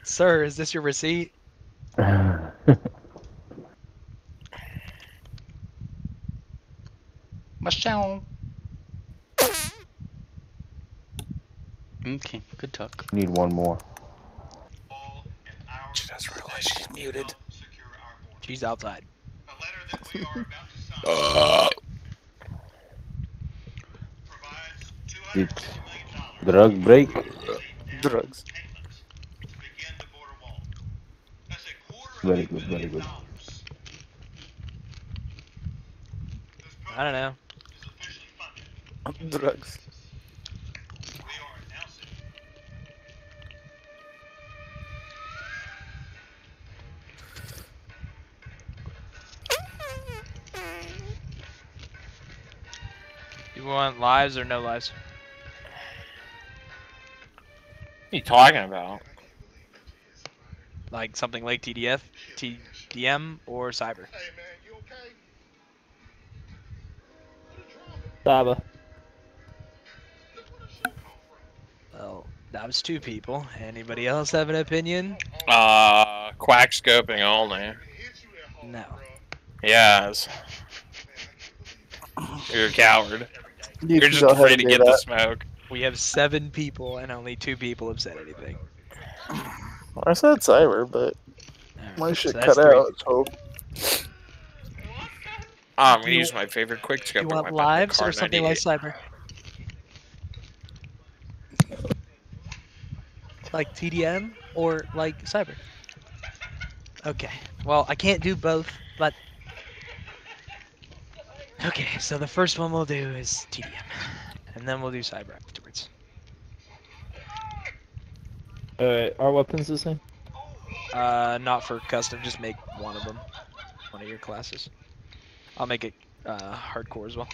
Sir, is this your receipt? Machão. Okay, good talk. Need one more. She doesn't realize she's muted. She's outside. It's drug break. Drugs. Very good, very good. I don't know. Drugs. You want lives or no lives? What are you talking about? Like something like TDF, TDM, or Cyber? Saba. Well, that was 2 people. Anybody else have an opinion? Quack scoping only. No. Yes. You're a coward. You You're can just go ahead afraid and to do get the that. smoke. We have 7 people, and only 2 people have said anything. I said cyber, but Alright, my so shit that's cut 3. out, so. I'm gonna use my favorite quick scope. You want lives or something like Cyber? Like TDM or like Cyber? Okay. Well, I can't do both, but... Okay, so the first one we'll do is TDM. And then we'll do Cyber afterwards. Our weapons the same? Not for custom, just make one of them. One of your classes. I'll make it hardcore as well.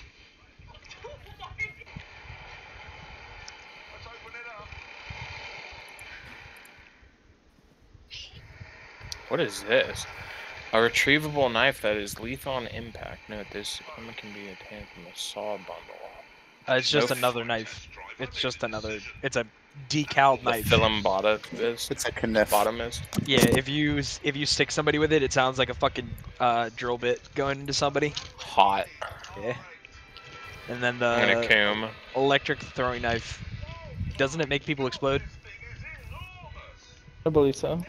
What is this? A retrievable knife that is lethal on impact. Note this equipment can be obtained from a saw bundle. It's just No another knife. It's just another. It's a decal The knife. film bottom is. It's a knife. Bottom is. Yeah, if you stick somebody with it, it sounds like a fucking drill bit going into somebody. Hot. Yeah. And then I'm gonna the comb. electric throwing knife. Doesn't it make people explode? I believe so.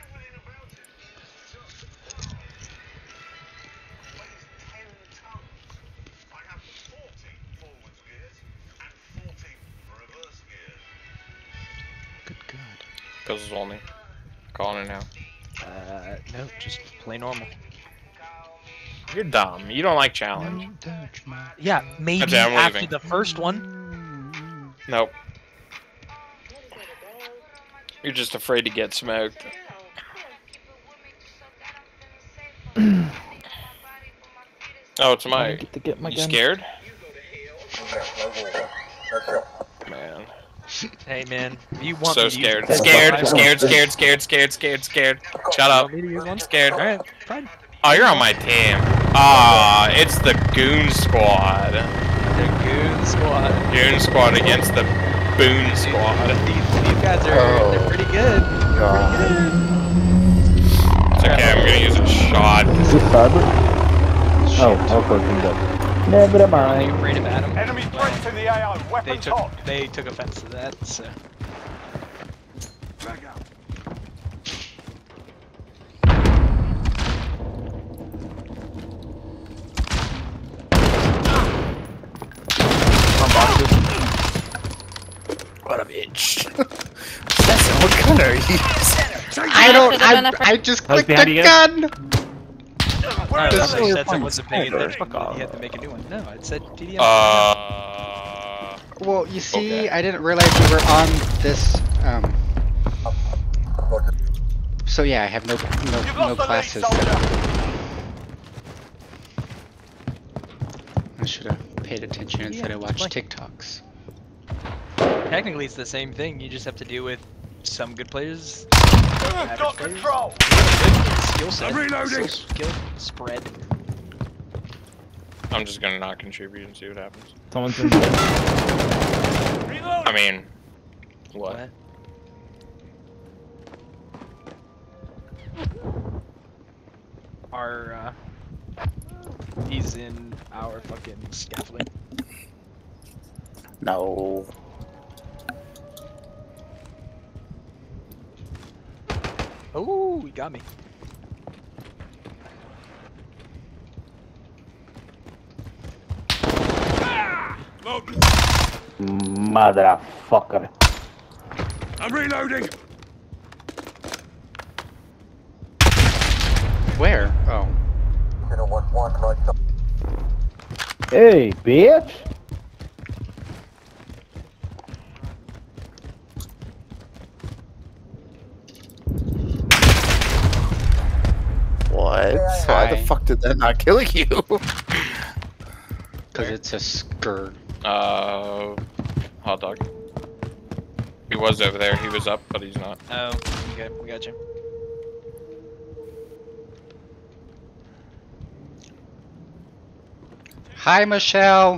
Good God. Goes only. Calling it now. No, just play normal. You're dumb. You don't like challenge. Yeah, maybe Okay, I'm after leaving. the first one. Nope. You're just afraid to get smoked. Oh, it's my. Get to get my You gun. scared? Man. Hey man, you want So me to use scared. it? Scared. Shut up. Want me to use one? Scared. Alright, fine. Oh, you're on my team. Ah, it's the Goon Squad. The Goon Squad. Goon Squad against the Boon Squad. These guys are they're pretty good. It's okay, I'm gonna use a shot. Is this cyber? Oh, I'll fucking go. Never You mind. afraid of Adam? Enemy threats in the AO. Weapons hot. They took offense to that, so. What a bitch. What gun are you? I just How's clicked behind the you gun! I This thought you is said fine. something was a big Sniper. adventure. You had to make a new one. No, it said TDM. Well, you see, Okay. I didn't realize we were on this, So yeah, I have no You've lost the lead, classes. soldier. I should have paid attention instead of watched TikToks. Technically, it's the same thing. You just have to deal with some good players. You've average got players. control. Skill set. I'm reloading. Skill spread. I'm just gonna not contribute and see what happens. Someone's in there. I mean, what? What? our he's in our fucking scaffolding. No. Oh, he got me. Motherfucker. I'm reloading. Where? Oh. Hey, bitch. What? Why the fuck did that not kill you? Because it's a skirt. Hot dog. He was over there. He was up, but he's not. Oh, okay, we got you. Hi, Michelle.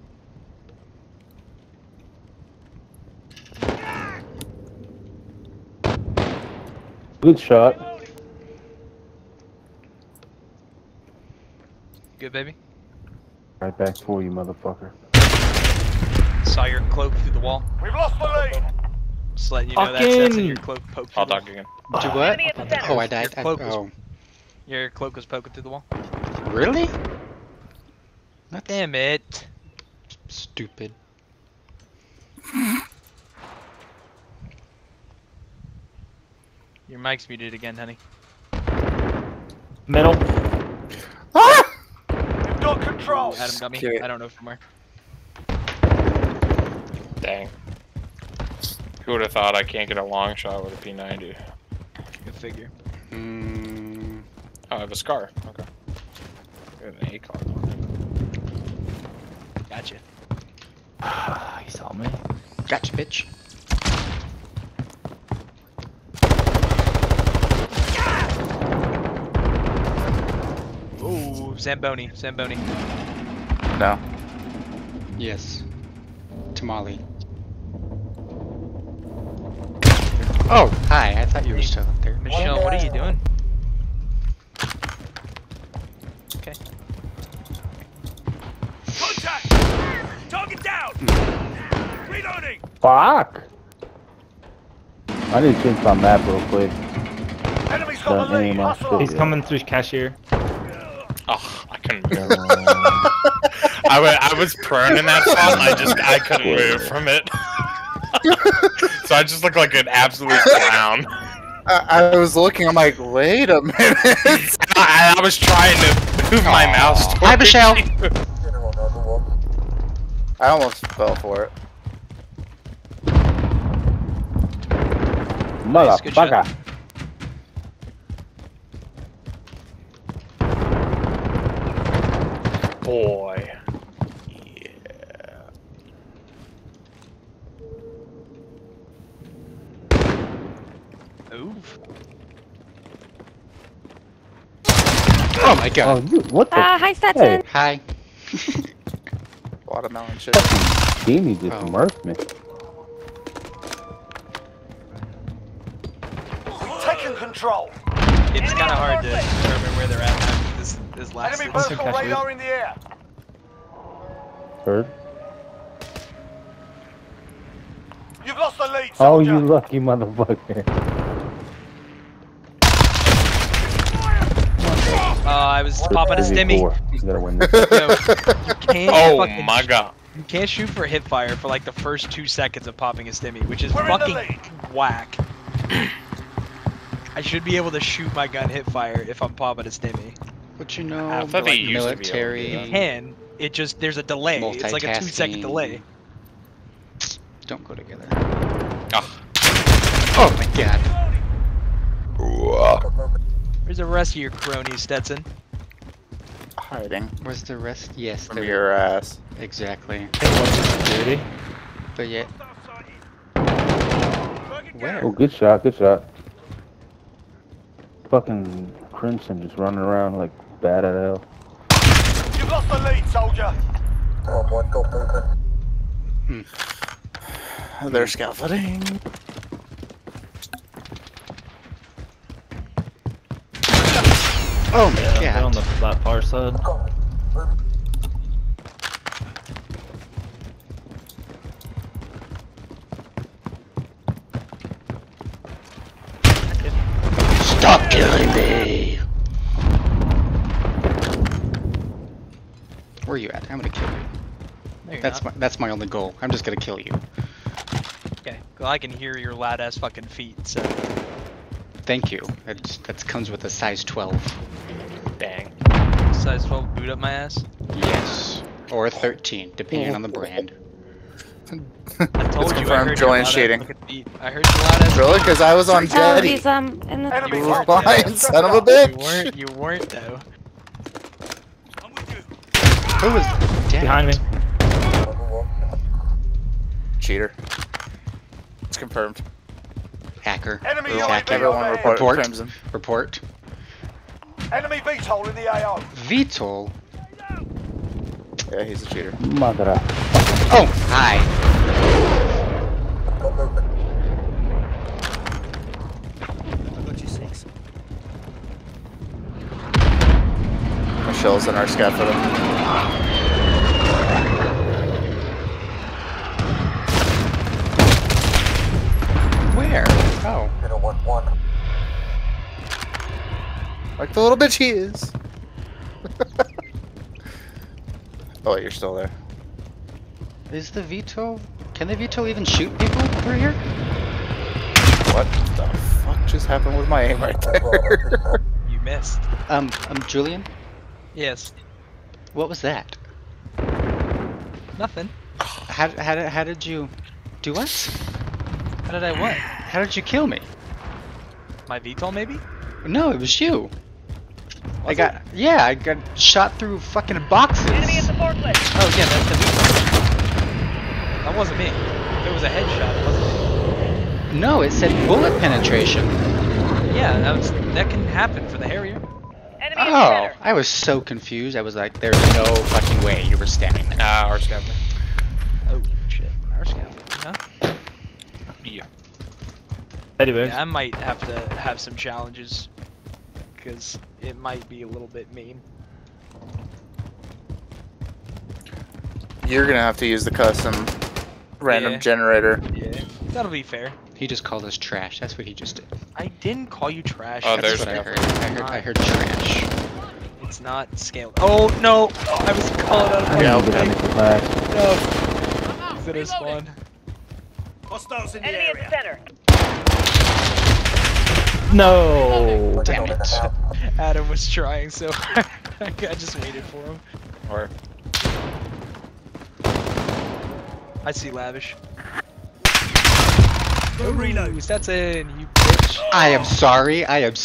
Good shot. Good, baby. Right back for you, motherfucker. Saw your cloak through the wall. We've lost the lead. Just letting you know that's in Fucking- your cloak poked through Hot the dog again. Do what? Oh, I died. Your cloak was- Oh, Your cloak was poking through the wall. really? That's Damn it. stupid. Your mic's muted again, honey. Middle. You've got control. Adam got me. Okay. I don't know from where. Dang. Who would have thought I can't get a long shot with a P90? Good figure. Mm, Oh, I have a scar. Okay. I have an ACOG on Gotcha. He saw me. gotcha, bitch. Ooh, Zamboni. Zamboni. No. Yes. Tamale. Oh, hi. I thought you were still up there. Michelle, what are you doing? Okay. Contact. Target down. Reloading. Fuck! I need to change my map real quick. Enemy's got the lead. Aim off Hustle. He's coming through cashier. Oh, I couldn't move. I was prone in that spot and I couldn't move from it. So I just looked like an absolute clown. I was looking, I'm like, wait a minute. I was trying to move my mouse towards Hi, Michelle. you. I almost fell for it. Nice, good shot. Motherfucker. Boy. Oof. Oh my Oh, god. you, what the? Hi, Stetson. Hi. Watermelon shit. Jamie just Oh. murked me. We've taken control. It's kind of hard to determine where they're at now. This last. Enemy Also personal cashier. radar in the air. Heard? You've lost the lead, Oh, soldier. you lucky motherfucker. I was popping a stimmy. 34. You gotta win this. Yo, you can't Oh fucking my god. You can't shoot for hip fire for like the first 2 seconds of popping a stimmy, which is We're in the fucking lead. whack. I should be able to shoot my gun hip fire if I'm popping a stimmy. But you know, I thought they like used to be able to do military. that. You can. It just there's a delay. It's like a 2-second Multitasking. delay. Don't go together. Oh, Oh my god. Where's the rest of your cronies, Stetson? Hiding Where's the rest? Yes, from there. your ass. Exactly. Security. But yet, where? Oh, good shot, good shot. Fucking Crimson just running around like bad at hell. You've lost the lead, soldier. They're scaffolding. Oh my Yeah, they're on god. that far side. Stop killing me! Where are you at? I'm gonna kill you. No, you're That's not. my only goal. I'm just gonna kill you. Okay. Well, I can hear your loud ass fucking feet. So Thank you. That comes with a size 12. Dang. size 12 boot up my ass. Yes. Or 13, depending on the brand. I told you. I confirmed heard Julian's your loud ass cheating. fucking feet. I heard your loud ass. Really? Because I was on Oh, Jetty. he's in the. Enemy You weren't dropping. Fine, son of a You bitch. weren't. You weren't though. I'm with you. Who was dead? Behind me. Cheater. It's confirmed. Hacker. Enemy Who's UAV hacking? Everyone overhead. report Report. Crimson. Report. Enemy VTOL in the AO. VTOL. Yeah, he's a cheater. Madra. Oh, hi. Michelle's in our scaffolding. Where? Oh. Like the little bitch he is. Oh, wait, you're still there. Is the VTOL? Can the VTOL even shoot people over here? What the fuck just happened with my aim right there? You missed. Julian? Yes. What was that? Nothing. How did you do what? How did I what? How did you kill me? My VTOL maybe? No, it was you. I Was got I got shot through fucking boxes. Oh yeah, that's the VTOL. That wasn't me. If it was a headshot, it wasn't me. No, it said bullet penetration. Yeah, that can happen for the Harrier. Oh, I was so confused. I was like, there's no fucking way you were standing there. Nah, our scaffolding. Oh shit. Our scaffolding, huh? Yeah. Teddy bears. Yeah, I might have to have some challenges because it might be a little bit mean. You're gonna have to use the custom random Yeah. generator. Yeah, that'll be fair. He just called us trash. That's what he just did. I didn't call you trash. Oh, That's there's what I heard. scaffolding. I heard trash. It's not scaled. Oh no! Oh, I was calling out of my Yeah, okay. get on the class. No. He's gonna spawn. Hostiles in the area. No. Damn it. Adam was trying so hard. I just waited for him. Or I see Lavish. Ooh, that's in, you bitch. I am sorry. I am.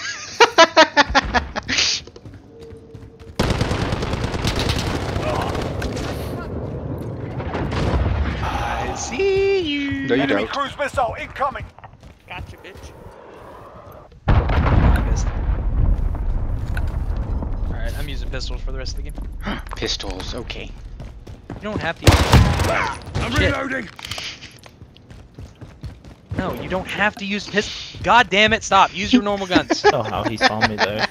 I see you. No, you Enemy don't. cruise missile incoming. Gotcha, bitch. I missed. Alright, I'm using pistols for the rest of the game. Pistols. Okay. You don't have to use I'm Shit. reloading. No, you don't have to use God damn it, stop. Use your normal guns. Oh, how he saw me there.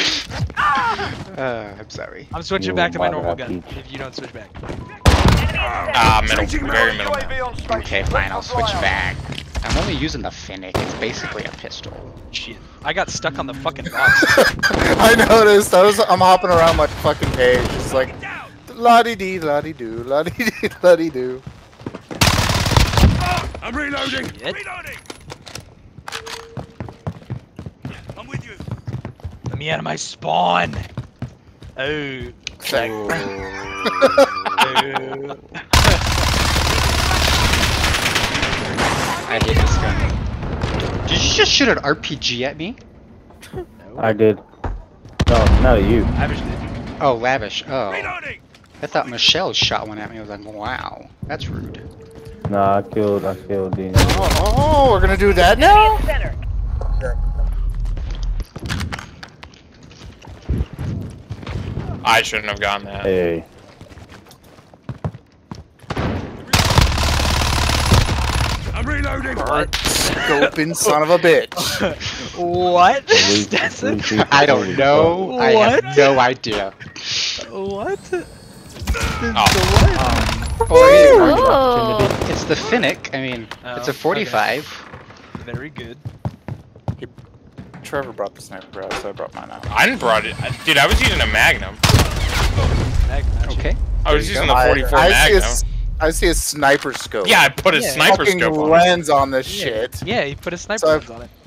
I'm sorry. I'm switching You back to my mother normal of gun peach. if you don't switch back. middle, Changing very rally middle. UAV on station. Okay, fine. I'll Let's switch fly out. back. I'm only using the Finnick. It's basically a pistol. Shit. I got stuck on the fucking box. I noticed. I'm hopping around my fucking page. It's like la-di-dee, la-di-doo, la-di-dee, la-di-doo. I'm reloading. Shit. Reloading. I'm with you. Let me out of my spawn. Oh. Check. Oh. I hate this gun. Did you just shoot an RPG at me? I did. No, not at you. Lavish did. Oh, lavish. Oh. Reloading. I thought Michelle shot one at me. I was like, wow, that's rude. Nah, I killed Dean. Oh, we're gonna do that now? I shouldn't have gotten that. Hey. I'm reloading. Alright. Scoping son of a bitch. What? Three, Stetson? three, I don't know. I have What? no idea. What? Oh, Ooh. it's the Finnick. I mean, it's a Oh, 45. Very good. Trevor brought the sniper out, so I brought mine out. I didn't brought it. Dude, I was using a Magnum. Okay. I was using the 44 I see a Magnum. I see a sniper scope. Yeah, I put a Yeah. sniper Fucking scope on it. lens on this Yeah. shit. Yeah, he put a sniper So lens on it.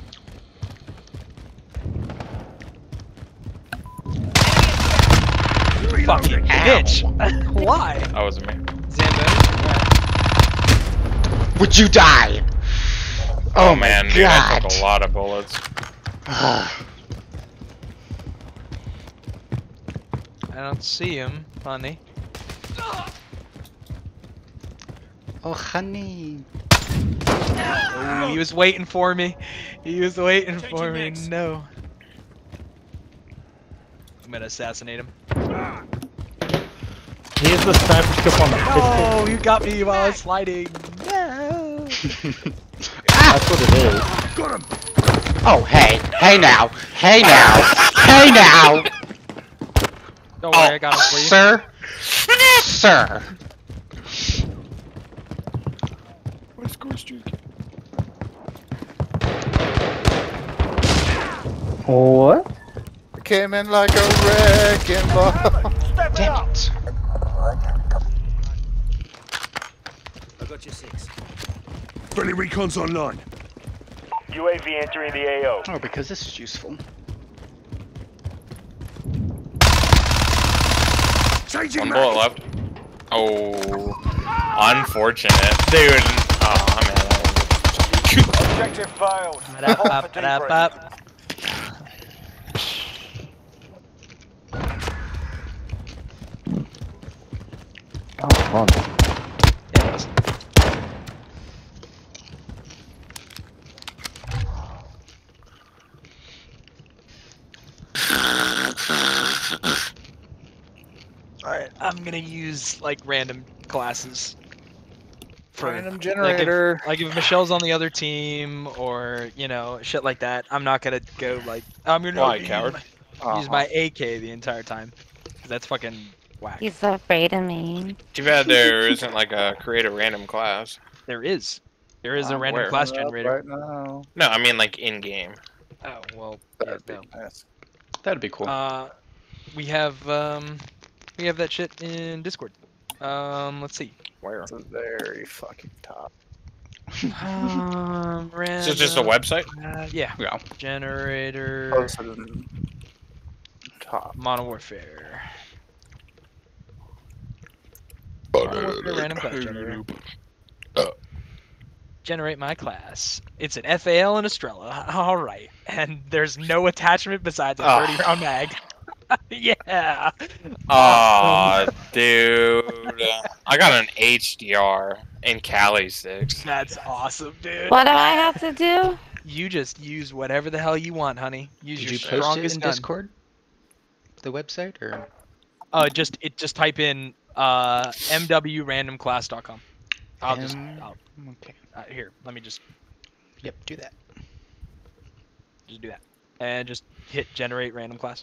Fucking bitch! Why? That wasn't me. Zamboni? Would you die? Oh man, dude, I God. took a lot of bullets. I don't see him, honey. Oh, honey. Oh, he was waiting for me. He was waiting for me. No. I'm gonna assassinate him. Here's the sniper scope on the pistol. Oh, you got me while I was sliding. No. That's what it is. Oh, hey. Hey now. Hey now. Hey now. Don't worry, I got him for you. Sir. Sir. What? I came in like a wrecking ball. Step Damn up. it. I got your 6. Friendly recon's online. UAV entering the AO. Oh, because this is useful. Changing One bullet left. Oh, unfortunate, dude. Oh man, that Objective failed. Ba-da-ba-ba-da-ba. Oh, fun. Yeah, it was. Alright, I'm gonna use like random classes. For Random generator. Like if Michelle's on the other team or, you know, shit like that, I'm not gonna go like I'm gonna Why, use coward? use my AK the entire time. 'Cause that's fucking whack. He's so afraid of me. Too bad there isn't like a create a random class. There is. There is a I'm random where? class Up generator. right now. No, I mean like in game. Oh well, yeah, That'd be no. nice. That'd be cool. We have that shit in Discord. Let's see. Where? It's the very fucking top. Is this just a website? Yeah. Yeah. Generator. Closer than top. Modern Warfare. Modern Warfare random class generator. Generate my class. It's an FAL and Estrella. Alright. And there's no attachment besides a 30 round mag. Yeah. Aw, dude. I got an HDR in Cali 6. That's awesome, dude. What do I have to do? You just use whatever the hell you want, honey. Use Did your you post it strongest in gun. Discord? The website or? Just type in mwrandomclass.com. I'll Okay. here. Let me just Yep. Do that. do that, and just hit generate random class.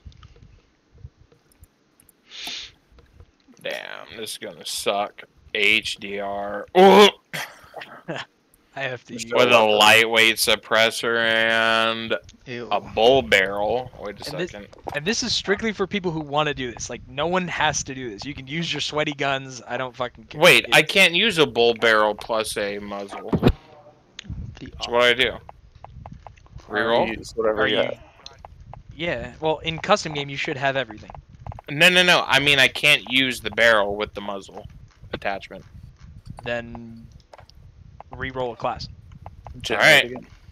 Damn, this is gonna suck. HDR. Ooh, I have to use with a lightweight suppressor and Ew. a bull barrel. Wait a And this- second. and this is strictly for people who want to do this. Like no one has to do this. You can use your sweaty guns. I don't fucking care. Wait, I It's- can't use a bull barrel plus a muzzle. So what do I do? Reroll? Use whatever Are you you? got. Yeah. Well, in custom game, you should have everything. No. I mean, I can't use the barrel with the muzzle attachment. Then re-roll a class. Alright.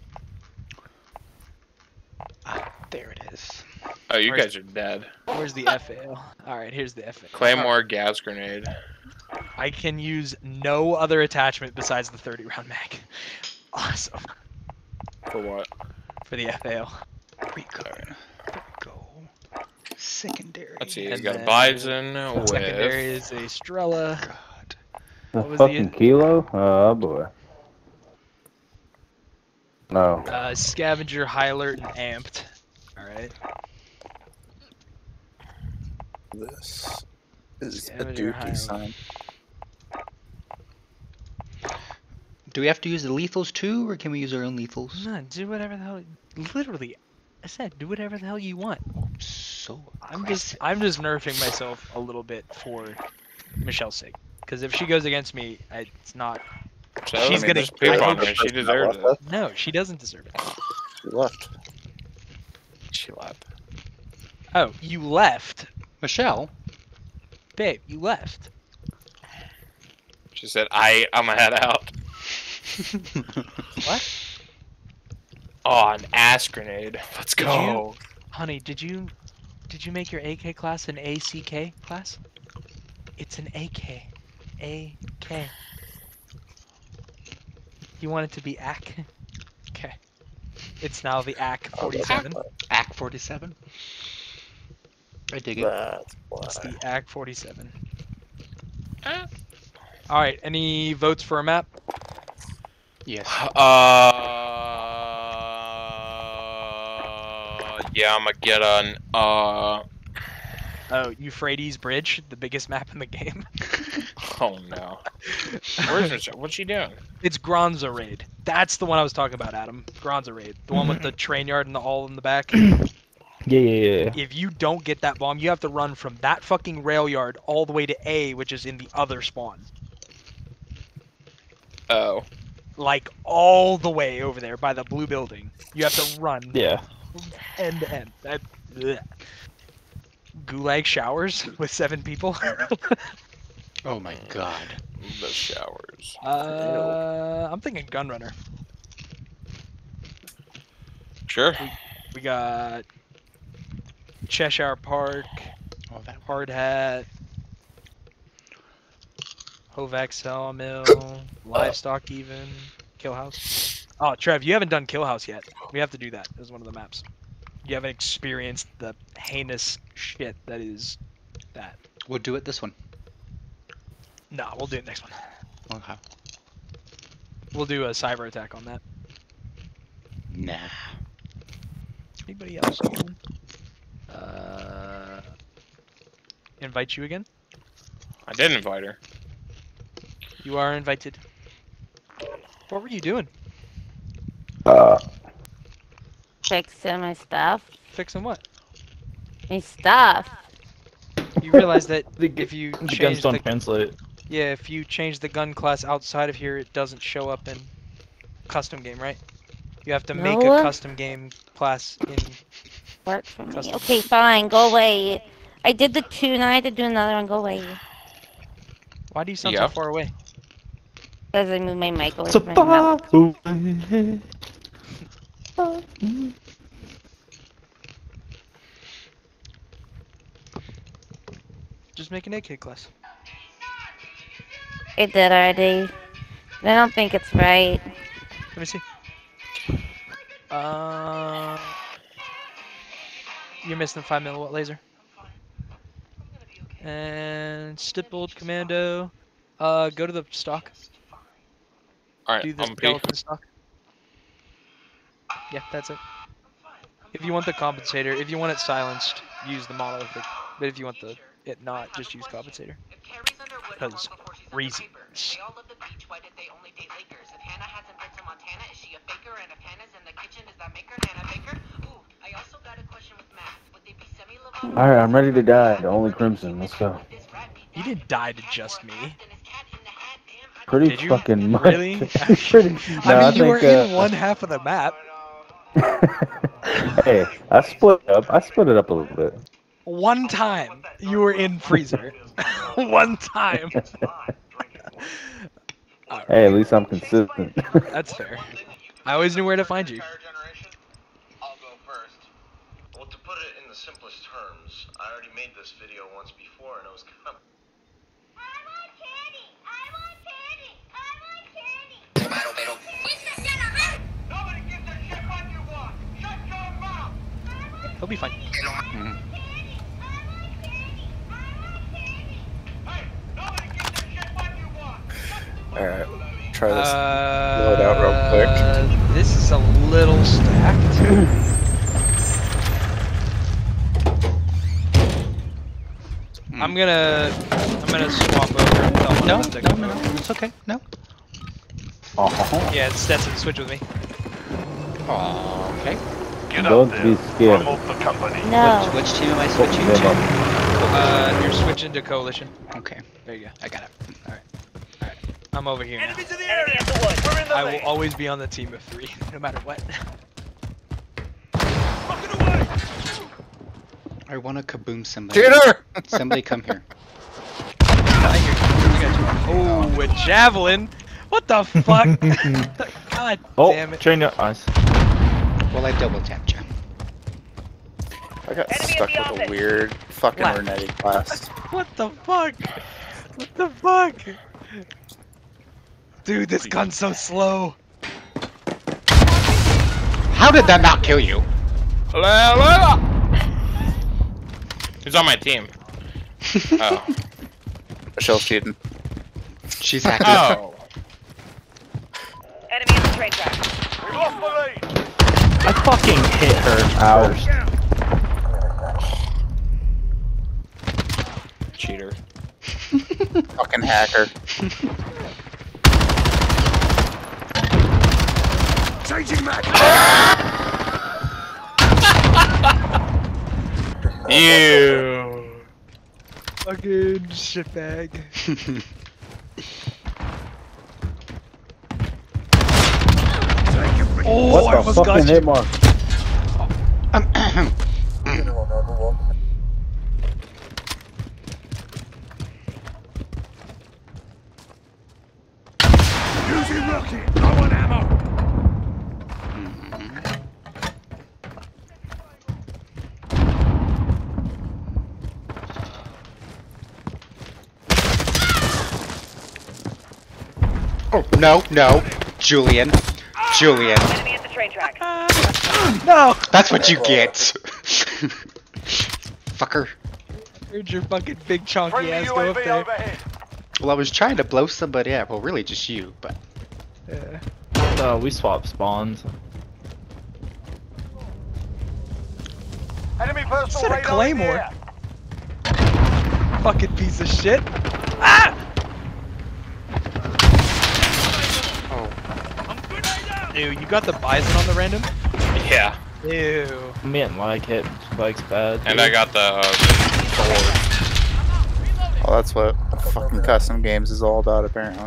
There it is. Oh, you Where's- guys are dead. Where's the FAL? All right, here's the FAL. Claymore gas grenade. I can use no other attachment besides the 30 round mag. Awesome. For what? For the FAL. Recon. There we go. Secondary. Let's see. He's And got a then Bison with. Secondary is a Strela. God. A What was the- fucking kilo? Oh boy. No. Scavenger, high alert, and amped. Alright. This is a Scavenger, high dookie sign. Do we have to use the lethals too, or can we use our own lethals? No, do whatever the hell. Literally, I said do whatever the hell you want. So I'm just nerfing myself a little bit for Michelle's sake. Because if she goes against me, it's not. So, She's gonna just poop I on hope her. She deserves it. No, she doesn't deserve it. She left. She left. Oh, you left, Michelle. babe. You left. She said, I'm gonna head out. What? Oh, an ass grenade. Let's Did go. Honey, did you make your AK class an ACK class? It's an AK. AK. You want it to be AK? Okay. It's now the AK-47. AK-47. I dig it. That's It's why. the AK-47. Alright, any votes for a map? Yes. Yeah, I'm gonna get an, Oh, Euphrates Bridge, the biggest map in the game. oh no. Where's Michelle? What's she doing? It's Granza Raid. That's the one I was talking about, Adam. Granza Raid. The one with the train yard and the all in the back. Yeah. If you don't get that bomb, you have to run from that fucking rail yard all the way to A, which is in the other spawn. Oh. Like, all the way over there by the blue building. You have to run Yeah. end to end. Blech. Gulag showers with 7 people. Oh my god. The showers. I'm thinking Gunrunner. Sure. We got Cheshire Park, Oh, that Hard Hat, Hovac Sawmill, Livestock even, Kill House. Oh, Trev, you haven't done Kill House yet. We have to do that as one of the maps. You haven't experienced the heinous shit that is that. We'll do it this one. Nah, we'll do it next one. Okay. We'll do a cyber attack on that. Nah. Anybody else? Invite you again? I did invite her. You are invited. What were you doing? Fixing my stuff. Fixing what? My stuff. You realize that The if you The guns change don't the translate. if you change the gun class outside of here, it doesn't show up in custom game, right? You have to make a No. custom game class in. Work for me. Custom. Okay, fine. Go away. I did the 2, now I had to do another one. Go away. Why do you sound Yeah. so far away? Because I moved my mic away So from my mouth. far away. Just make an AK class. I did already. I don't think it's right. Let me see. You're missing the 5mm laser. And stippled commando. Go to the stock. Alright, Do the I'm peek. skeleton stock. Yeah, that's it. If you want the compensator, if you want it silenced, use the monolithic. But if you want it not, just use compensator. Because reasons. They all love the beach. Why did they only date Lakers? If Hannah hasn't been to Montana, is she a faker? And if Hannah's in the kitchen, is that maker Hannah Baker? Ooh, I also got a question with math. Would they be semi-Levant? Alright, I'm ready to die. The only crimson. Let's go. You didn't die to just me. Pretty Did you? fucking much. Really? Pretty, no, I mean, you were think, in one half of the map. Hey, I split it up a little bit. One time you were in freezer. One time. Alright, Hey, at least I'm consistent. that's fair. I always knew where to find you. I'll go first. Well, to put it in the simplest terms, I already made this video once before and it was kind of... Nobody gives a shit what you want. Shut your mouth. He'll be fine. Hey, nobody gives a shit what you want. Alright, try this Uh, load out real quick. This is a little stacked. I'm gonna swap over. And tell No, them to no, come no, over. it's okay. No. Oh, Yeah, Stetson, switch with me. Oh, okay. don't be scared. No. Which team am I Fuck switching them to? up. You're switching to coalition. Okay, There you go. I got it. Alright. I'm over here now. Enemies in the area. We're in the I will lead. always be on the team of 3, no matter what. Rocket away. I want to kaboom somebody. Cheater! Somebody come here. I hear you. Oh, a javelin! What the fuck? God Oh, damn it. train your eyes. Well, I double tapped you. I got stuck with a weird fucking Left. Renetti class. What the fuck? What the fuck? Dude, this gun's so slow. How did that not kill you? Who's on my team? Oh. Michelle's cheating. She's active. Oh. Enemy in the train track. We lost the lead. I fucking hit her Ow. first. Cheater. Fucking hacker. Changing mag. Ew. Fucking shitbag. Oh, I What the almost got fucking you. hit mark? Using rocket. Low on ammo. Oh, no, Julian. Julian. Enemy at the train track. No! That's what you get. Fucker. Heard your fucking big chonky Friendly ass go up UAV there. overhead. Well, I was trying to blow somebody up. Well, really just you, but... Yeah. We swapped spawns. Enemy personal Set a radar in the claymore. air. Fucking piece of shit. Ah! Oh. I'm grenade out. Ew, you got the bison on the random? Yeah. Ew. I didn't like it. Spike's bad. And I got the sword. Oh, that's what fucking custom games is all about, apparently.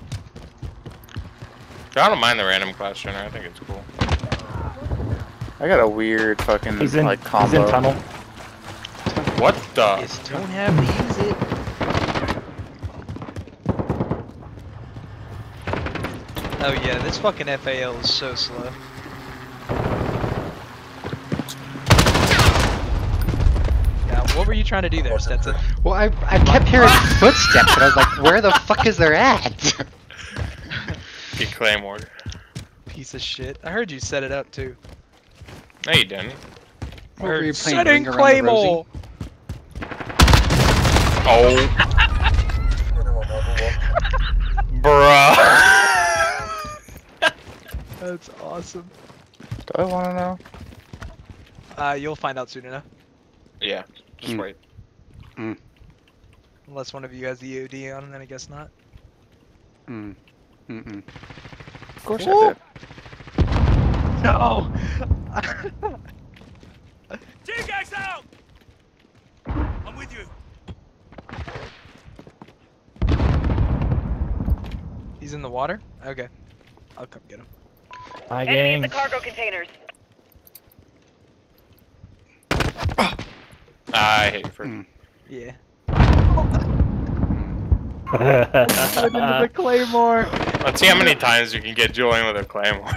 I don't mind the random class generator. I think it's cool. I got a weird fucking He's in, like he's combo. in tunnel. What the? Just don't have to use it. Oh yeah, this fucking FAL is so slow. Yeah, what were you trying to do there, Stetson? Well, I kept hearing footsteps, and I was like, where the fuck is there at? Get claymore. Piece of shit. I heard you set it up too. No, you didn't. What were you playing, Setting Ring Around the Claymore! Oh. Bruh. That's awesome. Do I want to know? You'll find out soon enough. Yeah. Just wait. Unless one of you has the EOD on, then I guess not. Of course I did. No! T-Gags out. I'm with you. He's in the water? Okay. I'll come get him. Hi, Enemy in gang. the cargo containers. I hate you for Yeah. Into the Claymore! Let's see how many times you can get Julian with a claymore.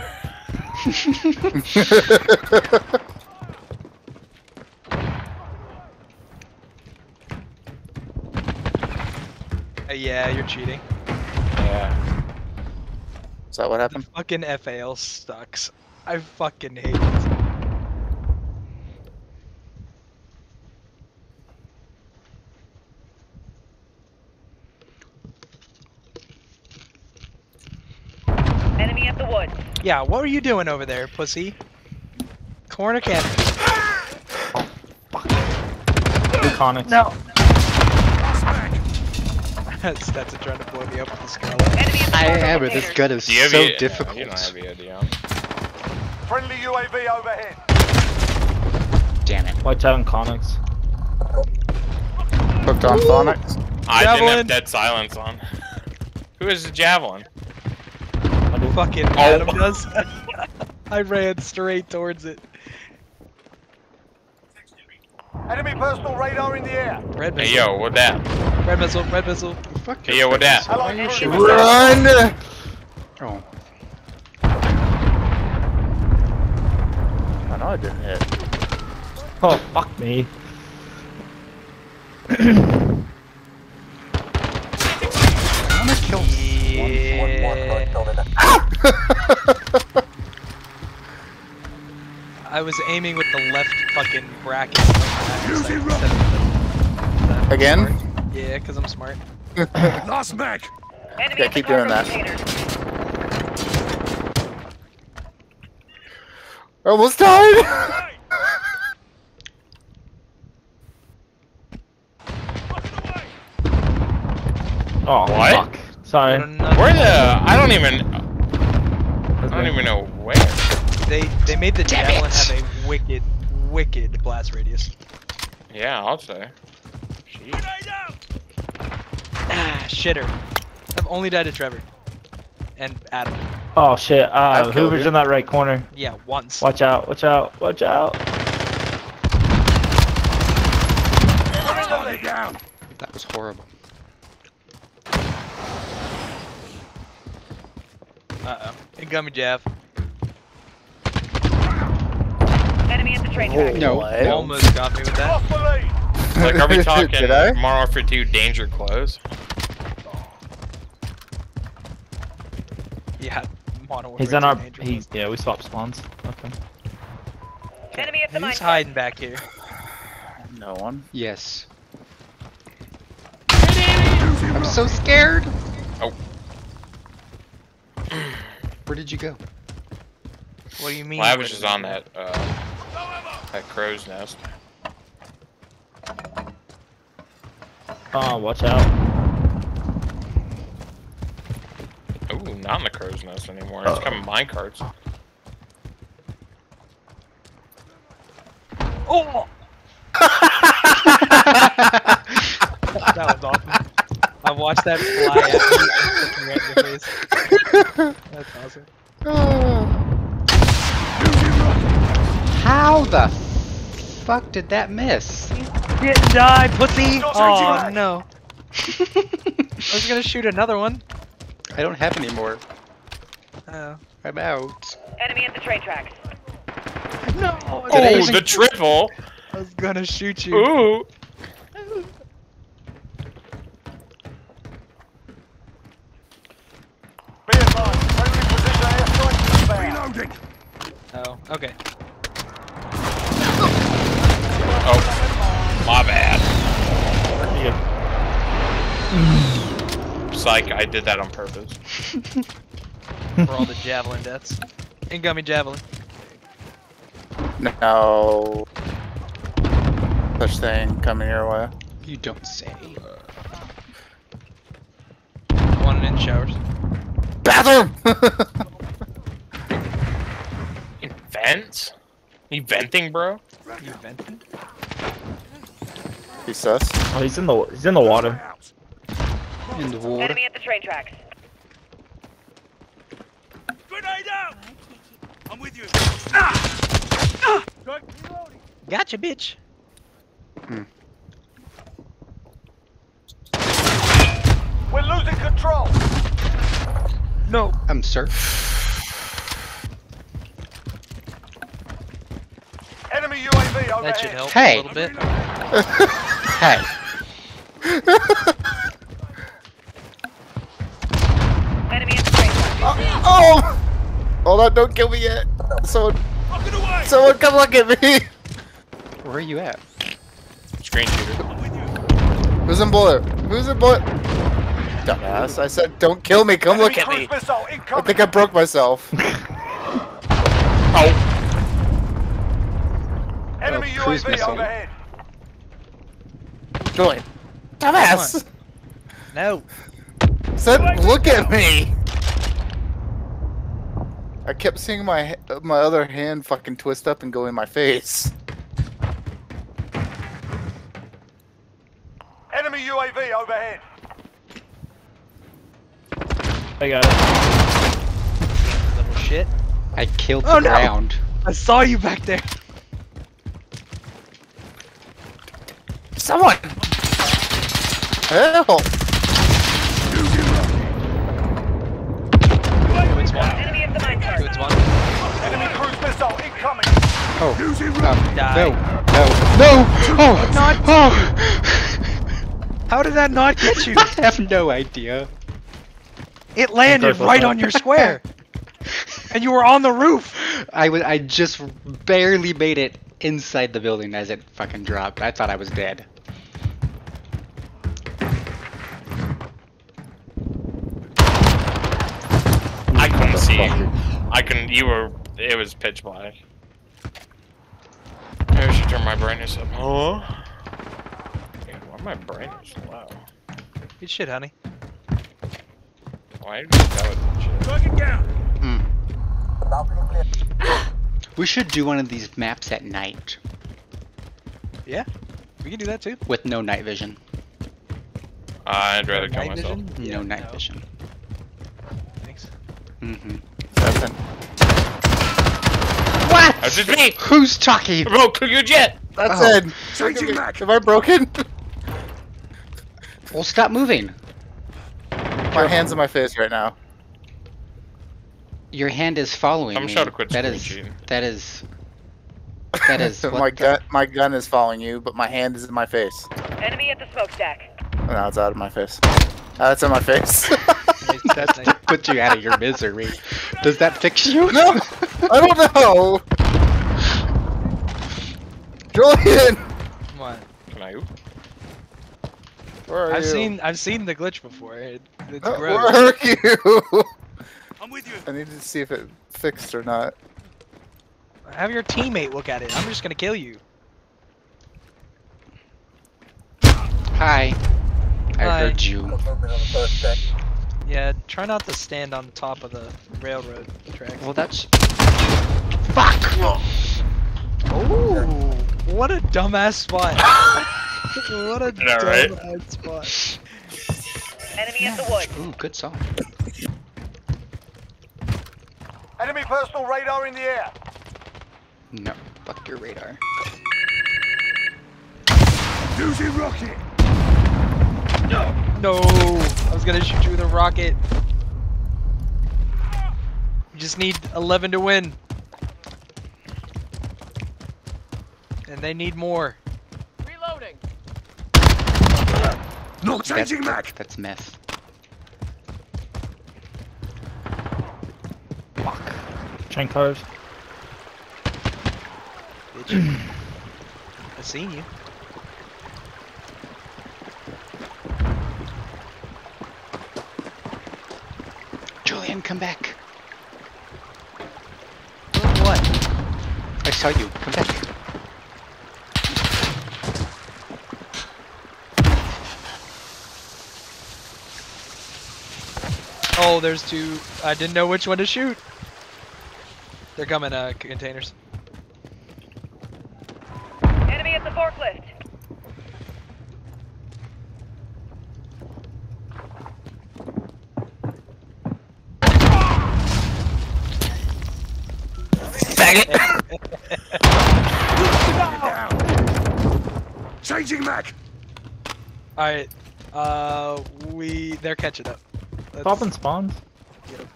Yeah, you're cheating. Yeah. Is that what happened? Fucking FAL sucks. I fucking hate it. Enemy at the woods. Yeah, what were you doing over there, pussy? Corner cannon. Iconic. No. Stats are trying to blow me up with the skull. I am, but this gun is You have so E- difficult. You don't have EOD on. Friendly UAV overhead. Damn it. Watch out on Conics. Hooked on phonics. I didn't Javelin. have dead silence on. Who is the javelin? Fucking Adam does. I ran straight towards it. Enemy personal radar in the air. Red Hey missile. yo, what that? Red missile. Red missile. Fuck Hey yo, what that? Why are you shooting? Run! Oh. I know I didn't hit. Oh, fuck me. I'm gonna kill I was aiming with the left fucking bracket. Again? Yeah, because I'm smart. Last mag. Enemy Yeah, at the keep doing cargo that. container. Almost died! Oh, What? fuck. Sorry. Where the? I don't even know where. They made the Damn javelin it. have a wicked blast radius. Yeah, I'll say. Ah, shitter. I've only died to Trevor. And Adam. Oh shit. I've killed Hoover's you. in that right corner. Yeah, once. Watch out, watch out, watch out. Down. That was horrible. Uh-oh. It got me, Jav. Enemy at the train track. No. What? Almost got me with that. Off the lead. Like, are we talking Did I? Modern Warfare 2 Danger Close? Yeah, Modern Warfare He's in 2 our. Danger He's yeah. We swapped spawns. Okay. Enemy at the mine Who's site. hiding back here? No one. Yes. I'm so scared. Oh. Where did you go? What do you mean? Well, I was just on that crow's nest. Oh, watch out. Ooh, not in the crow's nest anymore. It's coming minecarts. Oh! That was awesome. I watched that fly at me and looking right in your face. That's awesome. How the fuck did that miss? Didn't die, pussy! Oh no. I was gonna shoot another one. I don't have any more. Oh. I'm out. Enemy at the train tracks. No! Oh, the triple! I was gonna shoot you. Ooh! Be advised. Friendly position airstrike inbound. Reloading. Oh, okay. Oh, my bad. Yeah. Psych, I did that on purpose. For all the javelin deaths. Incoming javelin. No. Such thing coming your way. You don't say. One in showers. Bathroom! Vents? You venting, bro? You venting? He's sus. Oh, he's in the water. In the water. Enemy at the train tracks. Grenade out. I'm with you. Gotcha, bitch. We're losing control. No. Sir. Enemy UAV overhead. That should help Hey. a little bit. Hey. Enemy at the train tracks. Oh! Hold on, don't kill me yet. Someone come look at me! Where are you at? Screen shooter. Who's in bullet? Who's in bullet? Dumbass. I said, don't kill me. Come look at me. I think I broke myself. Oh. Enemy cruise UAV missile. overhead. Julian. Dumbass. No. Said, look at me. I kept seeing my other hand fucking twist up and go in my face. Enemy UAV overhead. I got it. Little shit. I killed the Oh, no. ground. I saw you back there. Someone! Hell! Good one. Enemy at the mine site. Good one. Enemy cruise missile incoming. Oh. Die. No. No. No! Oh! Not- Oh! How did that not get you? I have no idea. It landed right on your square. And you were on the roof. I just barely made it inside the building as it fucking dropped. I thought I was dead. I couldn't see. I couldn't. You were. It was pitch black. Maybe I should turn my brightness up. Huh? Yeah, why my brightness low? Good shit, honey. Why did you tell it shit? Target down. We should do one of these maps at night Yeah, we can do that too. with no night vision. I'd rather kill Night myself. vision? No Yeah, night vision. Thanks. Mm-hmm. Nothing. What? That's just me! Who's talking? Bro, cook your jet! That's Oh. it. Changing back. Am I broken? Well, stop moving. My hand's in my face right now. Your hand is following I'm me. sure to quit That screen is. cheating. That is. That is. what my gun is following you, but my hand is in my face. Enemy at the smokestack. Oh, now it's out of my face. It's in my face. That's nice. put you out of your misery. Does that fix you? No, I don't know. Julian, Come on. Can I? where are I've you? seen the glitch before. It's Where gross. are you? I'm with you. I need to see if it fixed or not. Have your teammate look at it. I'm just gonna kill you. Hi. I Hi. heard you. Yeah, try not to stand on top of the railroad tracks. Well, that's. Fuck! Oh, what a dumbass spot. What a Yeah, right? dumbass spot. Enemy at the wood. Ooh, good song. Enemy personal radar in the air. No, fuck your radar. Using rocket. No, I was gonna shoot you with a rocket. You just need 11 to win. And they need more. Reloading. Not changing back. That's meth. Chain closed. Bitch. I seen you. Julian, come back. What? I saw you. Come back. Oh, there's two. I didn't know which one to shoot. They're coming, containers. Enemy at the forklift. Changing back. Alright, they're catching up. Let's Popping spawns. get 'em.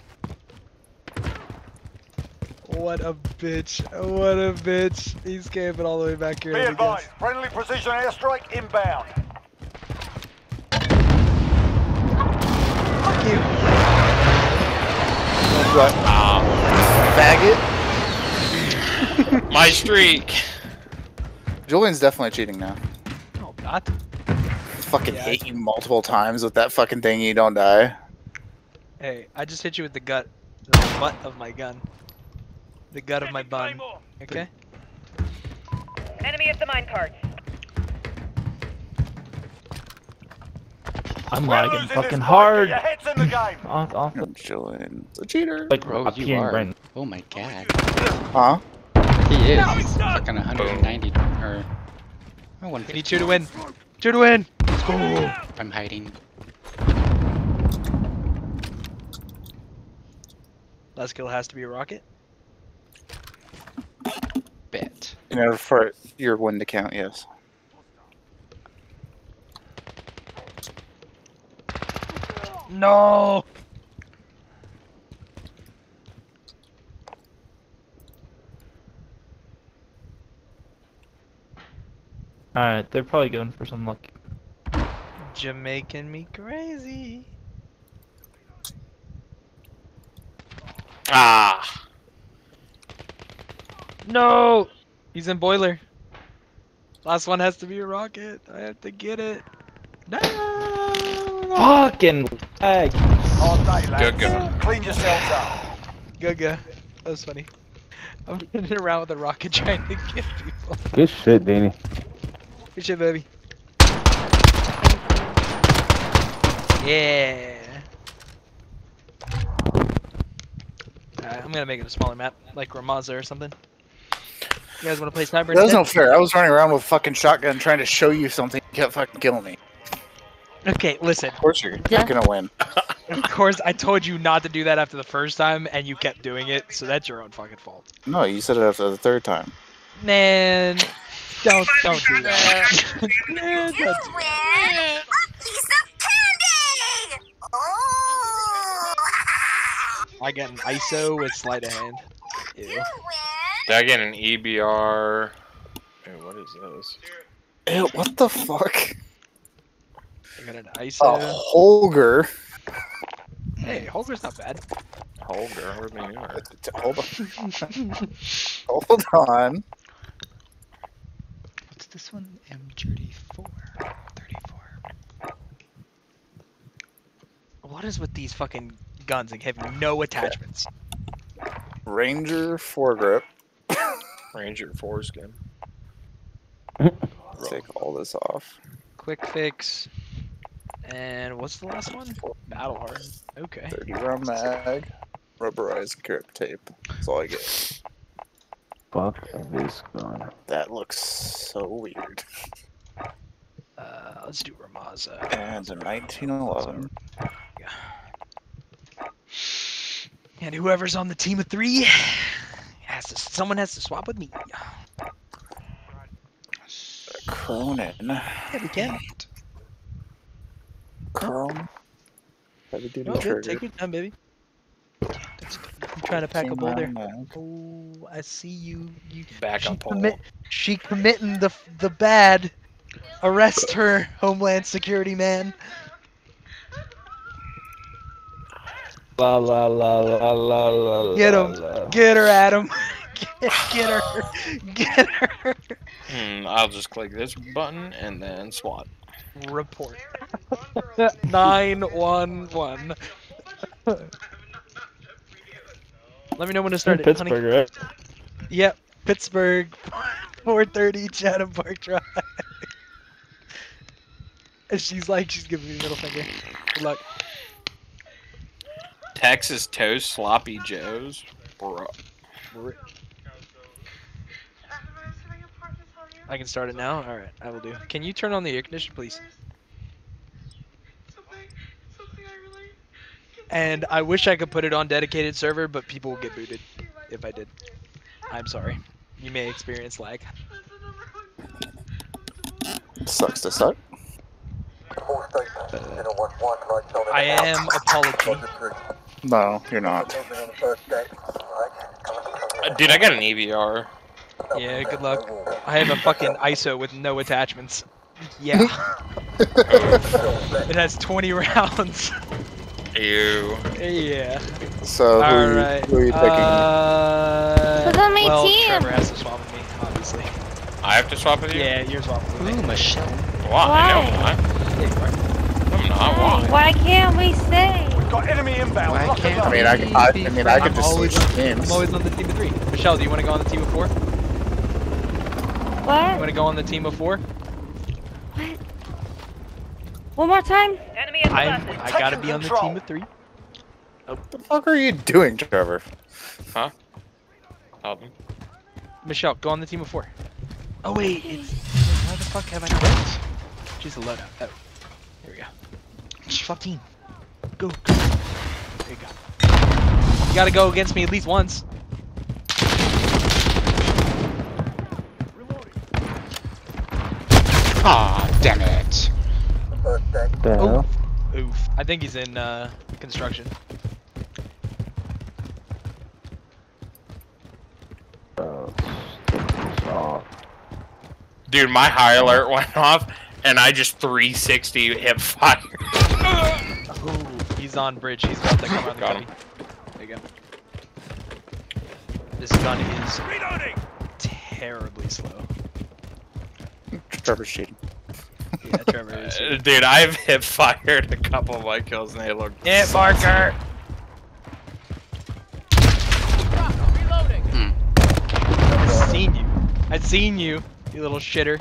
What a bitch. What a bitch. He's camping all the way back here. Be let me guess. advised. Friendly precision airstrike inbound. Fuck you. What? Faggot. My streak. Julian's definitely cheating now. No, not. fucking Yeah, hit you multiple times with that fucking thing, you don't die. Hey, I just hit you with the butt of my gun. The gut of my bun. Okay? Enemy at the minecart. I'm lagging fucking hard. Off I'm chilling. The cheater. like Bro, up you here are. right now. Oh my god. Huh? He is. Fucking 190 or. Oh, We need 2 to win. 2 to win. Let's go. I'm hiding. Last kill has to be a rocket. Bet. In order for your win to count, yes. No. Alright, they're probably going for some luck. Jamaican me crazy. Ah. No. He's in boiler. Last one has to be a rocket. I have to get it. No. Fucking lag. Good go. Clean yourselves up. Gaga. That was funny. I'm running around with a rocket trying to get people. Good shit, Danny. Good shit, baby. Yeah. Alright, I'm gonna make it a smaller map, like Ramaza or something. You guys wanna play Sniper? That was no instead? fair. I was running around with a fucking shotgun trying to show you something. You kept fucking killing me. Okay, listen. Of course you're not gonna win. Of course, I told you not to do that after the first time, and you kept doing it, so that's your own fucking fault. No, you said it after the third time. Man, don't do that. Man, don't do that. I got an ISO with sleight of hand. Ew. Did I get an EBR? Hey, what is this? Ew, what the fuck? I got an A ISO. Holger. Hey, Holger's not bad. Holger, what do you mean? Hold on. Hold on. What's this one? M34. 34. What is with these fucking guns and having no attachments? Ranger foregrip. Ranger foreskin. Take all this off. Quick fix. And what's the last one? Battle hard. Okay. 30 round mag. Rubberized grip tape. That's all I get. Fuck this gun. That looks so weird. Let's do Ramaza. And a 1911. And whoever's on the team of 3 someone has to swap with me. Cronin. Yeah, we can. Chrome. Heavy duty No, good. trigger. Take your time, baby. That's good. I'm trying to pack a bowl there. 18 round mag. Oh, I see you. Back on pole. She committing the bad. Arrest her, Homeland Security man. La la la la la la. Get him. Get her, Adam. Get her. Get her. I'll just click this button and then SWAT. Report. 911. Let me know when to start it, honey. Pittsburgh, right? Yep, Pittsburgh, 4:30 Chatham Park Drive. And she's giving me middle finger. Good luck. Texas Toast Sloppy Joes. Bro. I can start it now? Alright, I will do. Can you turn on the air conditioner, please? And I wish I could put it on dedicated server, but people will get booted if I did. I'm sorry. You may experience lag. Sucks to suck. I am apology. No, you're not. Dude, I got an EVR. Yeah, good luck. I have a fucking ISO with no attachments. Yeah. It has 20 rounds. Ew. Yeah. So, who are you picking? Who's on my team? Trevor has to swap with me, obviously. I have to swap with you? Yeah, you're swapping with me. Ooh, Michelle. Wow, I know. Why? Yeah, you are. I'm not. Why? Why can't we stay? Got enemy inbound. Why Lock and can't load. I mean, I could just always, switch I'm teams. always on the team of 3. Michelle, do you want to go on the team of 4? You What? want to go on the team of 4? What? One more time? I gotta be on the team of 3. What the fuck are you doing, Trevor? Huh? Nothing. Michelle, go on the team of 4. Oh wait, it's how the fuck have I not done this? She's a loadout. Oh, here we go. Fuck team. Go, go. There you go. You gotta go against me at least once. Aw, damn it. The hell? Oof. I think he's in construction. Oh, Dude, my high alert went off, and I just 360 hip fire. Ooh, he's on bridge. He's about to come around the Got cubby. him. There you go. This gun is terribly slow. Trevor's cheating. Yeah, Trevor is. Dude, I've hip fired a couple of my kills, and they look. Hit marker! I've seen you. I've seen you, you little shitter.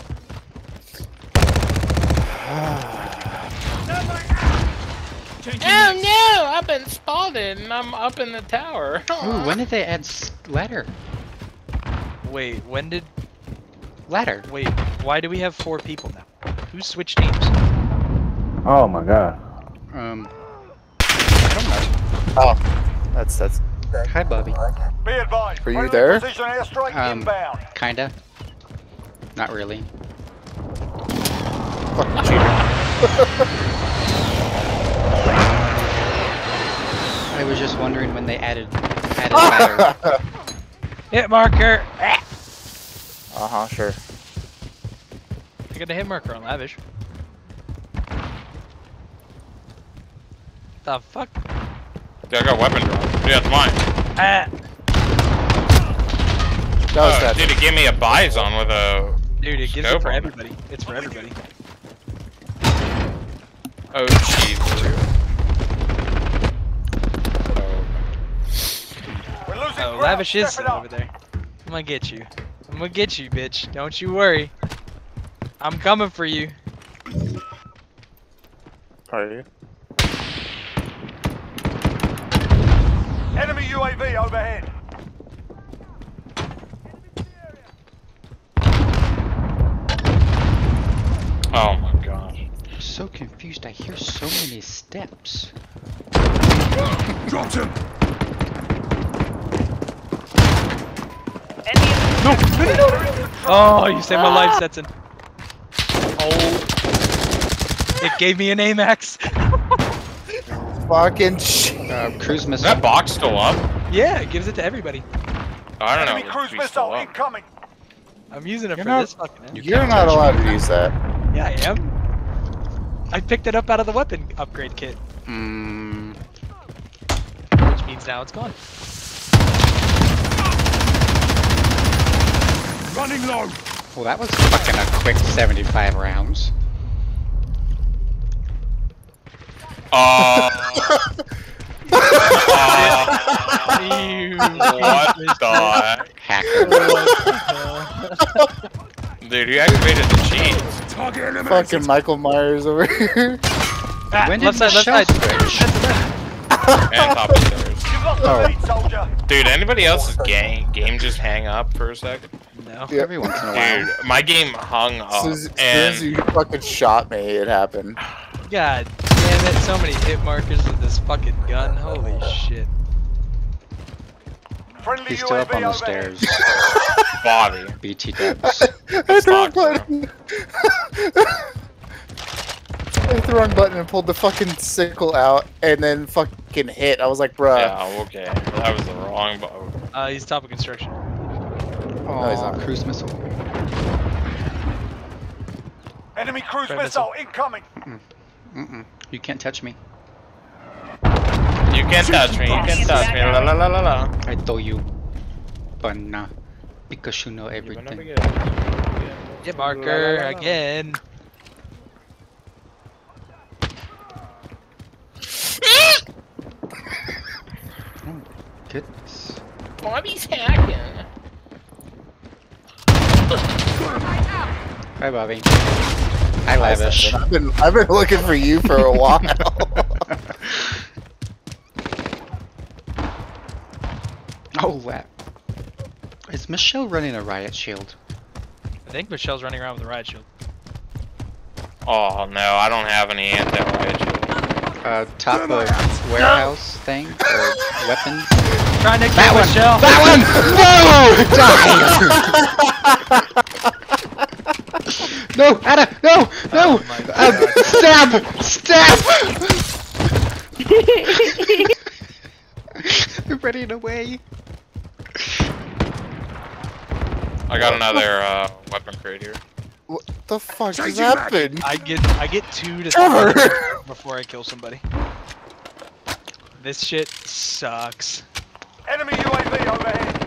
Oh no! I've been spotted, and I'm up in the tower. Ooh, when did they add ladder? Wait, when did... Ladder. Wait, why do we have 4 people now? Who switched teams? oh my god. I don't know. Oh, that's. Hi, Bobby. Be advised. Were you friendly there? Precision airstrike inbound. Kinda. Not really. Fucking cheater. I was just wondering when they added ladder. Hit marker! Uh-huh, sure. I got a hit marker on Lavish. The fuck? Dude, I got a weapon drop. Yeah, it's mine. Ah! That was that. Dude, it gave me a Bison with a. Dude, it gives it Scope for on it. everybody. It's for everybody. Oh, jeez. We're losing Oh, ground. Lavish is Step it up. over there. I'm gonna get you. I'm gonna get you, bitch. Don't you worry. I'm coming for you. Are you? Enemy UAV overhead. Oh my gosh. I'm so confused. I hear so many steps. Dropped him. Oh, you saved my life, Stetson. Oh. It gave me an AMAX. Fucking shit. Cruise Is missile. that box still up? Yeah, it gives it to everybody. I don't know. Enemy cruise if it's still missile up. incoming. I'm using it You're for not- this fucking end. You're not allowed to use that. Yeah, I am. I picked it up out of the weapon upgrade kit, Mm, which means now it's gone. Running low. well, that was fucking a quick 75 rounds. You What the Hacker. Dude, you activated the cheats. Target eliminated. Fucking Michael Myers over here. Ah, When did left side, left Michelle side. switch? And top of stairs. You've lost the lead, soldier. Dude, anybody else's game just hang up for a second? No. Yeah. Every once in a while. Dude, my game hung up, As soon as you and fucking shot me, it happened. God damn it, so many hit markers with this fucking gun. Holy shit. Friendly He's still up on UAV the overhead. stairs. body. BT dubs. I hit the wrong Fuck, bro. button. I hit the wrong button and pulled the fucking sickle out and then fucking hit. I was like, bruh. Yeah, okay. That was the wrong boat. He's top of construction. Oh, he's not. cruise missile. Enemy cruise Red missile incoming. Mm-mm. You can't touch me. You can't touch me. You can't touch me. La la la la la. I told you. Banana. Because you know You better not everything. forget. Hit marker again. goodness. Bobby's hacking. Hi, Bobby. Hi, Lavish. I've been looking for you for a while. Oh, wow. Is Michelle running a riot shield? I think Michelle's running around with a riot shield. Oh no, I don't have any anti-riot shield. Top of warehouse thing or weapons? Trying to kill Michelle. That one! No! No, Anna! No! No! Stab! Stab! They're running away. I got another weapon crate here. What the fuck just happened? I get 2 to 3 before I kill somebody. This shit sucks. Enemy UAV overhead.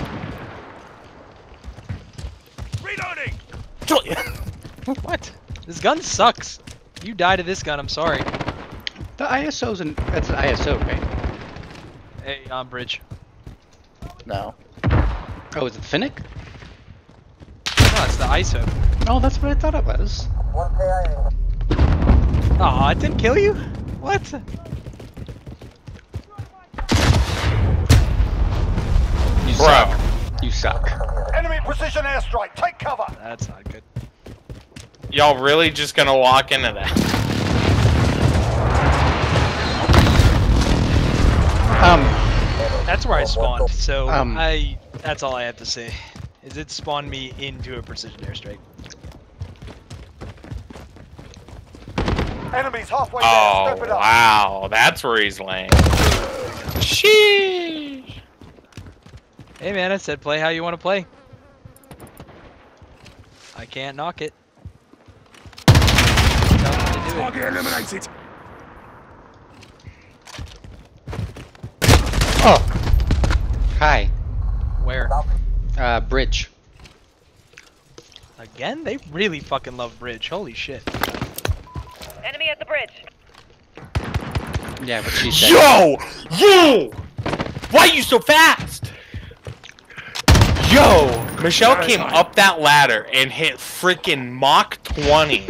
Reloading. What? This gun sucks. You die to this gun. I'm sorry. The ISO's that's an ISO, right? Hey, on bridge. No. Oh, is it Finnick? No, it's the ISO. Oh, that's what I thought it was. Aw, it didn't kill you? What? You suck. You suck. Enemy precision airstrike. Take cover. That's not good. Y'all really just gonna walk into that? That's where I spawned. So Um. that's all I have to say. Is it spawned me into a precision airstrike? Enemies halfway there. Oh Step it up. wow, that's where he's laying. Sheesh. Hey man, I said play how you want to play. I can't knock it. Target eliminated. Oh! Hi. Where? Bridge. Again? They really fucking love bridge. Holy shit. Enemy at the bridge. Yeah, but she said. Yo! Yo! Why are you so fast? Yo! Michelle came up that ladder and hit freaking Mach 20.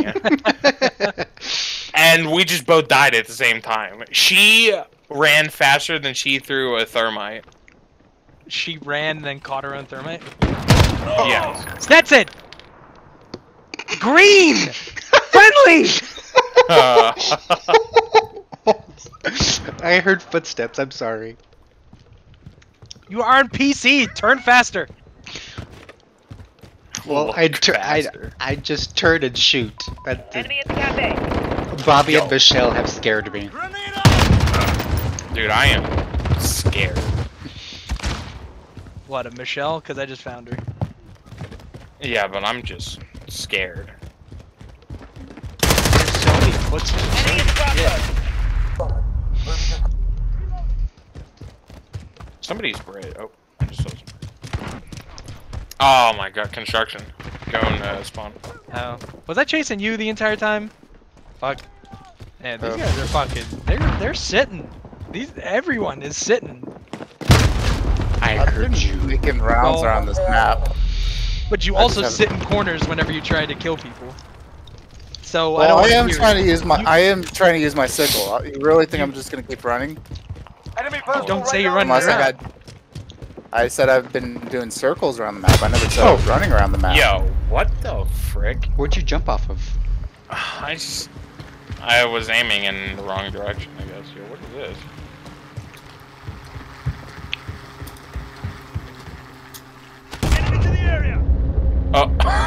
And we just both died at the same time. She ran faster than she threw a thermite. She ran and then caught her own thermite? Yes. Stetson! Green! Friendly! I heard footsteps, I'm sorry. You are on PC! Turn faster! Well, I just turn and shoot. Enemy at the cafe. Bobby and Michelle have scared me. Dude, I am scared. What, a Michelle? Because I just found her. Yeah, but I'm just scared. There's so many footsteps. Enemy at the crossroads. Somebody's braid. Oh, I just saw some. Oh my god, construction. Going spawn. Oh. Was I chasing you the entire time? Fuck. Man, these guys are fucking. They're sitting. Everyone is sitting. I heard you. Making rounds around this map. But you also sit in corners whenever you try to kill people. So Well, I am hear trying you. to use my sickle. You really think I'm just gonna keep running? Enemy personal Don't say you're radar. running Unless around. I said I've been doing circles around the map. I never said I was running around the map. Yo, what the frick? Where'd you jump off of? I was aiming in the wrong direction, I guess. Yo, what is this? Enemy to the area. Oh.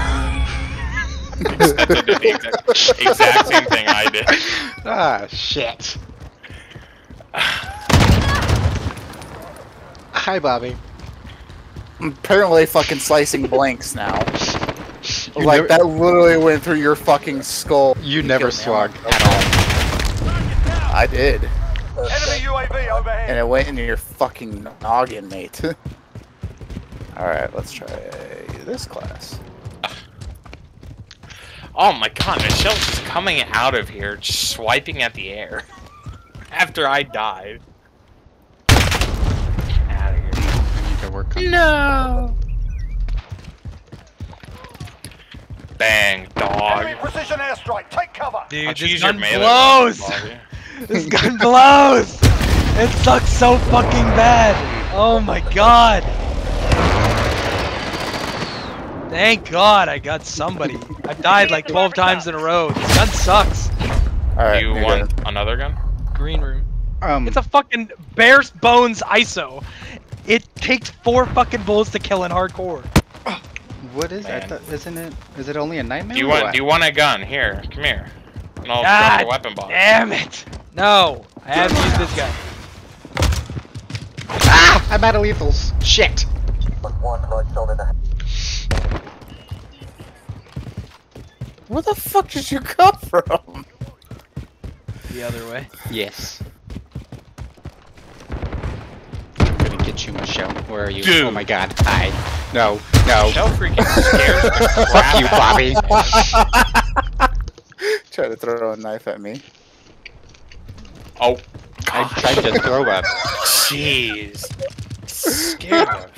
That did the exact same thing I did. Ah, shit. Hi, Bobby. I'm apparently fucking slicing blanks now. Never- that literally went through your fucking skull. You never killed me. swung at all. I did. Enemy UAV overhead. And it went into your fucking noggin, mate. Alright, let's try this class. Oh my god, Michelle's just coming out of here, just swiping at the air. After I died. Out work on No. Bang, dog. Precision airstrike. Take cover. Dude, Let's this use your gun melee blows! weapon, Bobby. This gun blows! It sucks so fucking bad! Oh my god! Thank god I got somebody. I've died like 12 times in a row. This gun sucks. Alright, You want another gun? Green room. it. It's a fucking bare bones ISO. It takes 4 fucking bullets to kill in hardcore. What is that? Isn't it? Is it only a nightmare? Do you want? Do you want a gun? Here, come here. And I'll God drop the weapon box. Damn it! No, I haven't used this gun. Ah! I'm out of lethals. Shit. Where the fuck did you come from? The other way. Yes. I'm gonna get you, Michelle. Where are you? Dude. Oh my god. Hi. No. No. Michelle freaking scares the crap Fuck you, out of Bobby. me. Try to throw a knife at me. Oh. I tried to throw up. Jeez. Scared the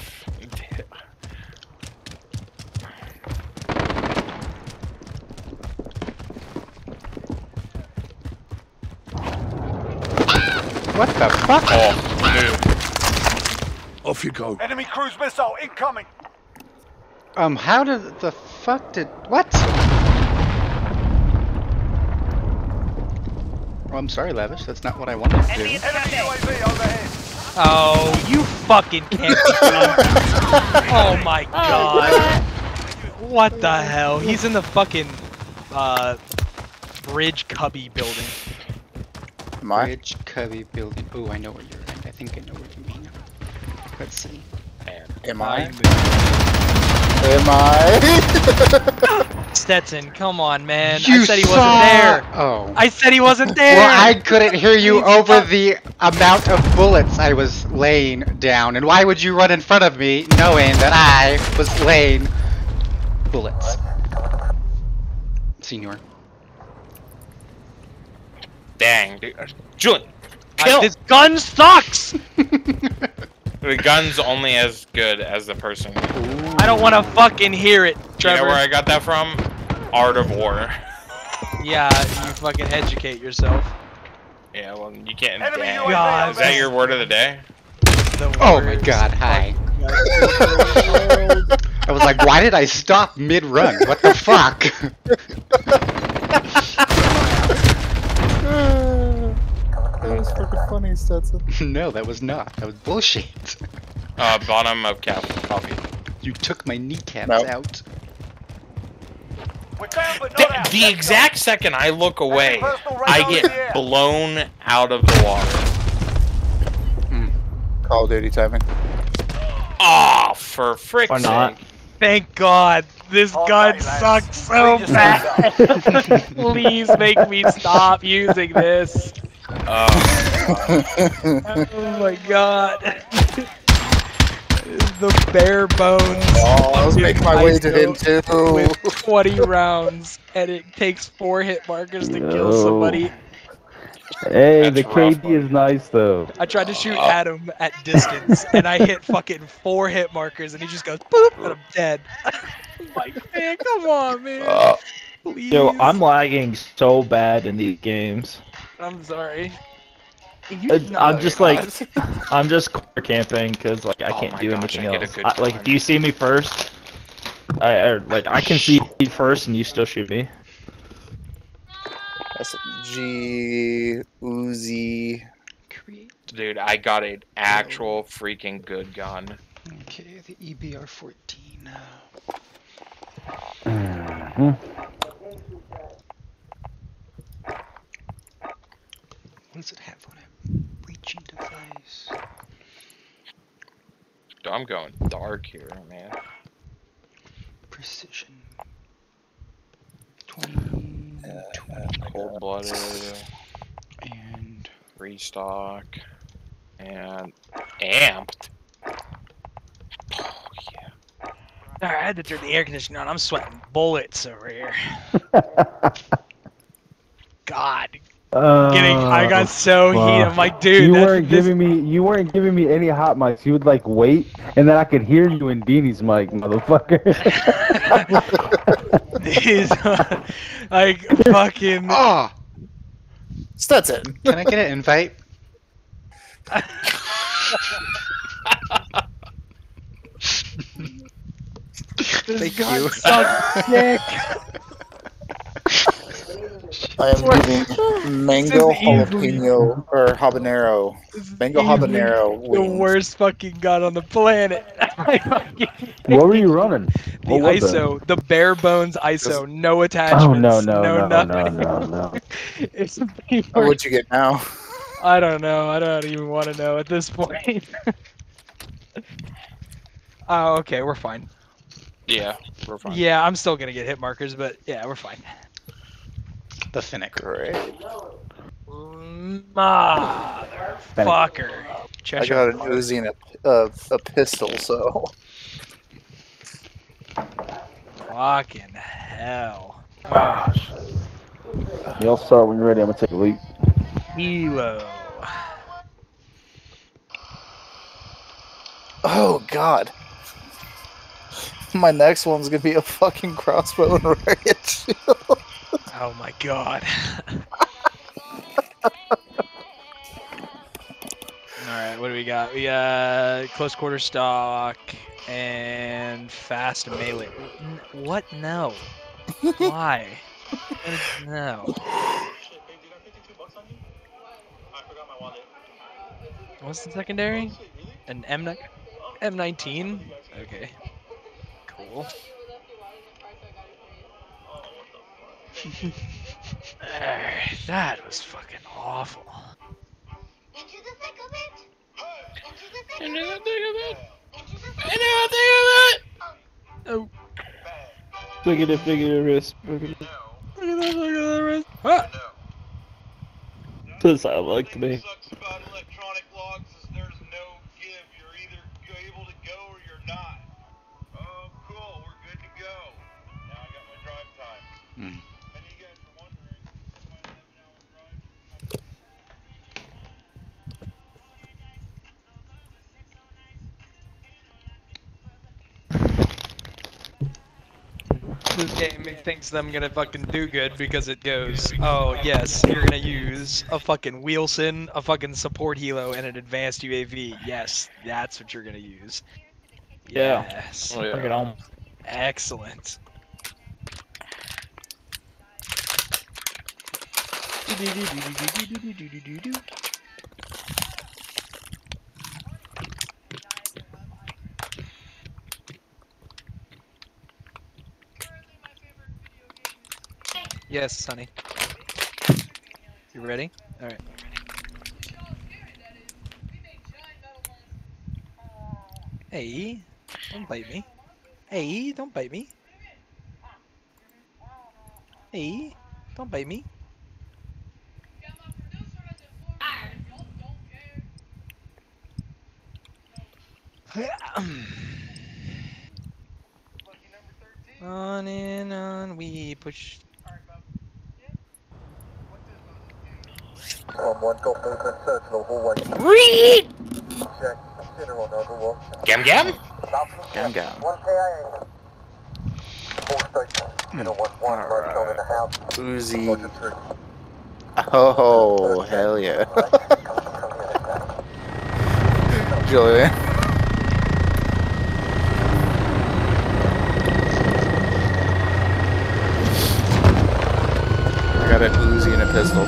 What the fuck? Oh, dude. Off you go. Enemy cruise missile incoming. How did the fuck did what? Oh, I'm sorry, Lavish. That's not what I wanted to do. Enemy UAV overhead. Oh, you fucking can't be Oh my god. What the hell? He's in the fucking bridge cubby building. Bridge cubby building. Oh, I know where you're at. I think I know where you mean. Let's see. Am I? Am I? Stetson, come on, man. You I said he saw... wasn't there. Oh. I said he wasn't there. Well, I couldn't hear you over the amount of bullets I was laying down. And why would you run in front of me knowing that I was laying bullets? Senior. Dang, dude. Julian, kill! This gun sucks! The gun's only as good as the person. I don't want to fucking hear it, Trevor. You know where I got that from? Art of War. Yeah, you fucking educate yourself. Yeah, well, you can't. Enemy Dang. God. Is that your word of the day? Oh my god, hi. I was like, why did I stop mid-run? What the fuck? That was fucking funny, Stetson. No, that was not. That was bullshit. Bottom of coffee. You took my kneecaps Nope. out. We're down, but not out. The exact second I look away, I get blown out of the water. Call of Duty timing. Oh, for frick's Or not. sake. Thank God. This gun sucks so bad. Please make me stop using this. Oh, Oh my God. The bare bones. Oh, I was making my way to him too. With 20 rounds, and it takes 4 hit markers to kill somebody. Hey, That's the rough, KD is nice though. I tried to shoot at him at distance, and I hit fucking 4 hit markers, and he just goes boop, and I'm dead. I'm like, man, come on, man. Please. Yo, I'm lagging so bad in these games. I'm sorry. I'm just like, I'm just corner camping because like I Oh can't my do gosh, anything I get a else. good Like, time. do you see me first? I can see you first and you still shoot me. SG Uzi. dude, I got an actual freaking good gun. Okay, the EBR-14. What does it have on it? Breaching device. Dude, I'm going dark here, man. Precision. 20. Cold-blooded. And Restock. And amped. Oh, yeah. Alright, I had to turn the air conditioner on. I'm sweating bullets over here. God. I got so heated. I'm like, dude, you weren't giving me any hot mics. You would like wait, and then I could hear you in Beanie's mic, motherfucker. He's like fucking. Oh, Stetson. can I get an invite? Thank you. Sick. I am giving mango jalapeno or habanero. Mango habanero The wings. worst fucking gun on the planet. What were you running? The What was ISO, the bare bones ISO, no attachments, Oh no nothing. It's What'd you get now? I don't know. I don't even want to know at this point. Oh, okay, we're fine. Yeah, we're fine. Yeah, I'm still gonna get hit markers, but yeah, we're fine. The Finnick. Great. Motherfucker. I got an Uzi and a pistol, so. Fucking hell. Y'all start when you're ready. I'm gonna take a leak. Hilo. Oh god. My next one's gonna be a fucking crossbow and riot shield. Oh my god. Alright, what do we got? We got close quarter stock and fast melee. What? No. Why? No. What's the secondary? An M19? Okay. Cool. That was fucking awful. Into the thick of it. Into the thick of it. Into the thick of it. Oh. Look at the wrist. Look at the wrist. Huh? Does sound like to me. Sucks about electronic logs is there's no give. You're either able to go or you're not. Oh, cool. We're good to go. Now I got my drive time. And you guys are wondering, my 11-hour drive. This game thinks I'm gonna fucking do good because it goes, oh yes, you're gonna use a fucking Wheelson, a fucking support helo, and an advanced UAV. Yes, that's what you're gonna use. Yeah. Yes. Oh, yeah. Bring it on. Excellent. Yes, Sonny. You ready? Alright. Hey, don't bite me. Hey, don't bite me. Hey, don't bite me. On and on we push. Read! Gam gam? Gam gam. Uzi. Oh, hell yeah. Julian. I got an Uzi and a pistol.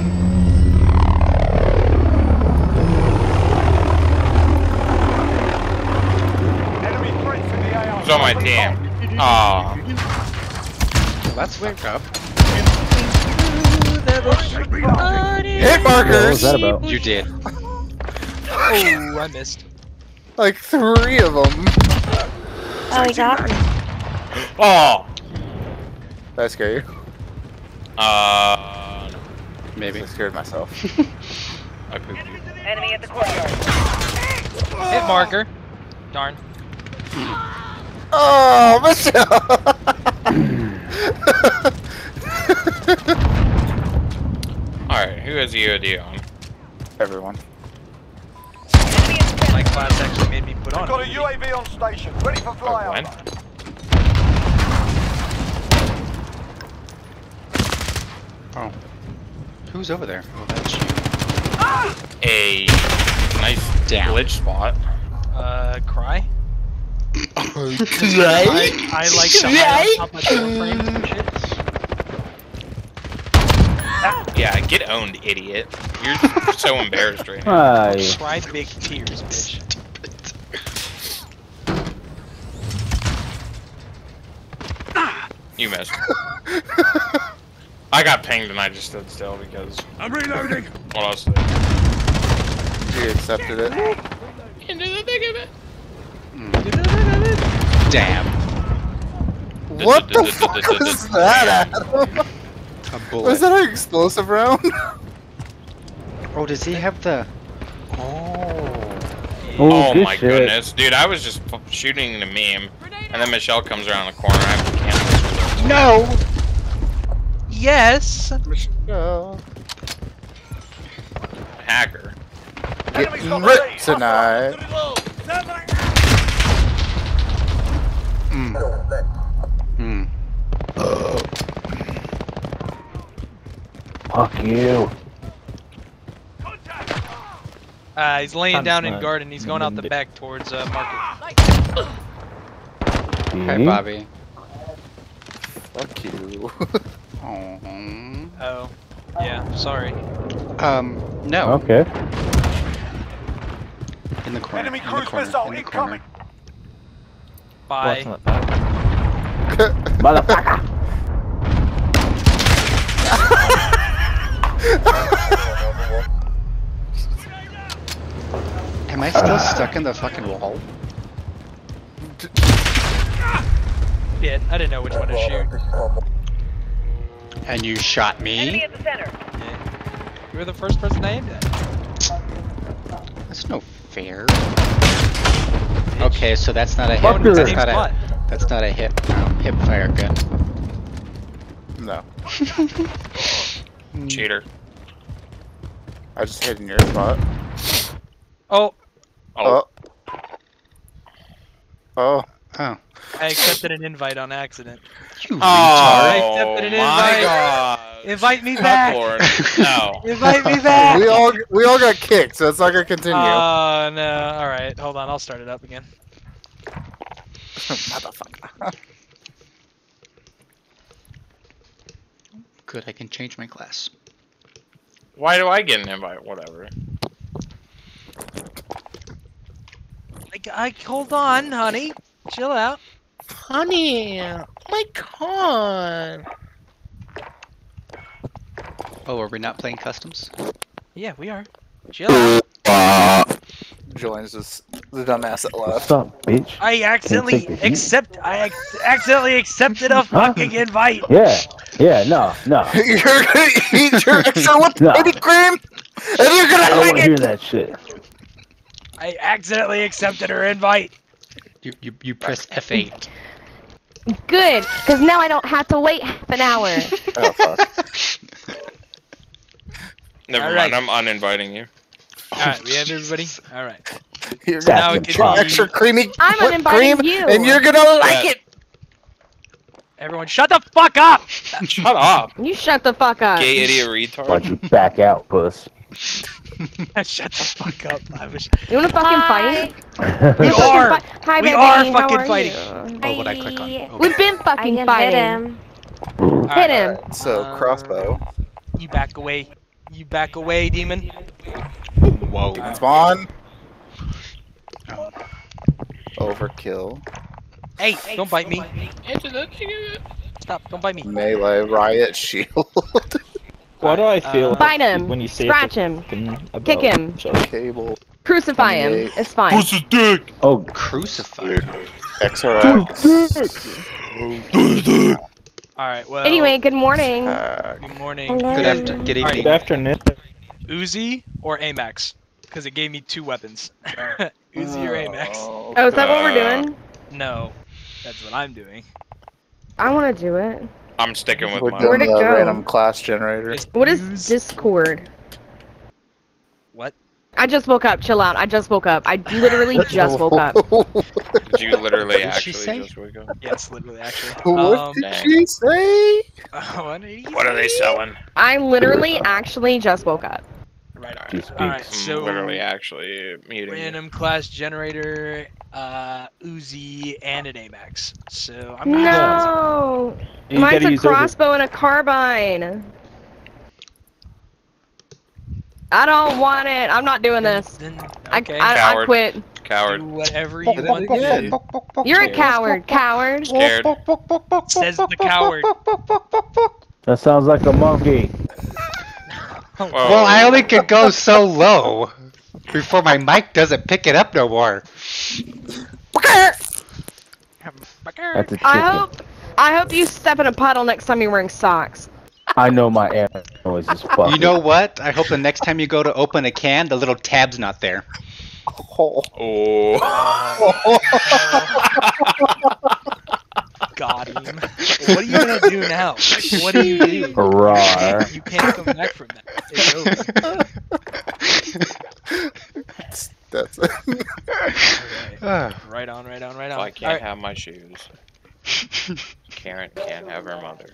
Who's on my team? Aw. Well, that's fucked up. Hit markers! What was that about? You did. Oh, I missed. Like 3 of them. Oh, he got me. Oh. Did I scare you? No. Maybe. I scared myself. I pooped you. Enemy at the courtyard. Hit marker. Darn. Oh, Michelle! Alright. has EOD on? Everyone. My class actually made me put on. Got a UAV on station, ready for flyover. Oh. Who's over there? Oh, that's you. A nice Down. glitch spot. Cry? I like to hide on top of my door frames and shit. Yeah, get owned, idiot. You're so embarrassed right now. Hi. Cry big tears, bitch. You missed. I got pinged and I just stood still because I'm reloading. what else? You accepted it. Into the thick of it. Damn. What the fuck was that, Adam? A bullet. Was that an explosive round? Oh, does he have the... Oh good my shit. goodness, dude! I was just shooting the meme, and then Michelle comes around the corner. I have to cancel this for No! Yes! Michelle. hacker. Getting ripped tonight. Fuck you. He's laying I'm down in smart. garden. He's going out the back towards market. Hey, Bobby. Fuck you. Oh, yeah. Sorry. No. Okay. In the corner. Enemy in the cruise corner, missile in the incoming. corner. Bye. Motherfucker. Am I still stuck in the fucking wall? Shit, I didn't know which one to shoot. And you shot me? You were the first person I aimed at. That's no fair. Okay, so that's not a hip. Fucker. That's Same not spot. that's not a hip fire gun. No. Cheater. I just hid in your spot. Oh, Oh, Oh. Oh. I accepted an invite on accident. You I retard. accepted an my invite. god. Invite me Cuck back. Lord. No. Invite me back. We all got kicked, so it's not gonna continue. Oh no! All right, hold on. I'll start it up again. Motherfucker. Good, I can change my class. Why do I get an invite? Whatever. Hold on, honey. Chill out. Honey, oh my god. Oh, are we not playing customs? Yeah, we are. Chill out. Julian's just the dumbass that left. What's up, bitch? I accidentally accidentally accepted a fucking invite. Yeah. Yeah, no. You're gonna eat your extra whipped No. baby cream, and you're I gonna don't like want to hear it. that shit. I accidentally accepted her invite. You press F8. Good, because now I don't have to wait half an hour. Oh fuck. Never All mind, right. I'm uninviting you. Alright, we have everybody? Alright. You're That's gonna Now a it eat can your be... extra creamy I'm whipped uninviting cream, you. and you're gonna like it. Everyone shut the fuck up! Shut up. You shut the fuck up. Gay idiot retard. Why'd you back out, puss? Shut the fuck up. I wish... You wanna fucking fight? We You wanna are! fucking fight? Hi, We baby. are How fucking are fighting. you? Oh, what I click on? Oh, We've been fucking fighting. Hit him. So crossbow. You back away. You back away, demon. Whoa. Demon spawn. Overkill. Hey, don't bite me. Stop, don't bite me. Melee riot shield. Why do I feel Bite him. when you say Scratch him. Kick him. Cable. Crucify him. Hey. It's fine. dick? Oh, Crucified. XRX. Alright, well... Anyway, good morning. Good morning. Good Good evening. afternoon. Uzi or Amax? Because it gave me two weapons. Uzi or Amax? Oh, is that what we're doing? No. That's what I'm doing. I want to do it. I'm sticking with We're mine. Where'd doing it the go? random class generator. It's What is Uz- Discord? I just woke up. Chill out. I just woke up. I literally just woke up. Did you literally What did she actually say? just wake up? Yes, literally, actually. What did dang. she say? What are they selling? I literally actually just woke up. Right. She speaks. All right. I'm So literally actually muting you. random class generator, Uzi, and an AMAX. So I'm gonna No. You Mine's gotta a use those- crossbow and a carbine. I don't want it. I'm not doing this. Okay. I Coward. quit. Coward. Do whatever you want to do. You're a coward. Coward. Scared. Says the coward. That sounds like a monkey. Whoa. Well, I only could go so low before my mic doesn't pick it up no more. That's a chicken. I hope you step in a puddle next time you're wearing socks. I know my animal noise is fucking. You know what? I hope the next time you go to open a can, the little tab's not there. Oh. Got him. What are you gonna do now? What do you do? Roar. You can't come back from that. It's over. That's it. Okay. Right on. Well, I can't have my shoes. Karen can't have her mother.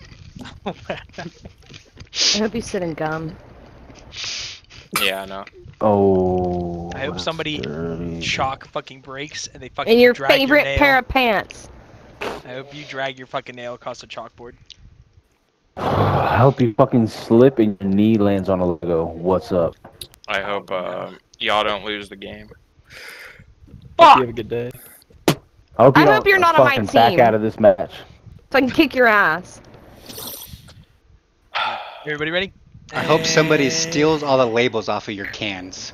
I hope you sit in gum. Yeah, I know. Oh. I hope that's somebody dirty. chalk fucking breaks and they fucking And your drag favorite your nail. pair of pants. I hope you drag your fucking nail across the chalkboard. I hope you fucking slip and your knee lands on a Lego. What's up? I hope y'all don't lose the game. Hope you have a good day. I hope, you I don't hope you're not on my fucking back team. out of this match. So I can kick your ass. Everybody ready? I hope somebody steals all the labels off of your cans.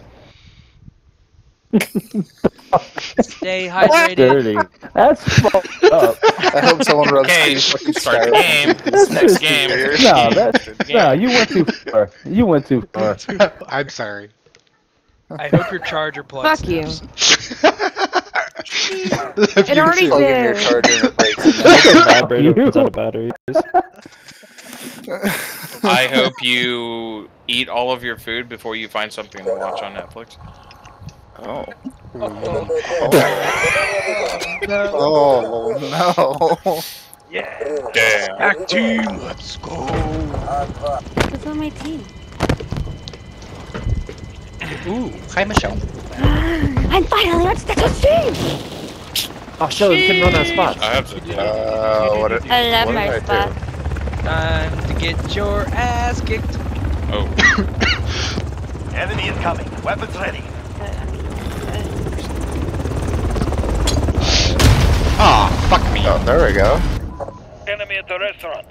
Stay hydrated. Dirty. That's fucked up. I hope someone rubs Okay, some fucking start the Skyrim. game. Next game. No, that's no. You went too far. You went too far. I'm sorry. I hope your charger plugs. Fuck you. It It already Plug in your did. charger and it breaks. Vibrator runs out of batteries. I hope you eat all of your food before you find something to watch on Netflix. Oh. No. Oh no. Yeah. Damn. Back team. Let's go. Who's on my team? Ooh, hi Michelle. I'm finally on second team! Oh, Shelly, we can run out of spots. I have to. What I love what my did I spot. do? Time to get your ass kicked. Oh. Enemy incoming. Weapons ready. Aw, fuck me. Oh, there we go. Enemy at the restaurant.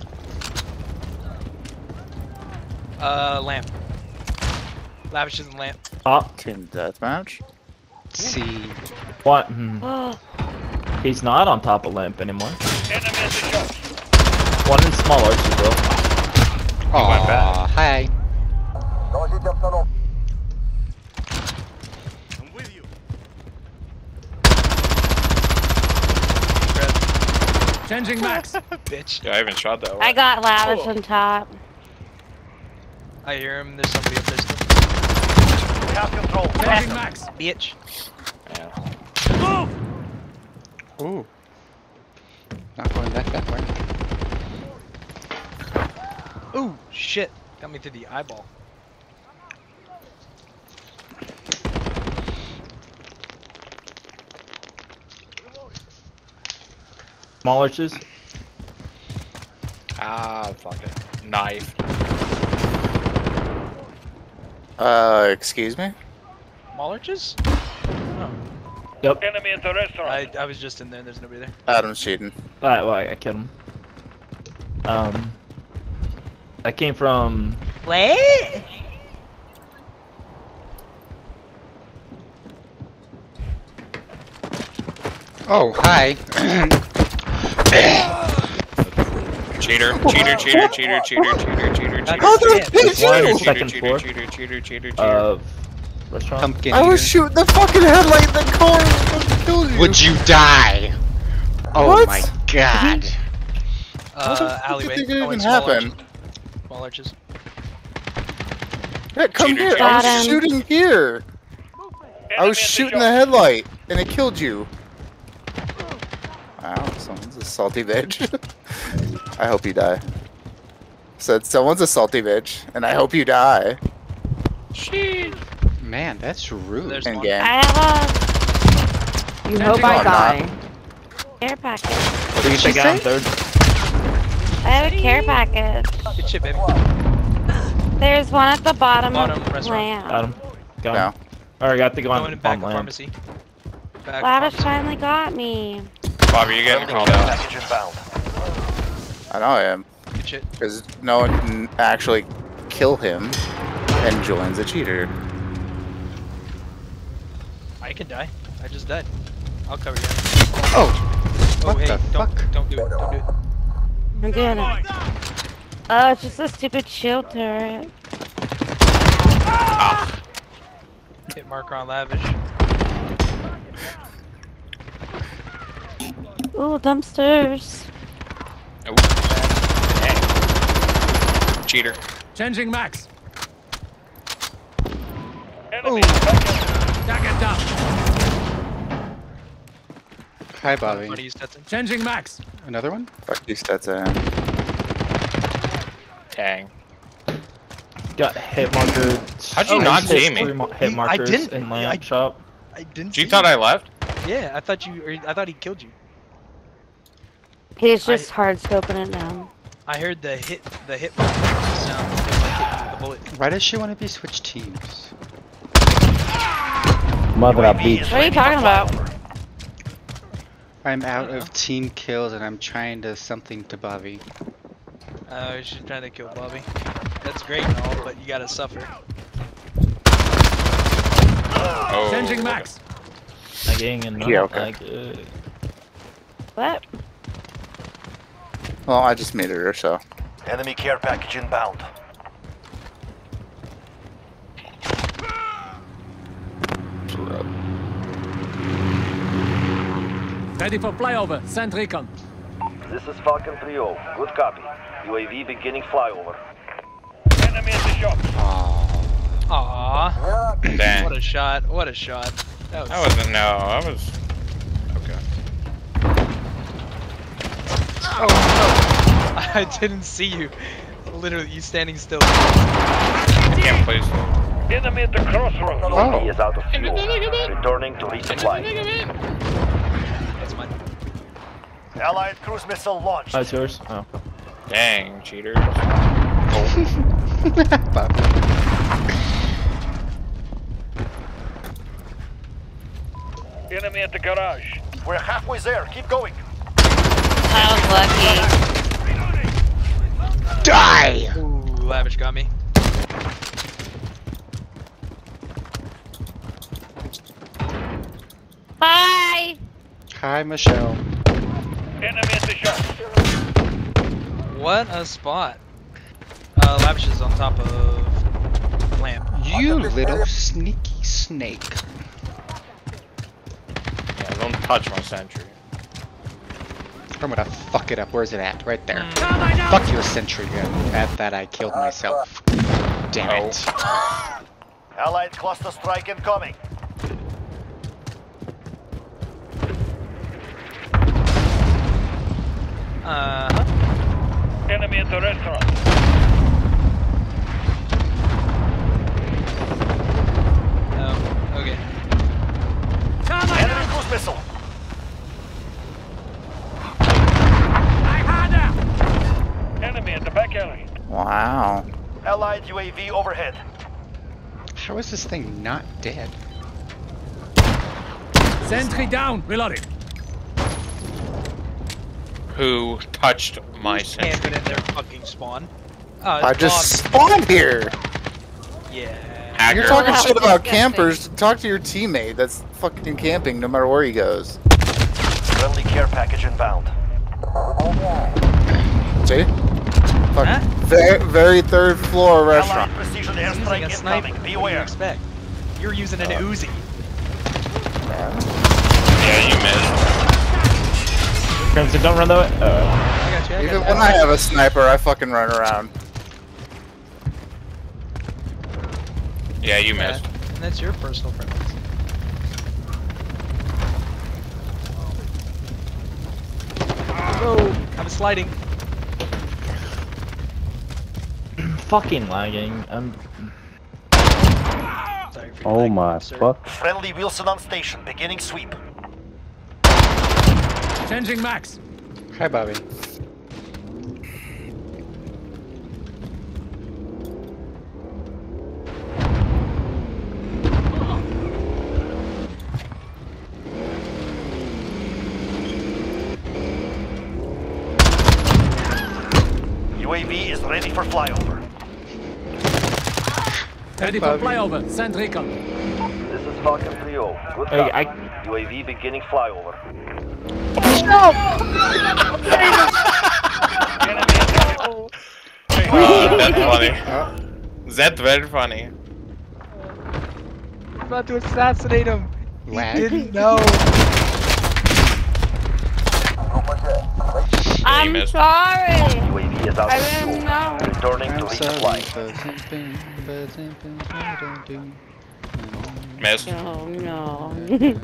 Lamp. Lavishes and lamp. Top. Team deathmatch. See. What? Oh, He's not on top of lamp anymore. Enemy at the shop. One in small arches though. Aw, hi. I'm with you. Changing max. Bitch. Yeah, I haven't shot that one. I got lavish on top. I hear him. There's somebody up there still. Cap control. Changing max. Bitch. Yeah. Move. Ooh. Not going that way. Ooh, shit. Got me through the eyeball. Small arches. Ah, fuck it. Knife. Excuse me? Mallarches? Yep. Enemy at the restaurant. I was just in there. There's nobody there. Adam's cheating. Alright, well, I killed him. I came from. What? Oh, hi. Cheater, cheater, cheater, cheater, cheater, cheater, cheater, cheater. How did it hit One you? is second cheater, floor cheater, cheater, cheater, cheater. of restaurant. Pumpkin I was eater. shooting the fucking headlight in the car and fucking killed you. Would you die? Oh What? my god. What the fuck Alleyway. did it Oh, even and small happen? arches. Small arches. Yeah, come Cheater, here. cheater. I Got was him. shooting here. I was shooting the headlight, and it killed you. Wow, someone's a salty bitch. I hope you die. Said someone's a salty bitch, and I hope you die. Man, that's rude. There's And one. game. I have You hope I on, die. a care package. What did you Take out say? third. I have a care package. Good shit, baby. There's one at the bottom Bottom of restaurant. Got land. him. Got No. him. Alright, got the Going gun in back on of land. pharmacy. Back Lavish of pharmacy. finally got me. Bobby, you're getting called out. I know I am. Good shit. Because no one can actually kill him and joins a cheater. I can die. I just died. I'll cover you. Oh, Oh, what hey, the don't fuck? do it. Don't do it. I'm doing it. Oh, it's just a stupid shield turret. Hit marker on Lavish. Ooh, dumpsters. Oh. Dang. Cheater. Changing max. Oh, Target down. Hi, Bobby. what do you Stetson? Changing max. Another one? Fuck you, Stetson. Dang. Got hit marker. How'd you not see me? Hit markers didn't- in I- lamp shop. I didn't. You see thought I left? Yeah, I thought you. Or I thought he killed you. He's just hard scoping it down. I heard the hit marker sound like hitting the bullet. Why does she want to be switched teams? Mother of beach. What are you talking about? I'm out of team kills and I'm trying to something to Bobby. She's trying to kill Bobby. That's great and all, but you gotta suffer. Oh. Changing max. Lagging and not Yeah, okay. lagging. What? Well, I just made her, so. Enemy care package inbound. Ready for flyover. Send recon. This is Falcon 3-0. Good copy. UAV beginning flyover. Enemy at the shop. Aww. Dang. What a shot. What a shot. That That wasn't, no, that was... Okay. Oh no. I didn't see you. Literally, you standing still. Can't place it. Enemy at the crossroads. UAV is out of fuel. Returning to resupply. That's mine. Allied cruise missile launched. That's yours? Oh. Dang, cheaters. Bobby. Enemy at the garage. We're halfway there. Keep going. I was lucky. Die! Ooh, Lavish got me. Bye! Hi, Michelle. Enemy at the shop. What a spot. Lavish is on top of lamp. You little sneaky snake. Yeah, don't touch my sentry. I'm gonna fuck it up. Where's it at? Right there. Fuck your sentry gun. At that I killed myself. Damn it. Allied cluster strike incoming. Enemy at the restaurant. Oh, okay. Enemy cruise missile. Enemy at the back alley. Wow. Allied UAV overhead. How is this thing not dead? Sentry down. Reloading. Who touched my Camping sentry? in their fucking spawn. I just Bobby. spawned here. Yeah. Hacker. You're talking Wow. shit about campers. Talk to your teammate that's fucking camping no matter where he goes. Friendly care package inbound. See? Fuck. Huh? Very third floor restaurant. Allied precision He's using airstrike a sniper. incoming. What do you Beware. expect? You're using an Uzi. Yeah, you missed. Crimson, don't run that way. I got you. I Even got when you. I have a sniper, I fucking run around. Yeah, you missed. And that's your personal preference. Oh, I'm sliding. Fucking lagging. Sorry for your Oh lag, my sir. fuck. Friendly Wilson on station. Beginning sweep. Changing max. Hi, Bobby. UAV is ready for flyover. Ready for flyover. Send recon. This is Falcon 3-0. Good Hey, copy. UAV beginning flyover. That's funny. That's very funny. I'm about to assassinate him. Lag? He didn't know. I'm missed. sorry. UAV is out I of didn't fuel. know. Returning to I'm sorry resupply. for simping, but simping I don't do. Missed. No, no.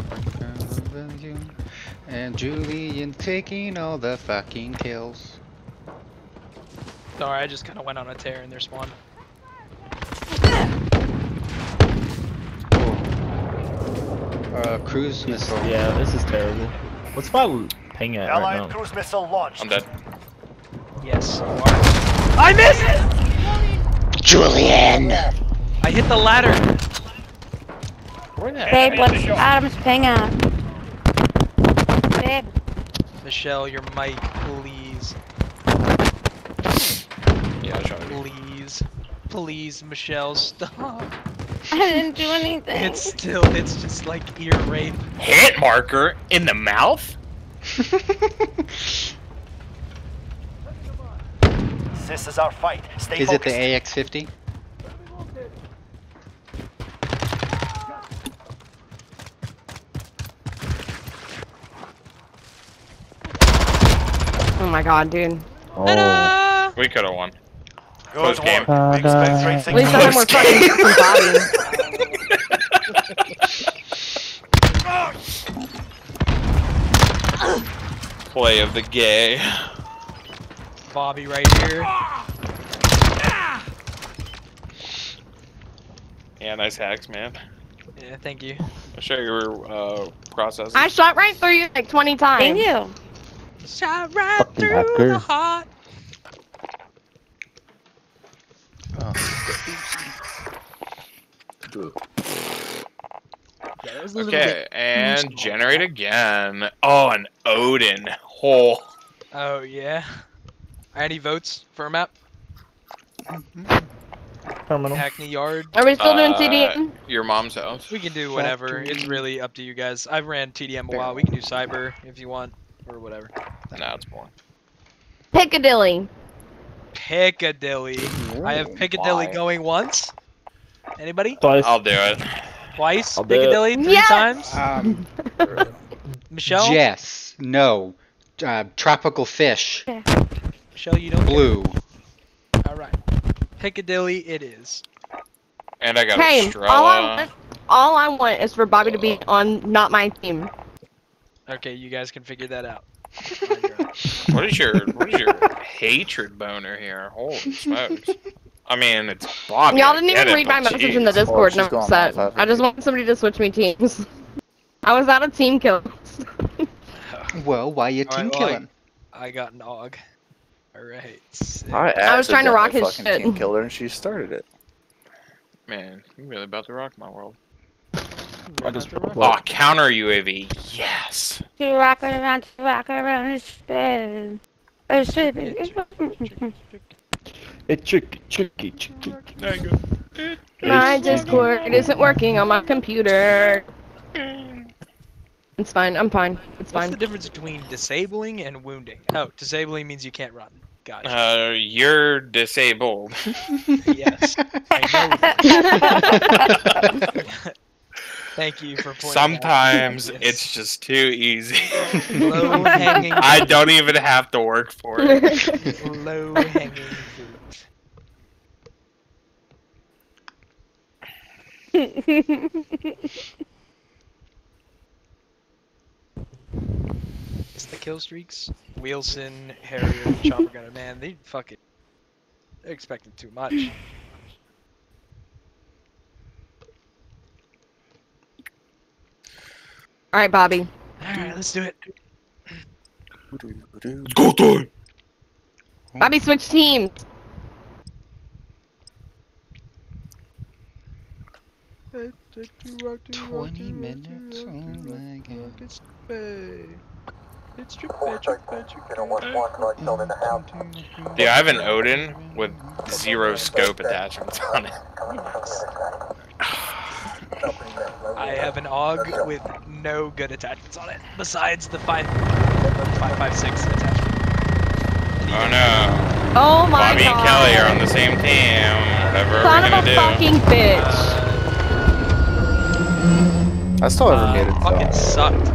And Julian taking all the fucking kills. Sorry, I just kind of went on a tear in their spawn. Cruise missile. Yeah, this is terrible. What's my ping at right Allied now? cruise missile launched. I'm dead. Yes, you are. I missed! Julian! I hit the ladder. Where the Babe, what's Adam's ping at? Babe. Michelle, your mic, please. Yeah, I was trying to. Please. Please, Michelle, stop. I didn't do anything. It's just like ear rape. Hit marker in the mouth? This is our fight. Stay Is it the focused. AX-50? Oh my god, dude. Oh. We could have won. Good Close game. work. We expect straight At least I'm more Close fucking Bobby. Play of the gay. Bobby right here. Yeah, nice hacks, man. Yeah, thank you. I'll show your processing. I shot right through you like 20 times. Thank you. Shot right Fucking through hacker. the heart. Yeah, that was a little Okay, bit and small. generate again. Oh, an Odin. Oh. Oh yeah. Any votes for a map? Terminal. Hackney Yard. Are we still doing TDM? Your mom's house. We can do whatever. It's really up to you guys. I've ran TDM a while. We can do Cyber if you want, or whatever. Nah, it's boring. Piccadilly. Piccadilly. I have Piccadilly Why? going once. Anybody? Twice. I'll do it. Twice? I'll do it. Piccadilly? 3 Yes! times? Michelle? Yes. No. Tropical fish. Michelle, you don't Blue. Alright. Piccadilly it is. And I got Hey, a all I want is for Bobby to be on not my team. Okay, you guys can figure that out. What is your hatred boner here? Holy smokes. I mean, it's Bobby. Y'all I didn't get even it, read my but message in the jeez. Discord and she's I'm going upset. off. I just want somebody to switch me teams. I was out of team kills. Well, why you team Alright, well, killing? I got an AUG. Alright. I was trying to rock his fucking shit. team killed her and she started it. Man, you're really about to rock my world. I just, Oh, counter UAV. Yes. To rock around his bed. it's tricky. There you go. My Discord isn't working on my computer. It's fine. I'm fine. It's What's fine. the difference between disabling and wounding? Oh, disabling means you can't run. Gotcha. You're disabled. Yes. I know. Thank you for pointing Sometimes out. it's just too easy. Low-hanging I don't even have to work for it. Low-hanging fruit. It's the kill streaks. Wilson, Harrier, Chopper Gunner. Man, they're expecting too much. All right, Bobby. Alright, let's do it. Go time! Bobby, switch teams. $20 minutes. Oh my god. Yeah, I have an Odin with 0 scope attachments on it. I have an AUG with no good attachments on it, besides the 5.56 attachment. Oh no. Oh my Bobby god. and Kelly are on the same team. Whatever Son we're of gonna a do. fucking bitch. I still haven't made it. Fucking sucked.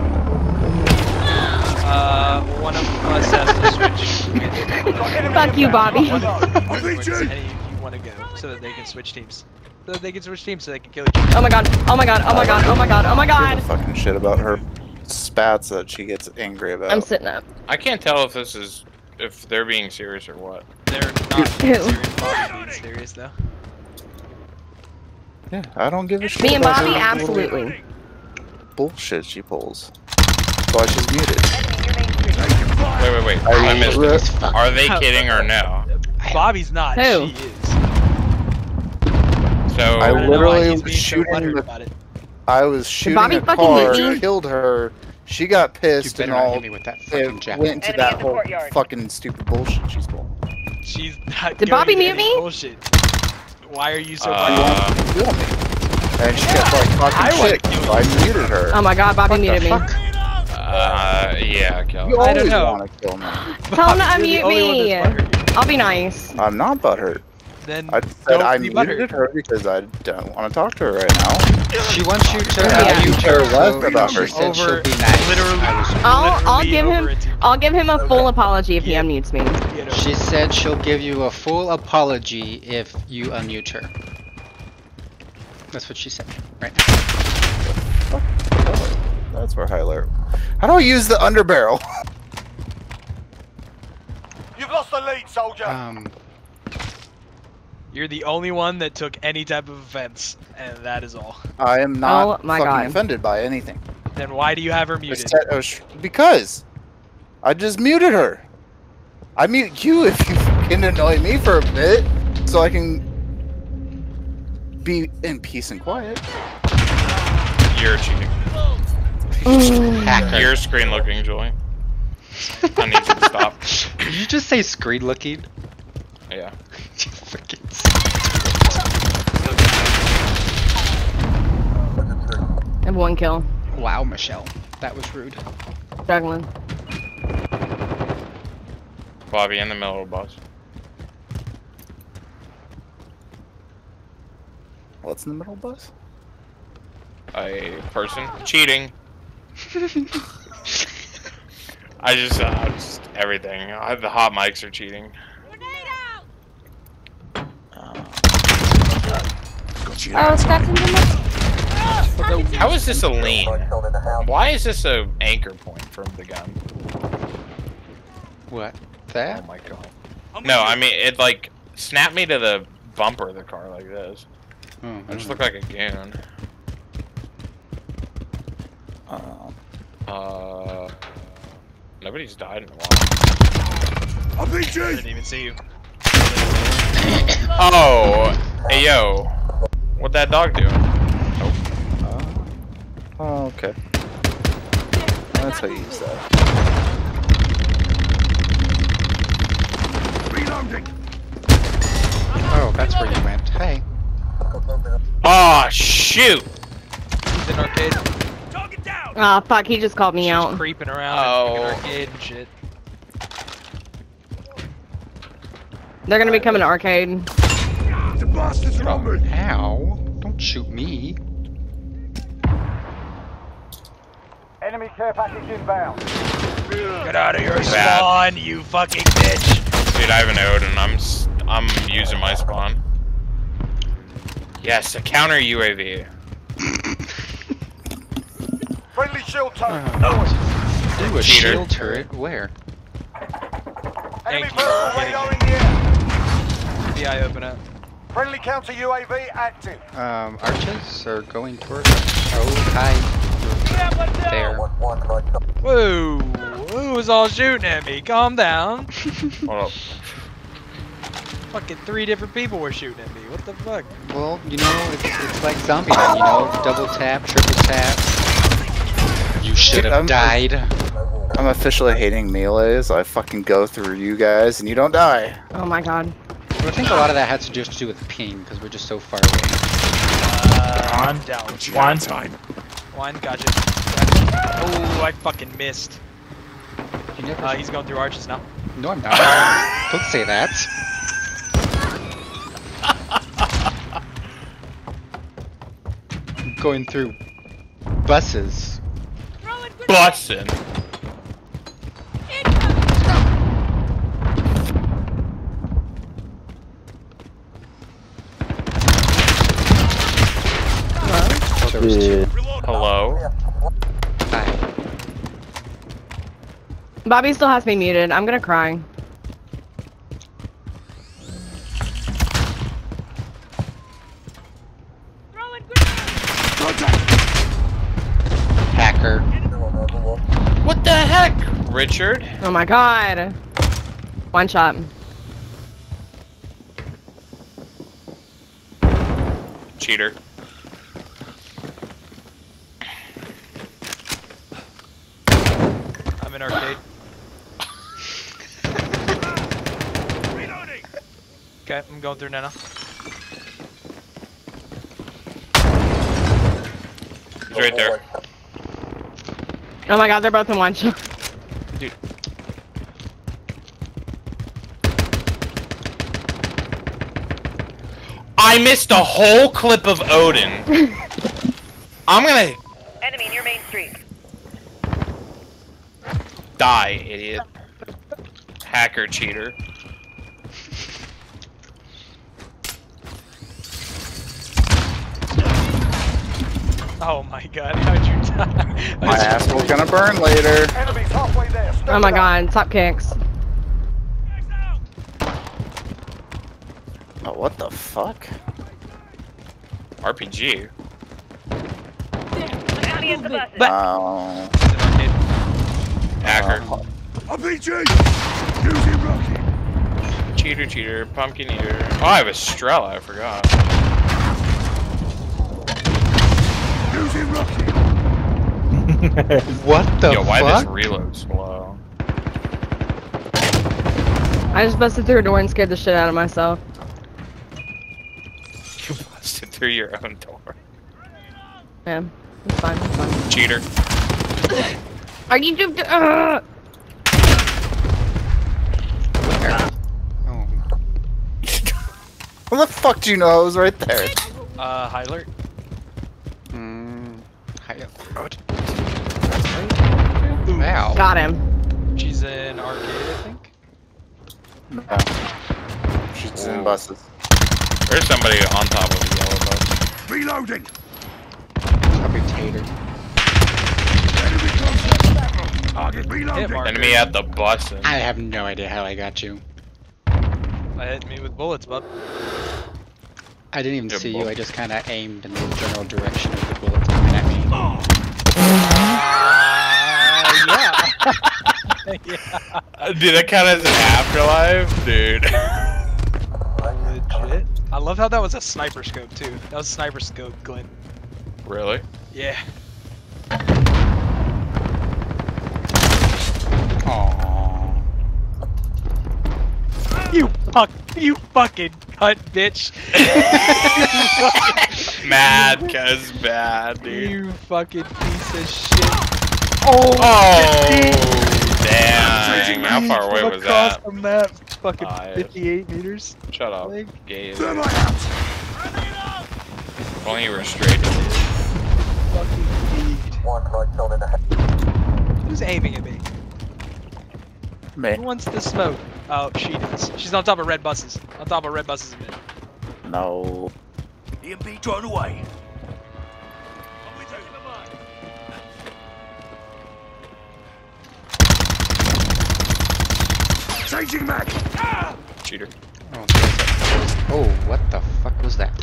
One of us has to switch. Fuck you, Bobby. Any you want to go, so that they can switch teams. So that they can switch teams, so they can kill each other. Oh my god. Oh my god. Oh my god. Oh my god. Oh my god. Give a fucking shit about her spats that she gets angry about. I'm sitting up. I can't tell if this is if they're being serious or what. They're not serious. Bobby's being serious though. Yeah, I don't give a shit. Me and about Bobby, her absolutely. bullshit she pulls. That's why she's muted. Wait. I missed it. Are they kidding or no? Bobby's not. Who? She is. So I literally was was shooting about it. I was shooting Bobby a fucking car, hit me? killed her. She got You pissed better and not all. hit me with that fucking It javelin. went to that whole fucking stupid bullshit she's pulling. She's not. Did going Bobby to mute any me? Bullshit. Why are you so? She wanted to kill me, and she kept like I talking wanna shit. kill So I muted her. Oh my god, Bobby What the muted me. fuck? Yeah, Kelly. You I don't always know. want to kill me. Tell him to You're the unmute only one me. that's butthurt. I'll be nice. I'm not butthurt. Then I said don't I be muted butthurt. her because I don't want to talk to her right now. She wants you to Yeah. mute care her. less so about she her. said she'll Over- be nice. literally- I'll give over him a team. I'll give him a full Okay. apology if he Yeah. unmutes me. Get over She it. said she'll give you a full apology if you unmute her. That's what she said. Right now. That's where highlight. How do I use the underbarrel? You've lost the lead, soldier. You're the only one that took any type of offense, and that is all. I am not Oh my fucking God. offended by anything. Then why do you have her I muted? said- because I just muted her. I mute you if you can annoy me for a bit, so I can be in peace and quiet. You're cheating. Hacker. Your screen looking, Julie. I need you to stop. Did you just say screen looking? Yeah. Fucking I have one kill. wow, Michelle. That was rude. Struggling. Bobby in the middle of the bus. What's in the middle bus? A person cheating. I just everything. The hot mics are cheating. Oh, Scott's in the How is this a lean? Why is this a anchor point from the gun? What? That? Oh my god. No, I mean it like snapped me to the bumper of the car like this. Oh, I just look like a goon. Nobody's died in a while. I beat you. I didn't even see you. Oh, hey yo, what that dog doing? Oh, okay. That's how you use that. Reloading. Oh, that's where you went. Hey. Oh shoot! He's in arcade. Target down. Ah, fuck, he just called me out. Creeping around Oh. in arcade and shit. They're gonna become an arcade. The bastard's on me. Ow. Don't shoot me. Enemy care package inbound. Get out of your Bad. spawn, you fucking bitch! Dude, I have an Odin. I'm using my spawn. Yes, a counter UAV. Friendly shield turret. Ooh, a shield turret. Where? Enemy personal radar in the air. The eye open up. Friendly counter UAV active. Archers are going toward us. Oh, hi. There. Whoa! Who was all shooting at me? Calm down. Hold up. Fucking 3 different people were shooting at me. What the fuck? Well, you know, it's like Zombieland, you know? Double tap, triple tap. You should have died. I'm officially hating melees. I fucking go through you guys and you don't die. Oh my god. Well, I think a lot of that has to just do with ping, because we're just so far away. I'm down. One time. One, gotcha. Oh, I fucking missed. He's going through arches now. No, I'm not. Don't say that. I'm going through buses. Bussin'. Oh, there was 2. Hello? Hi. Bobby still has me muted. I'm gonna cry. Hacker. What the heck, Richard? Oh my god. One shot. Cheater. I'm in arcade. Okay, I'm going through Nana. He's right there. Oh my god, they're both in one shot. Dude. I missed a whole clip of Odin. I'm gonna Enemy near Main Street. die, idiot. Hacker cheater. Oh my god, how'd you die? My asshole's gonna burn later. Enemies halfway there. Step Oh my it up. god, top kicks. Oh, what the fuck? RPG. Enemy at the buses. Oh. Hacker. RPG! Using rocket! Cheater, cheater, pumpkin eater. Oh, I have Estrella, I forgot. Using rocket! What the Yo, why fuck? this reload slow? I just busted through a door and scared the shit out of myself. You busted through your own door. Yeah, it's fine, it's fine. Cheater. Are you doing? Oh. How the fuck do you know I was right there? High alert. High alert. Wow. Got him. She's in arcade, I think. No. She's in buses. There's somebody on top of the yellow bus. Reloading! Probably Tater. Enemy contact! Target reloading! Enemy at the bus. I have no idea how I got you. That hit me with bullets, bub. I didn't even Good see ball. you, I just kinda aimed in the general direction of the bullets coming at me. Yeah. Yeah. Dude, that count as an afterlife? Dude. Legit. I love how that was a sniper scope, too. That was a sniper scope, Glenn. Really? Yeah. Aww. You fucking cunt, bitch. Mad, cuz bad, dude. You fucking piece of shit. Oh, dang. How far away was Across that? the map, fucking 5. 58 meters. Shut up. Like, Gaze. Thermite out! If only you were straight. fucking feed. Who's aiming at me? Me. Who wants to smoke? Oh, she does. She's on top of red buses. On top of red buses in mid. No. EMP drone away. Changing mag. Cheater. Oh, what the fuck was that?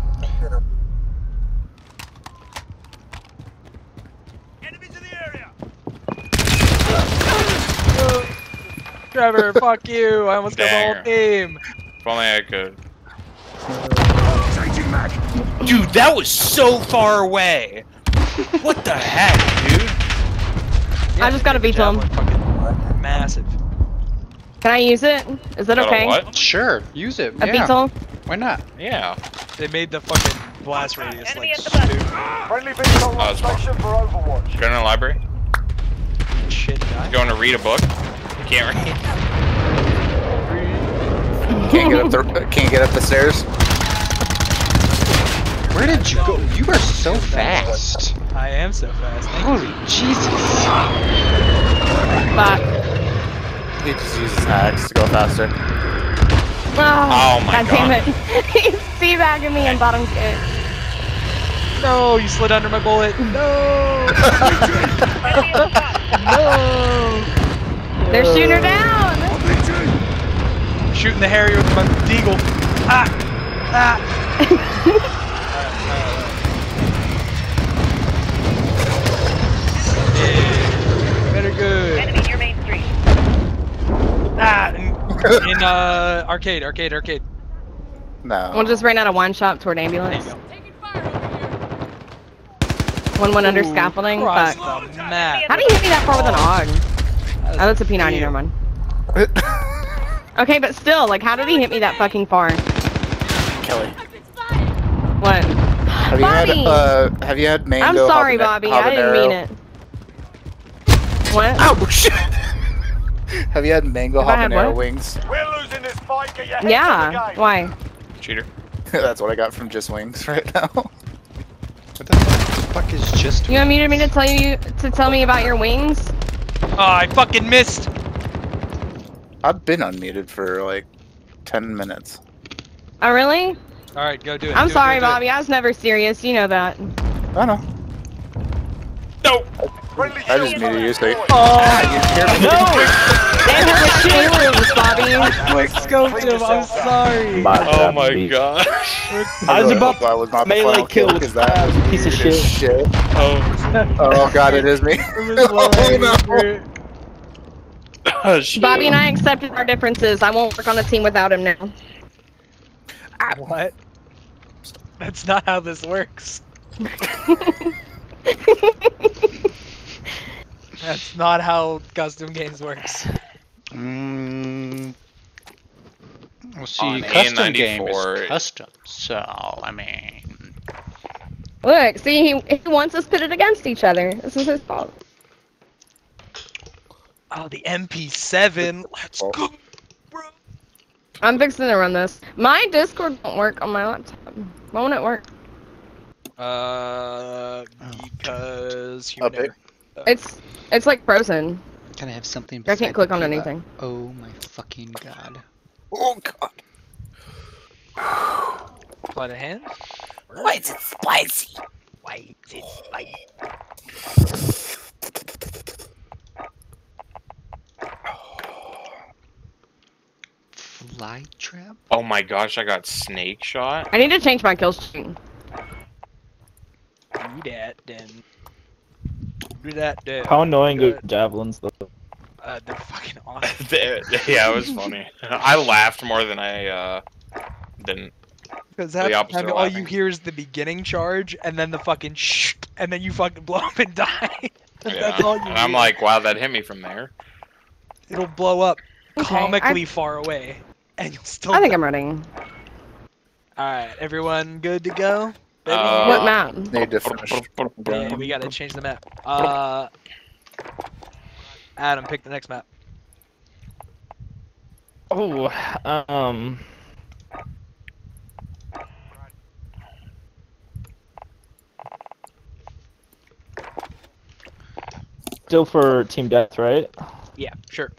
Enemies in the area. Trevor, fuck you! I almost got the whole team. If only I could. Changing mag. Dude, that was so far away. What the heck, dude? I just got a V-Tom. Fucking massive. Can I use it? Is that Got a okay? what? Sure, use it. A Yeah. V-Tom? Why not? Yeah. They made the fucking blast radius like stupid. Friendly vehicle Oh, on it's fine. station for Overwatch. Go in the library. Shit, guy. Going to read a book. You can't read. Can't get up the stairs. Where did you go? You are so fast. I am so fast. Holy Jesus. Fuck. He just uses hacks to go faster. Oh my God damn it. He's teabagging me in bottom kick. No, you slid under my bullet. No. No. They're shooting her down. I'm shooting the Harrier with my deagle. Ah. Ah. Better good. Enemy near Main Street. Ah, in arcade. No. One just ran out of wine shop toward ambulance. One went under scaffolding. Cross Fuck. the map. How do you hit me that far with an AUG? Oh, that's a P90, never mind. Okay, but still, like, how did he hit me that fucking far? Kelly. What? Have you had mango? I'm sorry, habanero- Bobby. I didn't mean it. What? Oh shit! Have you had mango Have I had habanero what? wings? We're losing this fight. Get your heads in the Yeah. game. Why? Cheater. That's what I got from Just Wings right now. What the fuck is just? You unmuted me to tell me about your wings? Oh, I fucking missed. I've been unmuted for like 10 minutes. Oh, really? All right, go do it. I'm Do it, sorry, do it, do it. Bobby. I was never serious. You know that. I know. No. Friendly I just shield muted you, so you They hurt my feelings, Bobby. Quick scope him. I'm sorry. Oh my god. I was about That was not the melee final kill kill with because that was piece of muted as shit. Oh. Oh god, it is me. Oh, shit. Bobby and I accepted our differences. I won't work on a team without him now. What? That's not how this works. That's not how custom games works. Well, see, On custom game A94. is custom, so I mean. Look, see, he wants us pitted against each other. This is his fault. Oh, the MP7. Let's go. I'm fixing to run this. My Discord won't work on my laptop. Why won't it work? Because you Up never. It's like frozen. Can I have something? I can't click on beside the anything. keyboard? Oh my fucking god. Oh god. Sleight of hand? Why is it spicy? Why is it spicy? Fly trap? Oh my gosh, I got snake shot. I need to change my kill stream. Do that then. Do that then. How annoying are javelins though? They're fucking awesome. Yeah, it was funny. I laughed more than I didn't. Because The half the opposite time of all you laughing. hear is the beginning charge, and then the fucking shh, and then you fucking blow up and die. That's all you And I'm hear. like, wow, that hit me from there. It'll blow up Okay, comically far away, and you'll still. I think I'm ready. Alright, everyone good to go? Ready? What map? Need to finish. Yeah, we gotta change the map. Adam, pick the next map. Oh, still for team death, right? Yeah, sure.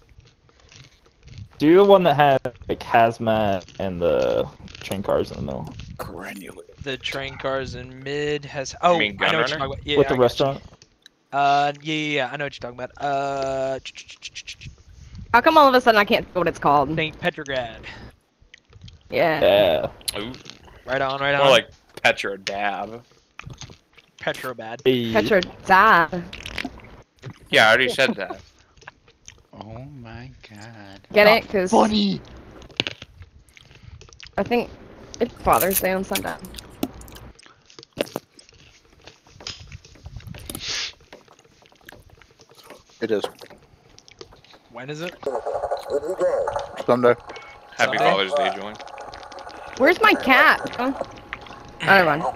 Do the one that has like hazmat and the train cars in the middle. Granular. The train cars in mid has. Oh, mean I know what Gunrunner? you're talking about. Yeah, With I the got restaurant? you. Yeah, I know what you're talking about. How come all of a sudden I can't see what it's called? St. Petrograd. Yeah. Ooh. Right on, right More on. like Petrodab. Petrobad. Petrodab. Yeah, I already said that. Oh my god. Get it? Cause funny. I think it's Father's Day on Sunday. It is. When is it? Sunday. Happy Father's Day, Julian. Where's my cat? Oh, never mind.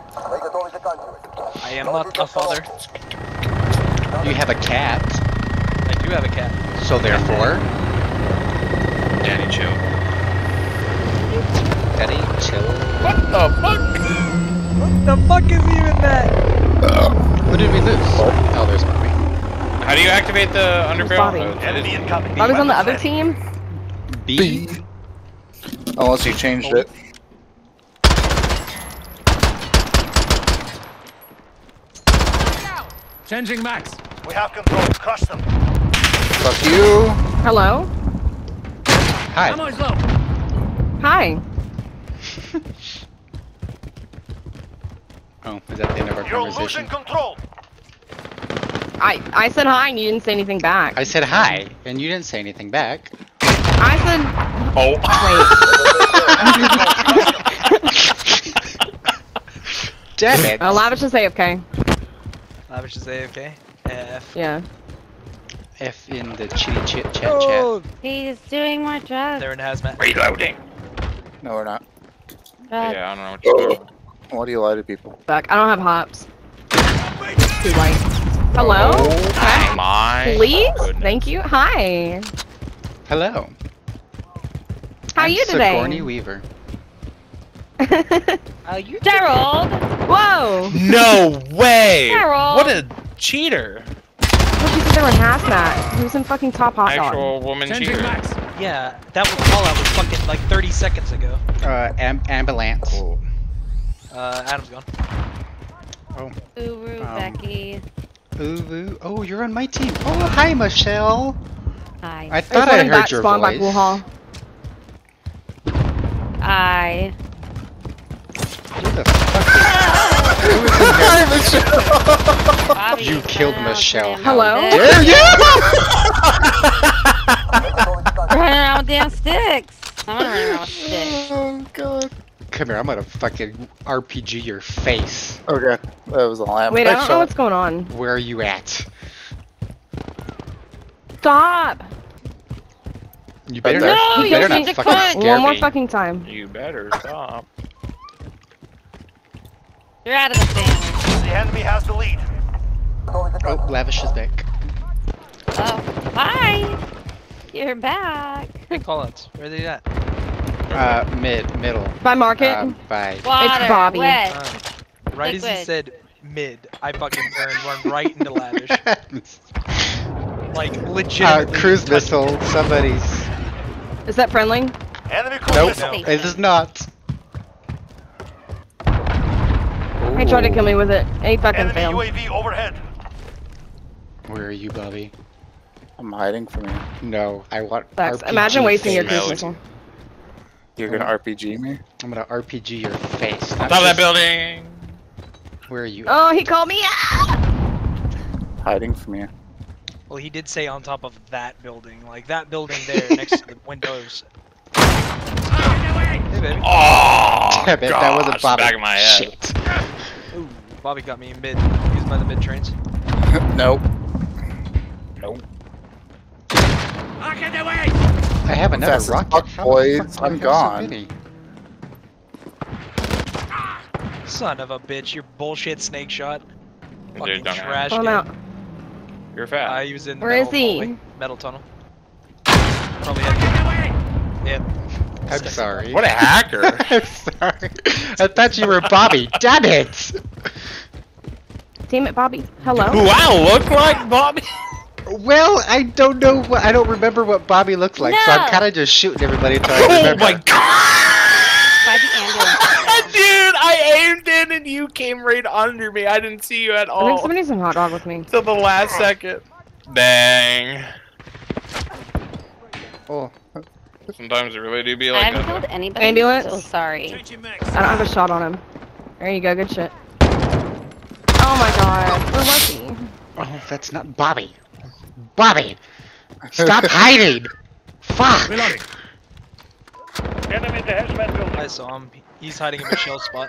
I am not a father. You have a cat, I do have a cat. so therefore, Daddy, chill. Daddy, chill. What the fuck? What the fuck is even that? Who did we lose? Oh, there's Bobby. How do you activate the underground? Bobby? Enemy incoming. I was on the other team. B. Unless you changed it. Changing max. We have control. Crush them. Fuck you. Hello. Hi. Ammo's low. Hi. Oh, is that the end of our You're conversation? losing control. I said hi and you didn't say anything back. I said hi, and you didn't say anything back. I said. Oh. Damn it. Oh, Lavish is AFK. Lavish is AFK. F. Yeah. F in the chitty chit chat Oh, He's doing more drugs. they're in hazmat. Reloading. No, we're not. Drugs. Yeah, I don't know what you're doing. Why do you lie to people? Fuck, I don't have hops. Too white. Hello? Oh my. Please? goodness. Thank you. Hi. chat. Hello. How are I'm you today? Sigourney Weaver. You Gerald! Whoa! No way! Carol. What a cheater! Well, she said they were in hazmat. Who's in fucking top hot dog? Actual woman Changing cheater. max. Yeah, that was call out was fucking like 30 seconds ago. Ambulance. Adam's gone. Uru, Um, Becky. Ooh, oh, you're on my team. Oh, hi, Michelle. Hi. I thought I heard your spawn by pool voice. hall. I. Who the fuck Bobby You killed Michelle. him. Hello? Dick. Dare you? Running around with damn sticks. I'm gonna run around with sticks. Oh god. Come here, I'm gonna fucking RPG your face. Okay, that was a lamp. Wait, I Nice don't know shot. what's going on. Where are you at? Stop! You better No, not, you you better need not to fucking cut. scare One more me. fucking time. You better stop. You're out of the thing. The enemy has the lead. Oh, Lavish is back. Oh, hi. You're back. Hey, call outs. Where are they at? Middle. By market? By. Water, Bobby. wet. Right as he Liquid. said mid, I fucking run right into Lavish. Like, legitimately. Cruise touched missile. it. Somebody's. Is that friendly? Enemy cruise Nope. missile. It is not. He tried to kill me with it. And he fucking Enemy failed. UAV overhead. Where are you, Bobby? I'm hiding from you. No, I want. Sucks. RPG Imagine wasting your face. cruise missile. You're gonna RPG me? I'm gonna RPG your face. not Stop that just- building! Where are you? Oh, he called me out! Hiding from you. Well, he did say on top of that building. Like, that building there next to the windows. Hey, baby. Oh, Damn it, that wasn't gosh, Bobby. back of my head. Shit. Ooh, Bobby got me in mid. He was by the mid trains. Nope. Nope. I have another Fast as rocket. fuck, How the boys. fuck do I I'm have so gone. many? Son of a bitch, your bullshit snake shot. Fucking don't trash. Pull him kid. out. You're fat. He was in Where is metal he? hallway, metal tunnel. Probably had. Yeah. I'm sorry. What a hacker! I'm sorry. I thought you were Bobby. Damn it! Damn it, Bobby. Hello? Wow, look like Bobby! Well, I don't know what. I don't remember what Bobby looks like, so I'm No. kind of just shooting everybody until I Oh remember. my god! By the ambulance. Dude, I aimed in and you came right under me. I didn't see you at I think all. somebody's in hot dog with me. Till the last second. Dang. Oh. Sometimes it really do be I like haven't that. killed anybody. Ambulance. So sorry. I don't have a shot on him. There you go, good shit. Oh my god, where was he? Oh, that's not Bobby. Bobby! Stop hiding! Fuck! Enemy at the hazmat building. I saw him. He's hiding in Michelle's spot.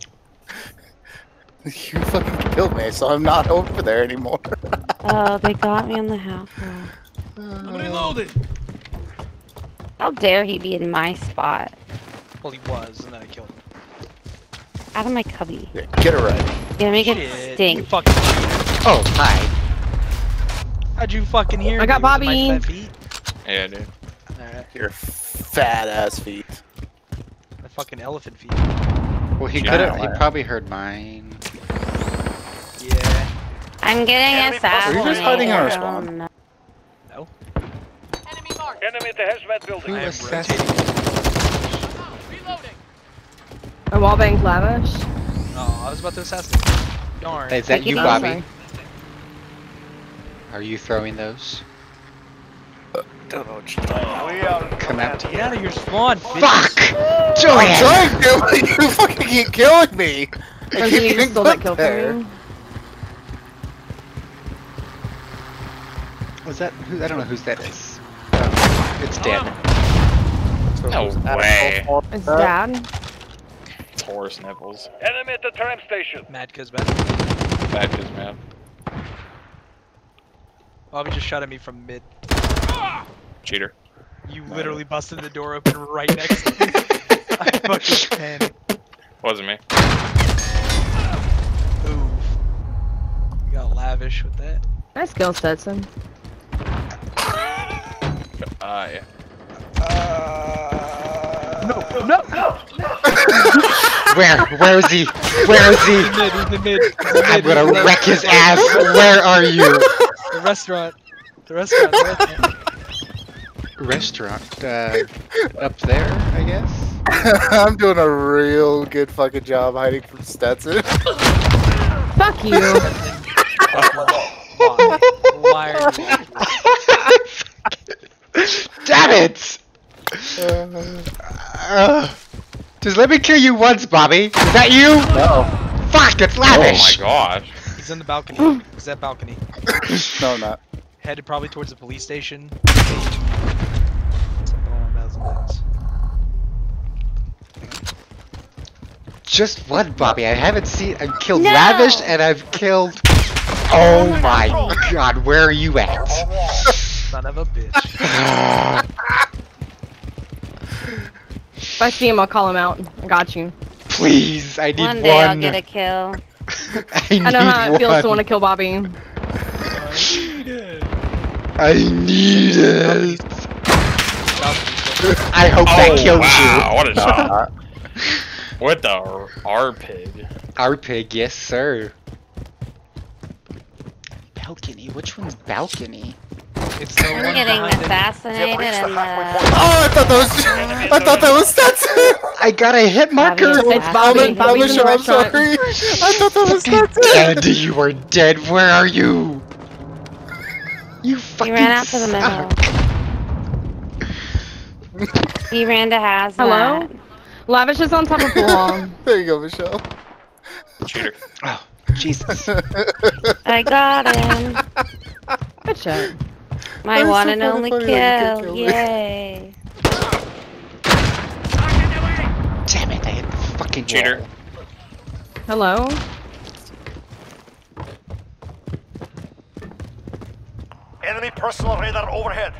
You fucking killed me, so I'm not over there anymore. Oh, they got me on the house. I'm reloading. How dare he be in my spot? Well, he was, and then I killed him. Out of my cubby. Yeah, get it right. Gonna make it You stink. fucking cheater. Oh, hi. How'd you fucking hear I got me? Was it Bobby. my fat feet? Yeah, dude. Alright. Your fat ass feet. My fucking elephant feet. Well, he Yeah, could have. He why? probably heard mine. Yeah. I'm getting Are assassinated. you just hiding in our Oh, spawn? no. No. Enemy at the hazmat building. Who I am assassinated? rotating. I wallbanged Lavish. Oh, I was about to assassinate. Darn. Is that Take you, it Bobby? easy. Are you throwing those? We are Come out. Get out of your spawn, bitch. Fuck! I'm Julian! trying to, but you fucking keep killing me! I Or keep did you getting just steal that put kill there. from me? Was that? Who, I don't know whose that is. Oh, it's dead. No way. It's Dad. Horse nipples. Enemy at the tram station. Madka's back. Back is mad. Bobby just shot at me from mid. Cheater. You literally busted the door open right next to me. I fucking panicked. Wasn't me. Oof. You got lavish with that. Nice kill, Stetson. Yeah. No! Where is he? Where is he? He's in mid. I'm gonna wreck his ass. Where are you? The restaurant. The restaurant. Restaurant. Up there, I guess. I'm doing a real good fucking job hiding from Stetson. Fuck you. Why are you Damn it! Just let me kill you once, Bobby. Is that you? No. Fuck, it's Oh my lavish. gosh. He's in the balcony. He's that balcony. No, I'm not. Headed probably towards the police station. It's like all 1,000 things. Just one, Bobby. I haven't seen. I've killed No. lavish and I've killed. Oh my god, where are you at? Son of a bitch. If I see him, I'll call him out. I got you. Please, I need One day I'll get a kill. I know how it feels to want to kill Bobby. I need it. I hope that killed wow, you. what a shot. With the R-pig. Our pig, yes sir. Balcony? Which one's balcony? It's the I'm one getting behind it. assassinated and Oh, I thought that was Stetson! I got a hit marker. It's Bobby. Bobby's in the I'm restaurant. sorry. I thought that was Stetson! Dead, you are dead. Where are you? You fucking ran out to the suck. he ran to hazmat. Hello? Lavish is on top of the wall. There you go, Michelle. Cheater. Oh, Jesus. I got him. Good shit. My That is one so and fucking only funny that you kill. can kill me. Yay. Damn it, I hit the fucking Cheater. wall. Hello? Enemy personal radar overhead.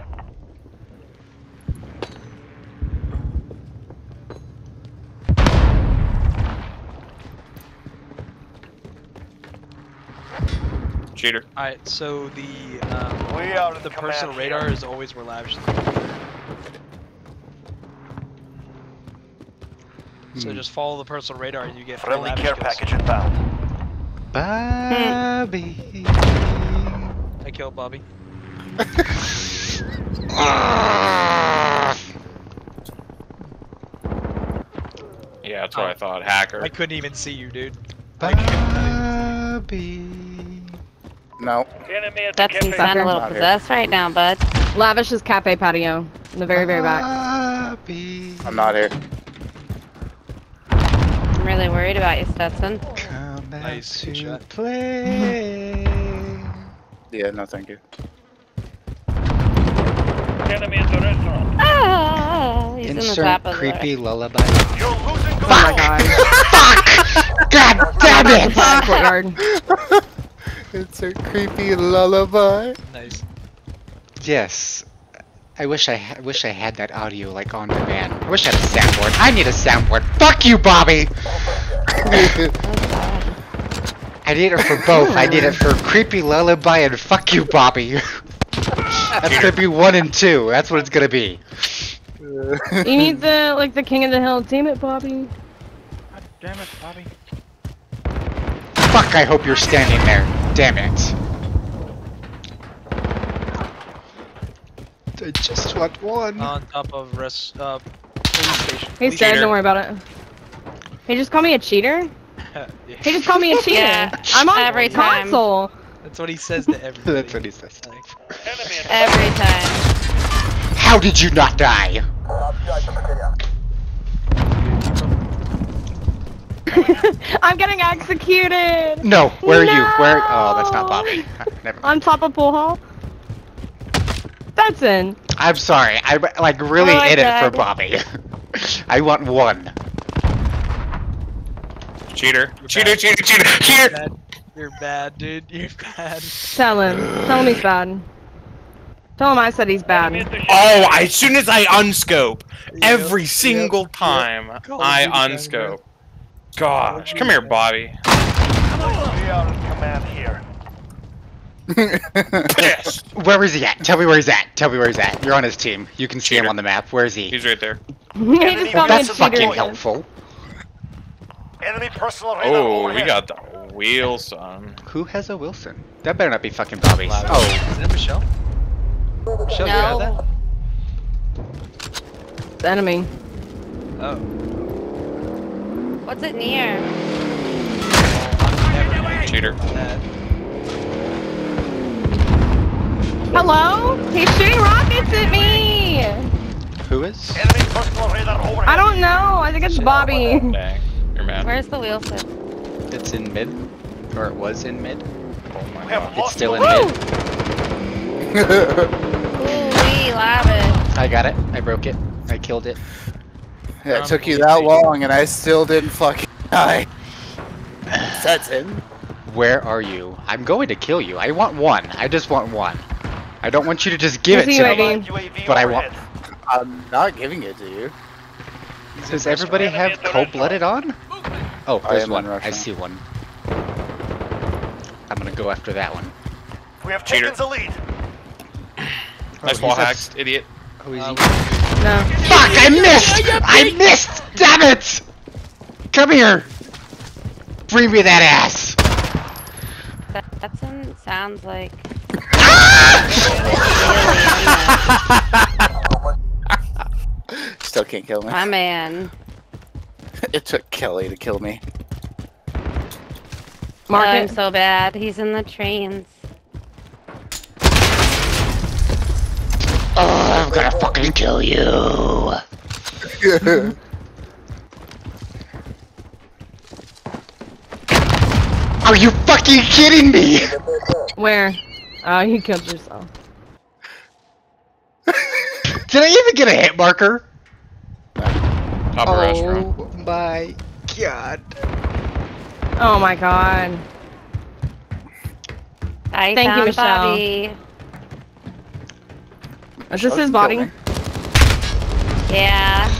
Cheater. Alright, so the We are in the command personal here. radar is always where lavish is. So just follow the personal radar and you get free Friendly lavish care kills. package inbound. Bobby. I killed Bobby. Yeah, that's what I thought. Hacker. I couldn't even see you, dude. Bobby. No. Enemy at the That's cafe. you sound a little Not here. possessed right now, bud. Lavish's cafe patio. In the very, very back. Bobby, I'm not here. I'm really worried about you, Stetson. come out Nice, good to shot. play. Yeah, no, thank you. Enemy at the restaurant. Oh, he's in the Insert top of creepy lullaby. You're losing Oh my god. Fuck! God damn it! Courtyard. It's a creepy lullaby. Nice. Yes. I wish I had that audio like on demand. I wish I had a soundboard. I need a soundboard. Fuck you, Bobby. I need it for both. I need it for creepy lullaby and fuck you, Bobby. That's gonna be 1 and 2. That's what it's gonna be. You need the king of the hill. Damn it, Bobby. God damn it, Bobby. Fuck, I hope you're standing there. Damn it. I just want one. On top of police station. He's dead, don't worry about it. He just called me a cheater? He just called me a cheater. Yeah, I'm on every time. console. That's what he says to everybody. That's what he says. Every time. How did you not die? I'm getting executed. No, where are you? Where? Oh, that's not Bobby. Never mind. On top of pool hall. That's in. I'm sorry. I'm like really Oh, in it for God. Bobby. I want one. Cheater. Cheater, cheater, cheater, cheater! You're bad, dude. You're bad. Tell him. Tell him he's bad. Tell him I said he's bad. Oh, as soon as I unscope, every single time I unscope. Gosh, come here, Bobby. We are in command here. Pissed. Where is he at? Tell me where he's at. Tell me where he's at. You're on his team. You can see him on the map. Where is he? He's right there. He just called me a That's cheater. fucking helpful. Enemy personal radar Oh, we overhead. got the wheel, son. Who has a Wilson? That better not be fucking Bobby's. Is Oh, that Michelle? Michelle, you have that? The enemy. Oh. What's it near? Cheater. Hello? He's shooting rockets at me! who is? Enemy personal radar overhead. I don't know. I think it's Bobby. Dang, you're mad. Where's the wheel set? It's in mid, or it was in mid. Oh my We have god. It's still in Woo! mid. Ooh-wee, lavish. I got it. I broke it. I killed it. Yeah, it took you that long, and I still didn't fucking die. That's in. Where are you? I'm going to kill you. I want one. I just want one. I don't want you to just give it Where's to he me. waiting? UAV But I overhead. I'm not giving it to you. Does everybody have cold-blooded on? Oh, I there's am one. on I Russian. see one. I'm gonna go after that one. We have Cheater. taken the lead. Nice he's wall up- hacks, idiot. Oh, is he? No. Fuck! I missed! I missed! Damn it! Come here! Bring me that ass! Stetson sounds like. Still can't kill me. My man. It took Kelly to kill me. Mark I'm it. so bad. He's in the trains. Oh, I'm gonna fucking kill you! Are you fucking kidding me? Where? Oh, you killed yourself. Did I even get a hit marker? Top of restaurant. Oh my god. Oh my god. I Thank you, found Michelle. Bobby. Is this his body? Yeah.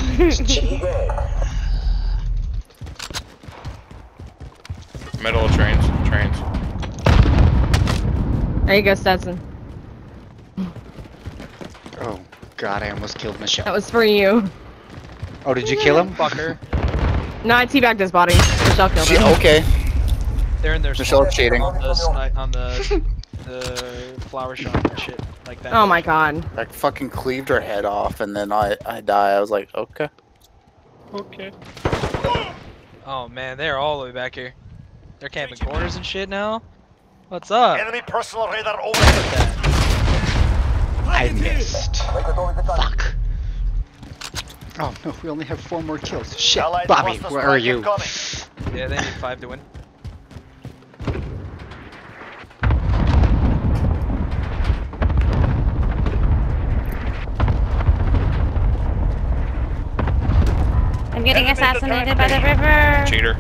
Middle of trains. Trains. There you go, Stetson. Oh god, I almost killed Michelle. That was for you. Oh, did you kill him? Fucker. No, I teabagged his body. Michelle killed him. Okay. They're in their Michelle spawn cheating. on the flower shop and shit like that. Oh my god. I fucking cleaved her head off, and then I die. I was like, okay. Okay. Oh man, they're all the way back here. They're camping corners and shit now. What's up? Enemy personal radar overhead. I missed. Fuck. Oh no, we only have 4 more kills. Shit, Bobby, where are you? Yeah, they need 5 to win. I'm getting assassinated by the river. Cheater.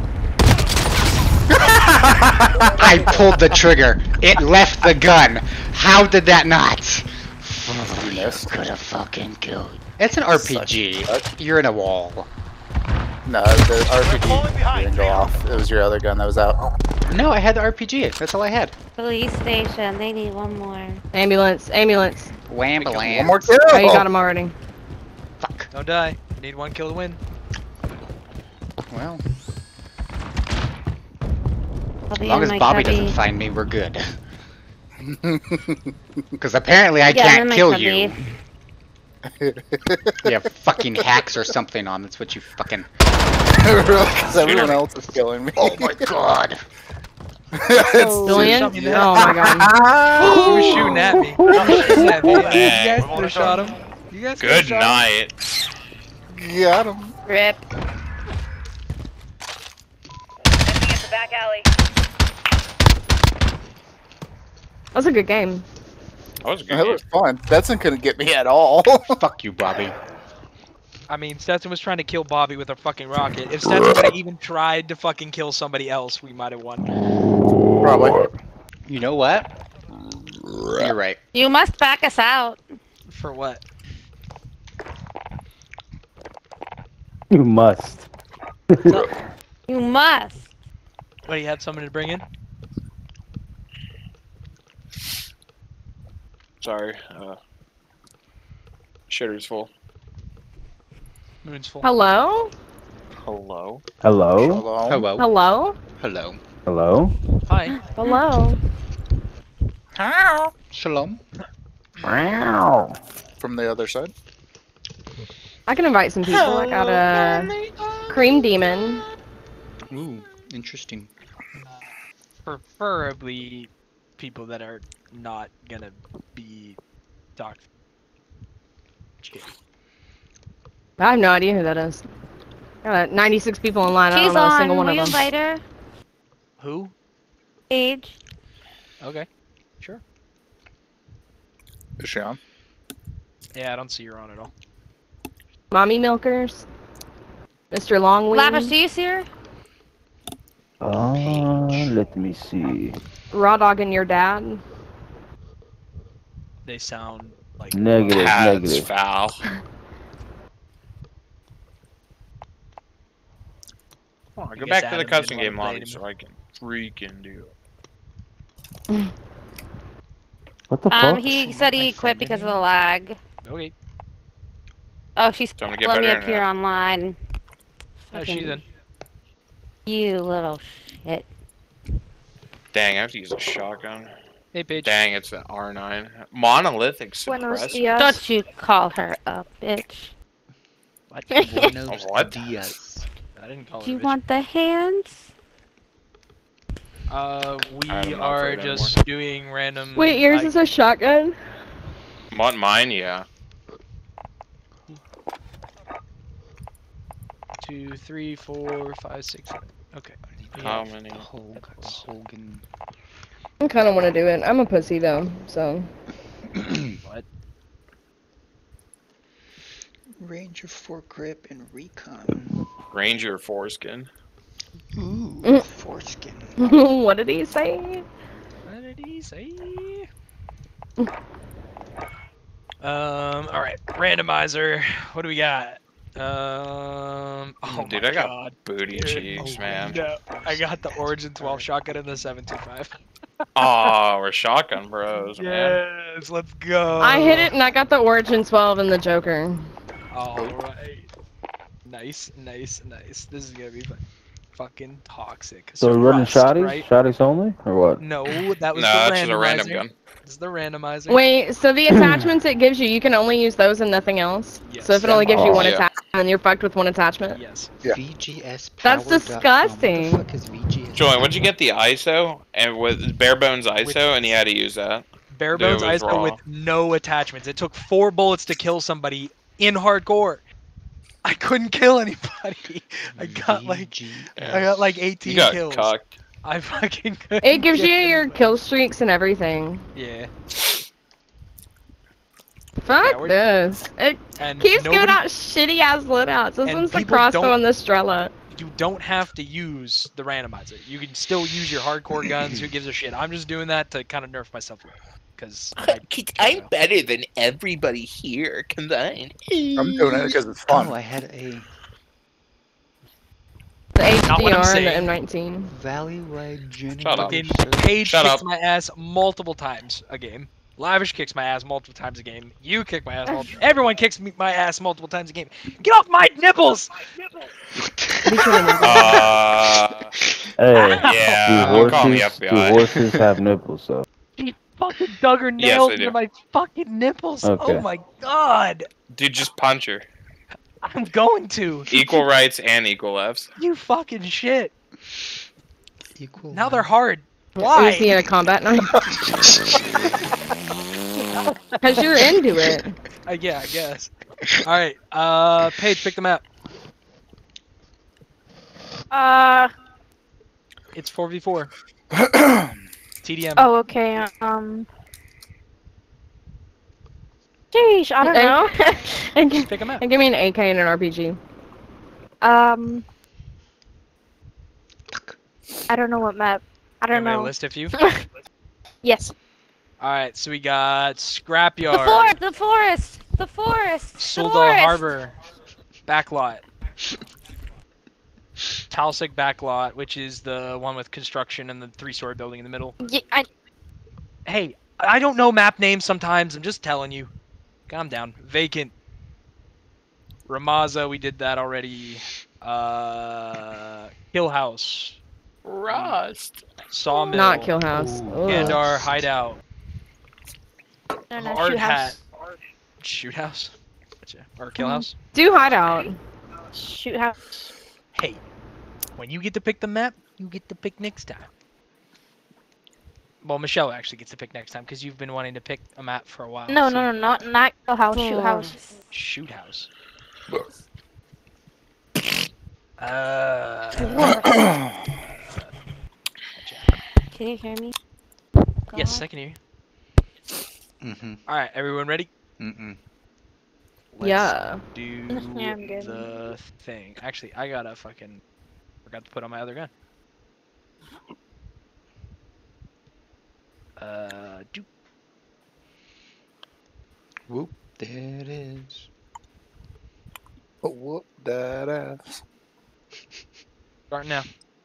I pulled the trigger. It left the gun. How did that not? You missed. Could have fucking killed. It's an RPG. You're in a wall. No, the RPG didn't go off. It was your other gun that was out. No, I had the RPG. That's all I had. Police station. They need one more. Ambulance. Ambulance. Wham-a-lam. One more kill. Oh, you got him already. Fuck. Don't die. You need 1 kill to win. Well, I'll as be long in as my Bobby cubby. doesn't find me, we're good. Because apparently I Yeah, I'm in can't my kill cubby. you. You have fucking hacks or something on. That's what you fucking. Because everyone else is killing me. Oh my god. Billion? Oh my god. He was shooting at me. Shooting at me. You guys could have shot him. You guys could have Good shot night. Got him. Rip. Into the back alley. That was a good game. That was a good That game. was fun. Stetson couldn't get me at all. Fuck you, Bobby. I mean, Stetson was trying to kill Bobby with a fucking rocket. If Stetson would have even tried to fucking kill somebody else, we might have won. Probably. You know what? You're right. You must back us out. For what? You must. You must. What, you had something to bring in? Sorry. Shitter's full. Moon's full. Hello? Hello? Hello? Hello. Hello? Hello. Hello? Hi. Hello? Shalom. Meow. From the other side. I can invite some people. I got a cream demon. Ooh, interesting. Preferably people that are not gonna be docked. I have no idea who that is. Got 96 people online. I She's don't know a on. single one Will of you them. invite her? Who? Age. Okay. Sure. Is she on? Yeah, I don't see her on at all. Mommy milkers. Mr. Longwing. Lavish, do you see her? Let me see. Raw dog and your dad. They sound like Negative, That's negative. foul. Come on, I go guess back to the Adam custom didn't game wanna lobby play so I can freaking do it. What the fuck? He said he quit because of the lag. Okay. Oh, she's Time to get let me better appear internet. online. Oh, she's in. You little shit. Dang, I have to use a shotgun. Hey, Paige. Dang, it's the R9. Monolithic suppressor. Don't you call her a bitch. What? What? Diaz. I didn't call Do her you a bitch. want the hands? We don't know are if I just doing random. Wait, yours like, is a shotgun? Mine, yeah. 2, 3, 4, 5, 6, 7. Okay. We How have- many? Hogan. I kind of want to do it. I'm a pussy though, so. What? Ranger, foregrip, and recon. Ranger foreskin. Ooh, foreskin. What did he say? What did he say? All right. Randomizer. What do we got? Oh Dude, my I got God. booty cheeks, man. No, I got the Origin 12 shotgun and the 725. Oh, we're shotgun bros, man. Yes, let's go. I hit it and I got the Origin 12 and the Joker. All right. Nice, nice, nice. This is gonna be fucking toxic. So we're running Rust, shotties? right? Shotties only? Or what? No, that was No, the that's randomizer. just a random gun. This is the randomizer. Wait, so the attachments it gives you can only use those and nothing else? Yes. So if it only gives you one Yeah. attachment, then you're fucked with one attachment? Yes. Yeah. VGS That's power.com. disgusting. What the fuck is VGS? Julian, what'd you get the ISO? And with bare bones ISO, and he had to use that. Bare Dude, it bones was ISO raw. with no attachments. It took 4 bullets to kill somebody in hardcore. I couldn't kill anybody. I got like 18 You got kills. cocked. I fucking couldn't It gives you kill your anybody. kill streaks and everything. Yeah. Fuck this. It And keeps giving nobody- out shitty ass loadouts. This and one's the people crossbow don't- and the Strela. You don't have to use the randomizer. You can still use your hardcore guns. Who gives a shit? I'm just doing that to kind of nerf myself, because I'm better than everybody here. Come on. I'm doing it because it's fun. Oh, I had a The Not what I'm HDR saying. and the M19. Valley-wide Jenny. Shut up. fucking Paige Shut kicks up. my ass multiple times a game. Lavish kicks my ass multiple times a game. You kick my ass multiple. Everyone kicks my ass multiple times a game. Get off my nipples! Hey, Yeah, I'm calling the do FBI. horses have nipples, so. She fucking dug her Yes, nails they do. into my fucking nipples. Okay. Oh my god! Dude, just punch her. I'm going to. Equal rights and equal lefts. You fucking shit. Equal. Now they're hard. Is Why? he in a combat knife? Because you're into it. Yeah, I guess. Alright, Paige, pick the map. It's 4v4. TDM. Oh, okay. Sheesh, I don't know. and, Just pick a map. and give me an AK and an RPG. I don't know what map. I don't Want me to know. list a few? Yes. Alright, so we got The Scrapyard, forest. The forest. The forest. The Suldal forest. Harbor, Backlot, Talsik Backlot, which is the one with construction and the 3-story building in the middle. Yeah, Hey, I don't know map names sometimes. I'm just telling you. Calm down. Vacant. Ramaza, we did that already. Kill House. Rust. Sawmill. Not Kill House. Gandar Hideout. no, no, Hard shoot Hat. house. Shoot House. Gotcha. Or Kill House. Do hideout. Shoot house. Hey, when you get to pick the map, you get to pick next time. Well, Michelle actually gets to pick next time because you've been wanting to pick a map for a while. No, so- no, no, not kill house. Shoot house. Shoot House. Can you hear me? Yes, I can hear you. Mm-hmm. Alright, everyone ready? Mm-mm. Yeah. Do Yeah, I'm good. the thing. Actually, I gotta fucking forgot to put on my other gun. Do. Whoop, there it is. Oh, whoop that ass. Start now.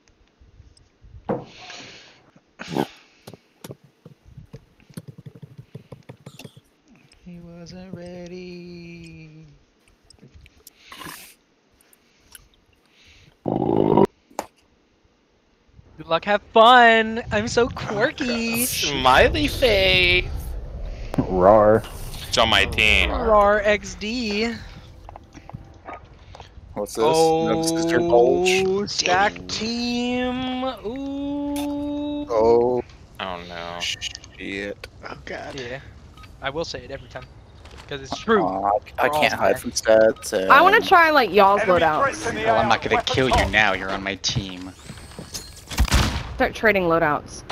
He wasn't ready. Good luck, have fun. I'm so quirky. Smiley face. Rar. It's on my team. RAR XD. What's this? No, this is your bulge. Oh, stack team. Ooh. Oh, Oh no. shit. Oh god. Yeah. I will say it every time. Because it's true. Aw, I We're all can't hide smart. from stats. I want to try like y'all's loadouts. Well, I'm not gonna kill you now. You're on my team. Start trading loadouts.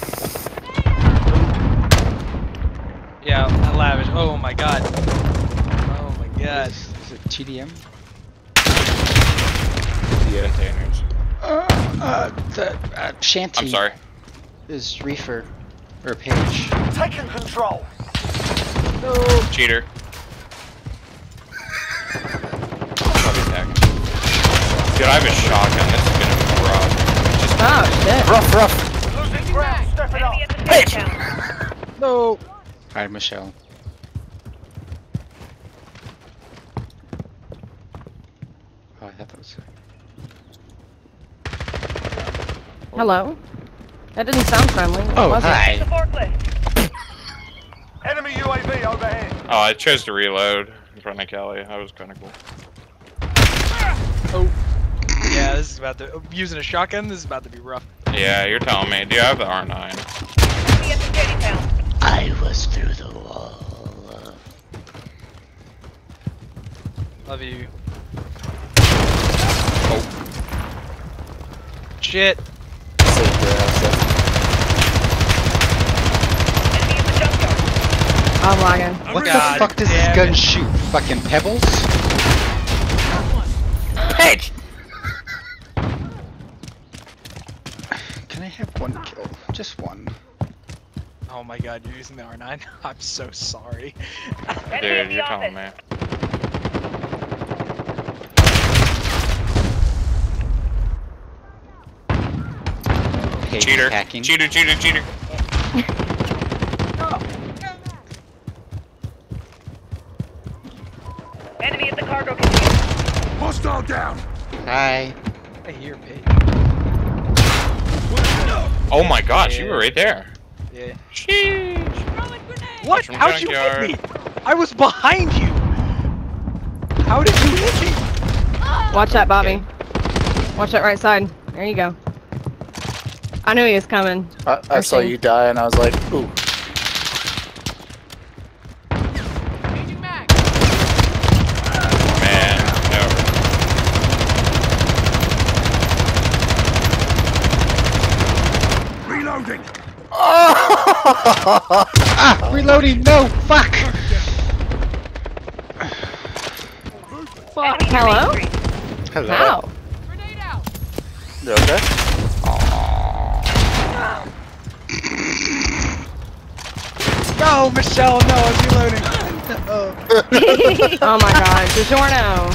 Yeah, lavish. Oh my god. Oh my god. Is it TDM? Yeah. Containers. The Shanty I'm sorry. is Reefer or Page. Taking control. Cheater. Dude, I have a shotgun. This is gonna be rough. Just Oh shit. Rough, rough. Losing ground. Step it up. Hey! No. Alright, Michelle. Oh, I thought that was. Hello. That didn't sound friendly. Oh, was it? hi. Enemy UAV overhead. Oh, I chose to reload in front of Kelly. That was kind of cool. Oh. Yeah, this is about to. Using a shotgun, this is about to be rough. Yeah, you're telling me. Do you have the R9? I was through the wall. Love you. Shit. I'm lagging. What the fuck does this gun shoot? Fucking pebbles? Pitch! Can I have one kill? Just one. Oh my god, you're using the R9? I'm so sorry. Dude, you're telling me. Cheater. Hacking. Cheater, cheater, cheater. Enemy at the cargo container. Hostile down. Hi. I hear Pete. Oh my gosh, you were right there. Yeah. Sheesh. What? From How'd you hit junkyard. me? I was behind you! How did you hit me? Watch that, Bobby. Watch that right side. There you go. I knew he was coming. I saw you die and I was like, ooh. Man, no. Reloading. Ah! Reloading! No! Fuck! Fuck. Hello? Hello. How? You okay? No, Michelle, no, I was reloading. Oh my god, DiGiorno.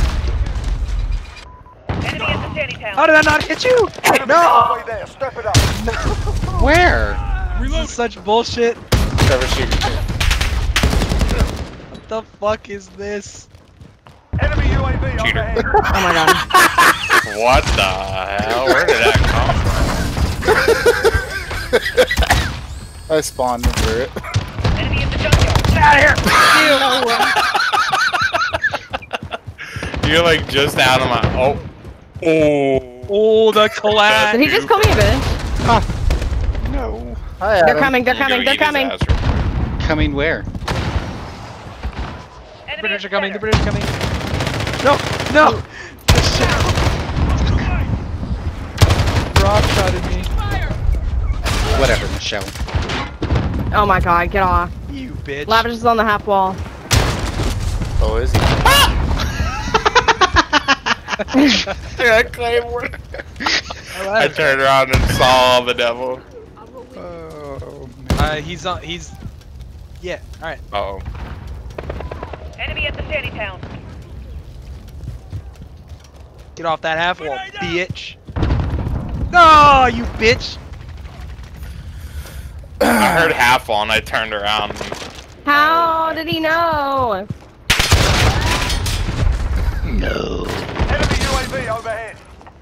Enemy at the shanty town. How did I not hit you? No! There. Step it up. Where? This is such bullshit. Never shoot you. What the fuck is this? Enemy UAV Cheater. overhead. Oh my god. What the hell? Where did that come I spawned into it. Enemy at the junkyard. Get out of here! You're like just out of my. Oh. Oh. Oh, the collab. Did he just call me a bitch? No. Hi, They're Adam. coming, they're You're coming, gonna they're eat his coming. ass. Coming where? The Enemy British at are coming, the center. British are coming. No, no! Michelle! Rock shot at me. Whatever, Michelle. Oh my god, get off. You bitch. Lavish is on the half wall. Oh, is he? I got Claymore. I turned around and saw the devil. Oh, He's on, he's... Yeah, alright. Uh oh. Enemy at the shanty town. Get off that half wall, bitch. No, you bitch! I heard half on. I turned around. How did he know? no. Enemy UAV overhead.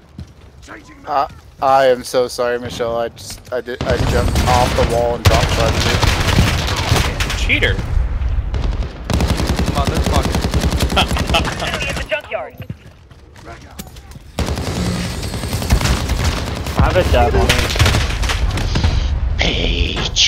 I am so sorry, Michelle. I jumped off the wall and drop shotted you. Cheater. Motherfucker. Enemy at the junkyard. I have a dab on it. Page.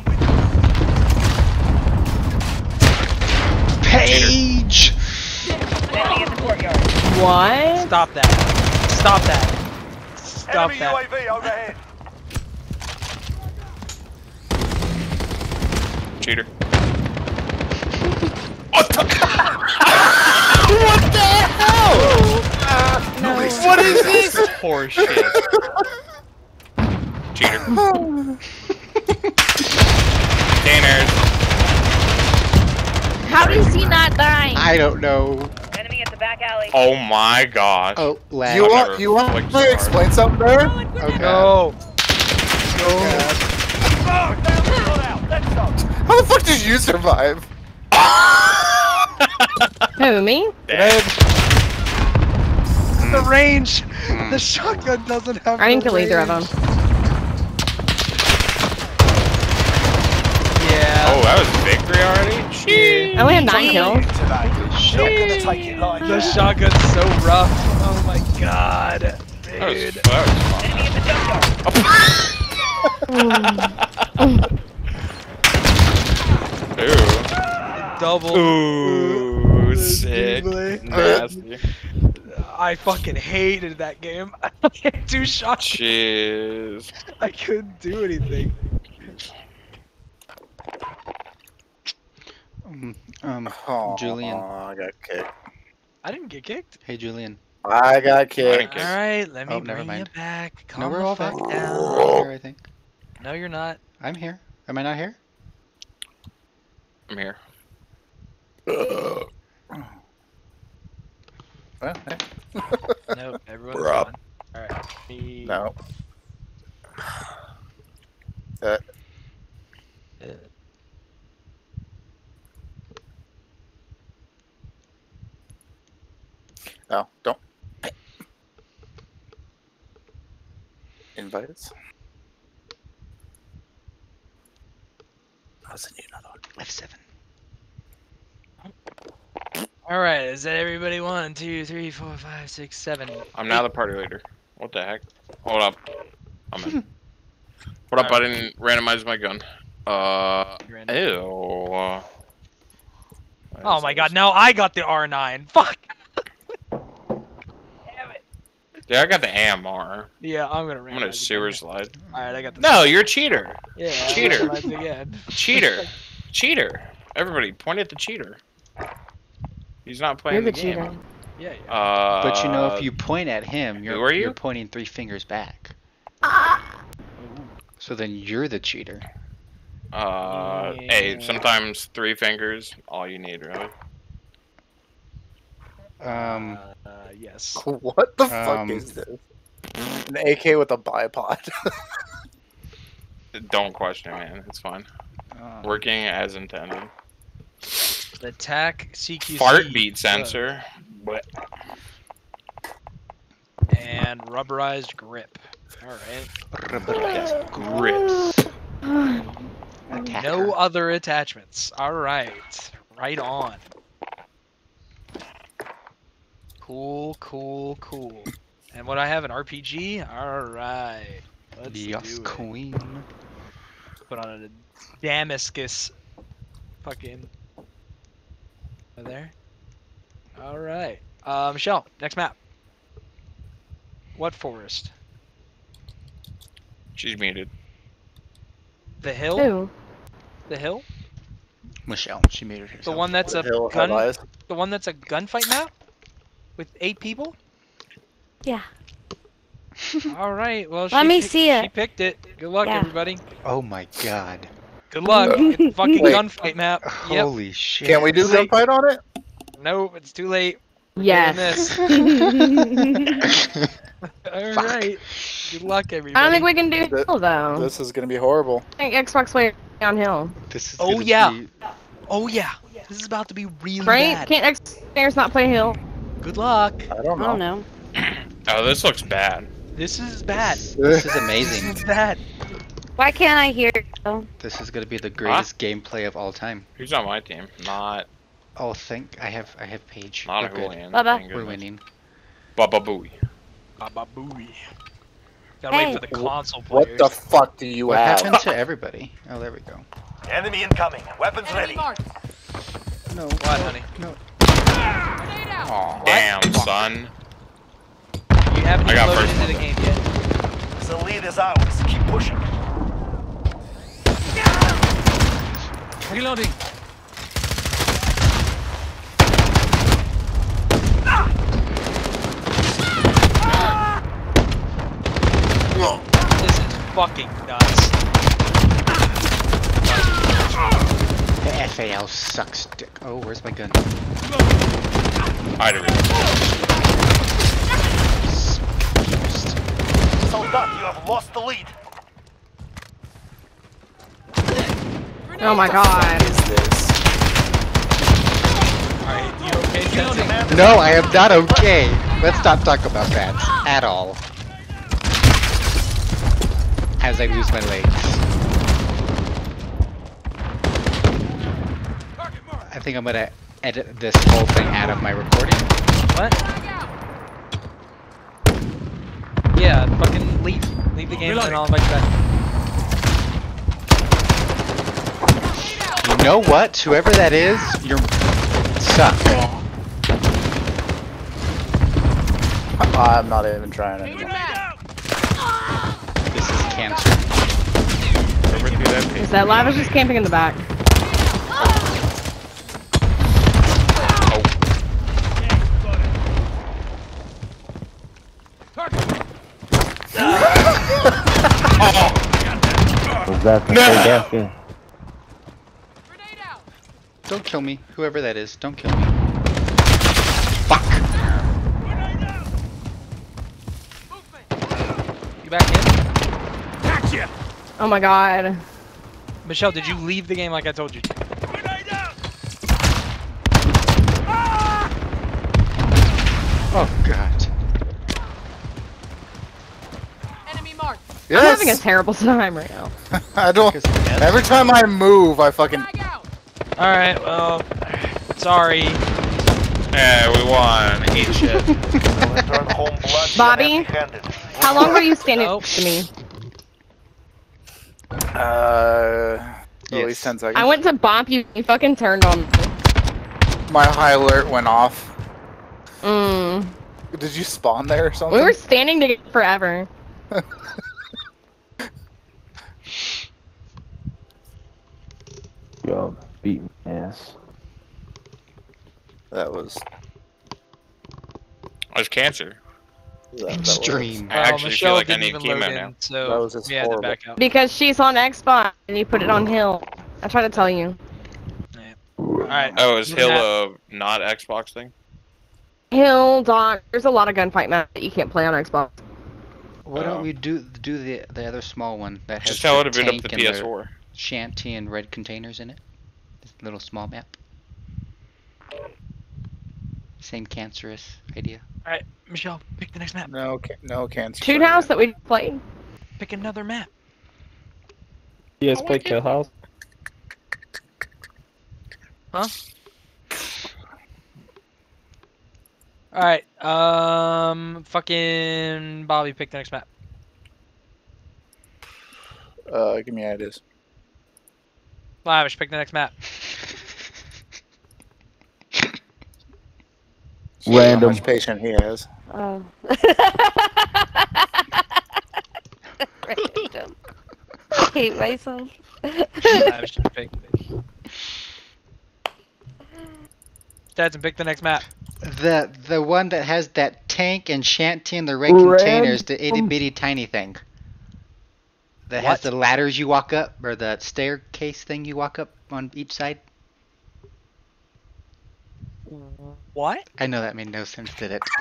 Page. Enemy at the courtyard. What? Stop that. Stop that. Stop Enemy that. UAV overhead. Cheater. What the? No. What is this? Horseshit. Cheater. Containers. How is he not dying? I don't know. Enemy at the back alley. Oh my god. Oh, lag. You never want flicked me so to hard. explain something there? Okay. No. How the fuck did you survive? Who, me? Dead. The range. The shotgun doesn't have I didn't the kill either of them. range. Yeah. Oh, that was victory already? I only had 9 kills. The shotgun's so rough. Oh my god. That was, Dude. that Enemy at the junkyard. was fun. Double. Ooh. Ooh, sick. Googly. Nasty. I fucking hated that game. I had 2 shots. Jeez. I couldn't do anything. Julian. I got kicked. I didn't get kicked. Hey, Julian. I got kicked. All right, let me never bring mind. you back. No, Calm we're the all fuck back. down. We're all here, I think. No, you're not. I'm here. Am I not here? I'm here. No, everyone's We're up. gone. All right. No. No, don't. Invite us. I'll send you another one. F7. All right, is that everybody? 1, 2, 3, 4, 5, 6, 7. I'm now the party leader. What the heck? Hold up. I'm in. What up? I didn't randomize my gun. Ew. Oh my god, now I got the R9. Fuck. Yeah, I got the AMR. Yeah, I'm gonna I'm gonna sewer slide. Alright, I got the. No, you're a cheater. Yeah, Cheater. Again. Cheater. Cheater. Everybody, point at the cheater. He's not playing You're the the game. cheater. Yeah, But you know, if you point at him, who are you? you're pointing 3 fingers back. So then you're the cheater. Hey, sometimes 3 fingers, all you need, really. Yes. What the fuck is this? An AK with a bipod. Don't question it, man. It's fine. Working as intended. The TAC CQC. Fart beat sensor. What? And rubberized grip. Alright. Rubberized grip. No other attachments. Alright. Right on. Cool, cool, cool. And what I have, an RPG? Alright. Let's Yes, do it. queen. Put on a Damascus fucking over there. Alright. Michelle, next map. What forest? She's muted. The hill? Who? The hill? Michelle, she muted herself. The one that's a Hill, gun Elias. the one that's a gunfight map? With 8 people? Yeah. Alright, well Let me picked- see it. She picked it. Good luck, Yeah. everybody. Oh my god. Good luck. It's a fucking Wait. gunfight map. Yep. Holy shit. Can't we do Late. gunfight on it? Nope, it's too late. Yes. Alright. Good luck, everybody. I don't think we can do Th- hill though. This is gonna be horrible. I think Xbox way on hill. This is Oh, gonna yeah. be- Oh yeah. This is about to be really Right? bad. Can't X players not play hill? Good luck. I don't I don't know. know. Oh, this looks bad. This is bad. This is This amazing. is bad. Why can't I hear you? This is gonna be the greatest gameplay of all time. Who's on my team? Not Oh, I have Paige. not We're a good. hooligan. Bubba. Thank We're goodness. winning. Baba Booey. Baba booey. Gotta Hey. wait for the console What players. the fuck do you What have? happened to everybody? Oh, there we go. Enemy incoming. Weapons ready. No. What, honey? No. Aw, damn, son. You haven't I even got loaded first into the game yet. The lead is ours. Keep pushing. Reloading. This is fucking nuts. The FAL sucks dick. Oh, where's my gun? I don't Soldat, you have lost the lead. Oh my god. Is this? Alright, you okay, Sensei? No, I am not okay. Let's not talk about that at all. As I lose my legs. I think I'm gonna edit this whole thing out of my recording. What? Yeah, fucking leave. Leave the game and I'll invite you back. You know what? Whoever that is, you're suck. I'm not even trying anymore. This is cancer. Is that Lava's just camping in the back? Was that the gas? Yeah. Don't kill me, whoever that is. Don't kill me. Fuck. You back in? Gotcha. Oh my god. Michelle, did you leave the game like I told you to? Oh god. Enemy mark. I'm having a terrible time right now. I don't. Every time I move, I fucking. Alright, well, sorry. Yeah, we won. Eat shit. Bobby, how long were you standing next to me? At least 10 seconds. I went to bop you. You fucking turned on me. My high alert went off. Mm. Did you spawn there or something? We were standing together forever. Yo, beating ass. That was. It's cancer. Extreme. I actually feel like I need chemo now. So That was just we had to horrible. back out. Because she's on Xbox and you put it on Hill. I tried to tell you. Alright. Oh, is Hill a not Xbox thing? Hill, Doc, there's a lot of gunfight maps that you can't play on Xbox. Why don't we do the other small one that has Just tell her to the boot up tank the and PS4. shanty and red containers in it? This little small map. Same cancerous idea. Alright, Michelle, pick the next map. No, no cancer. Shoot House that we played. Pick another map. You guys play Kill House? Huh? Alright, fucking Bobby, pick the next map. Give me ideas. Lavish, pick the next map. Random. How much patience he has. Oh. Random. I hate myself. Lavish, just pick. Stetson, pick the next map. The one that has that tank and shanty and the red containers, the itty bitty tiny thing. That has the ladders you walk up, or the staircase thing you walk up on each side. What? I know that made no sense, did it?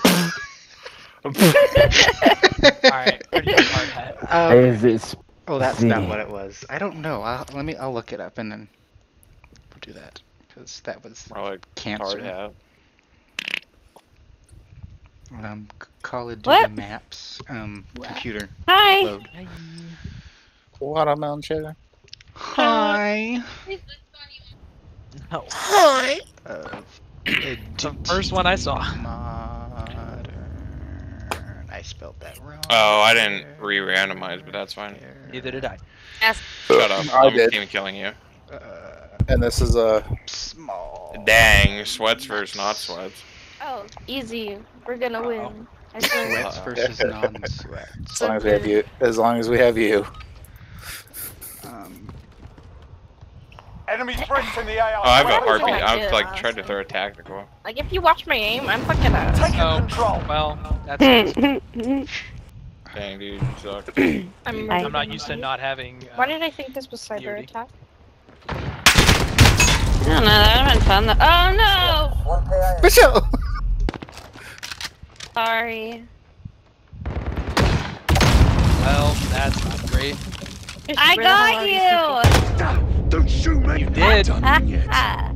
Alright, where did you mark that? Is it? Oh, that's not what it was. I don't know. I'll look it up and then we'll do that, because that was cancer. Call of Duty What? maps. Computer. Hi. Load. Watermelon cheddar. Hi. No. Hi. The first one I saw. I spelled that wrong. Oh, I didn't re-randomize, but that's fine. Neither did I. Shut up. I I'm did. even killing you. And this is a small. Dang, sweats versus not sweats. Oh, easy. We're gonna win. I Sweats think. versus non-sweats. As long as we have you. As long as we have you. Enemy threats in the AI. Oh, I have a What was heartbeat. that? I was like Yeah. tried to throw a tactical. Like, if you watch my aim, I'm fucking ass. Oh, well, that's. Dang, dude, you suck. I'm not used to not having. Why did I think this was cyber Beauty. attack? I don't know, that would have been fun. Oh no! Michelle! Sorry. Well, that's not great. I got you! Don't shoot me. You did. Ah,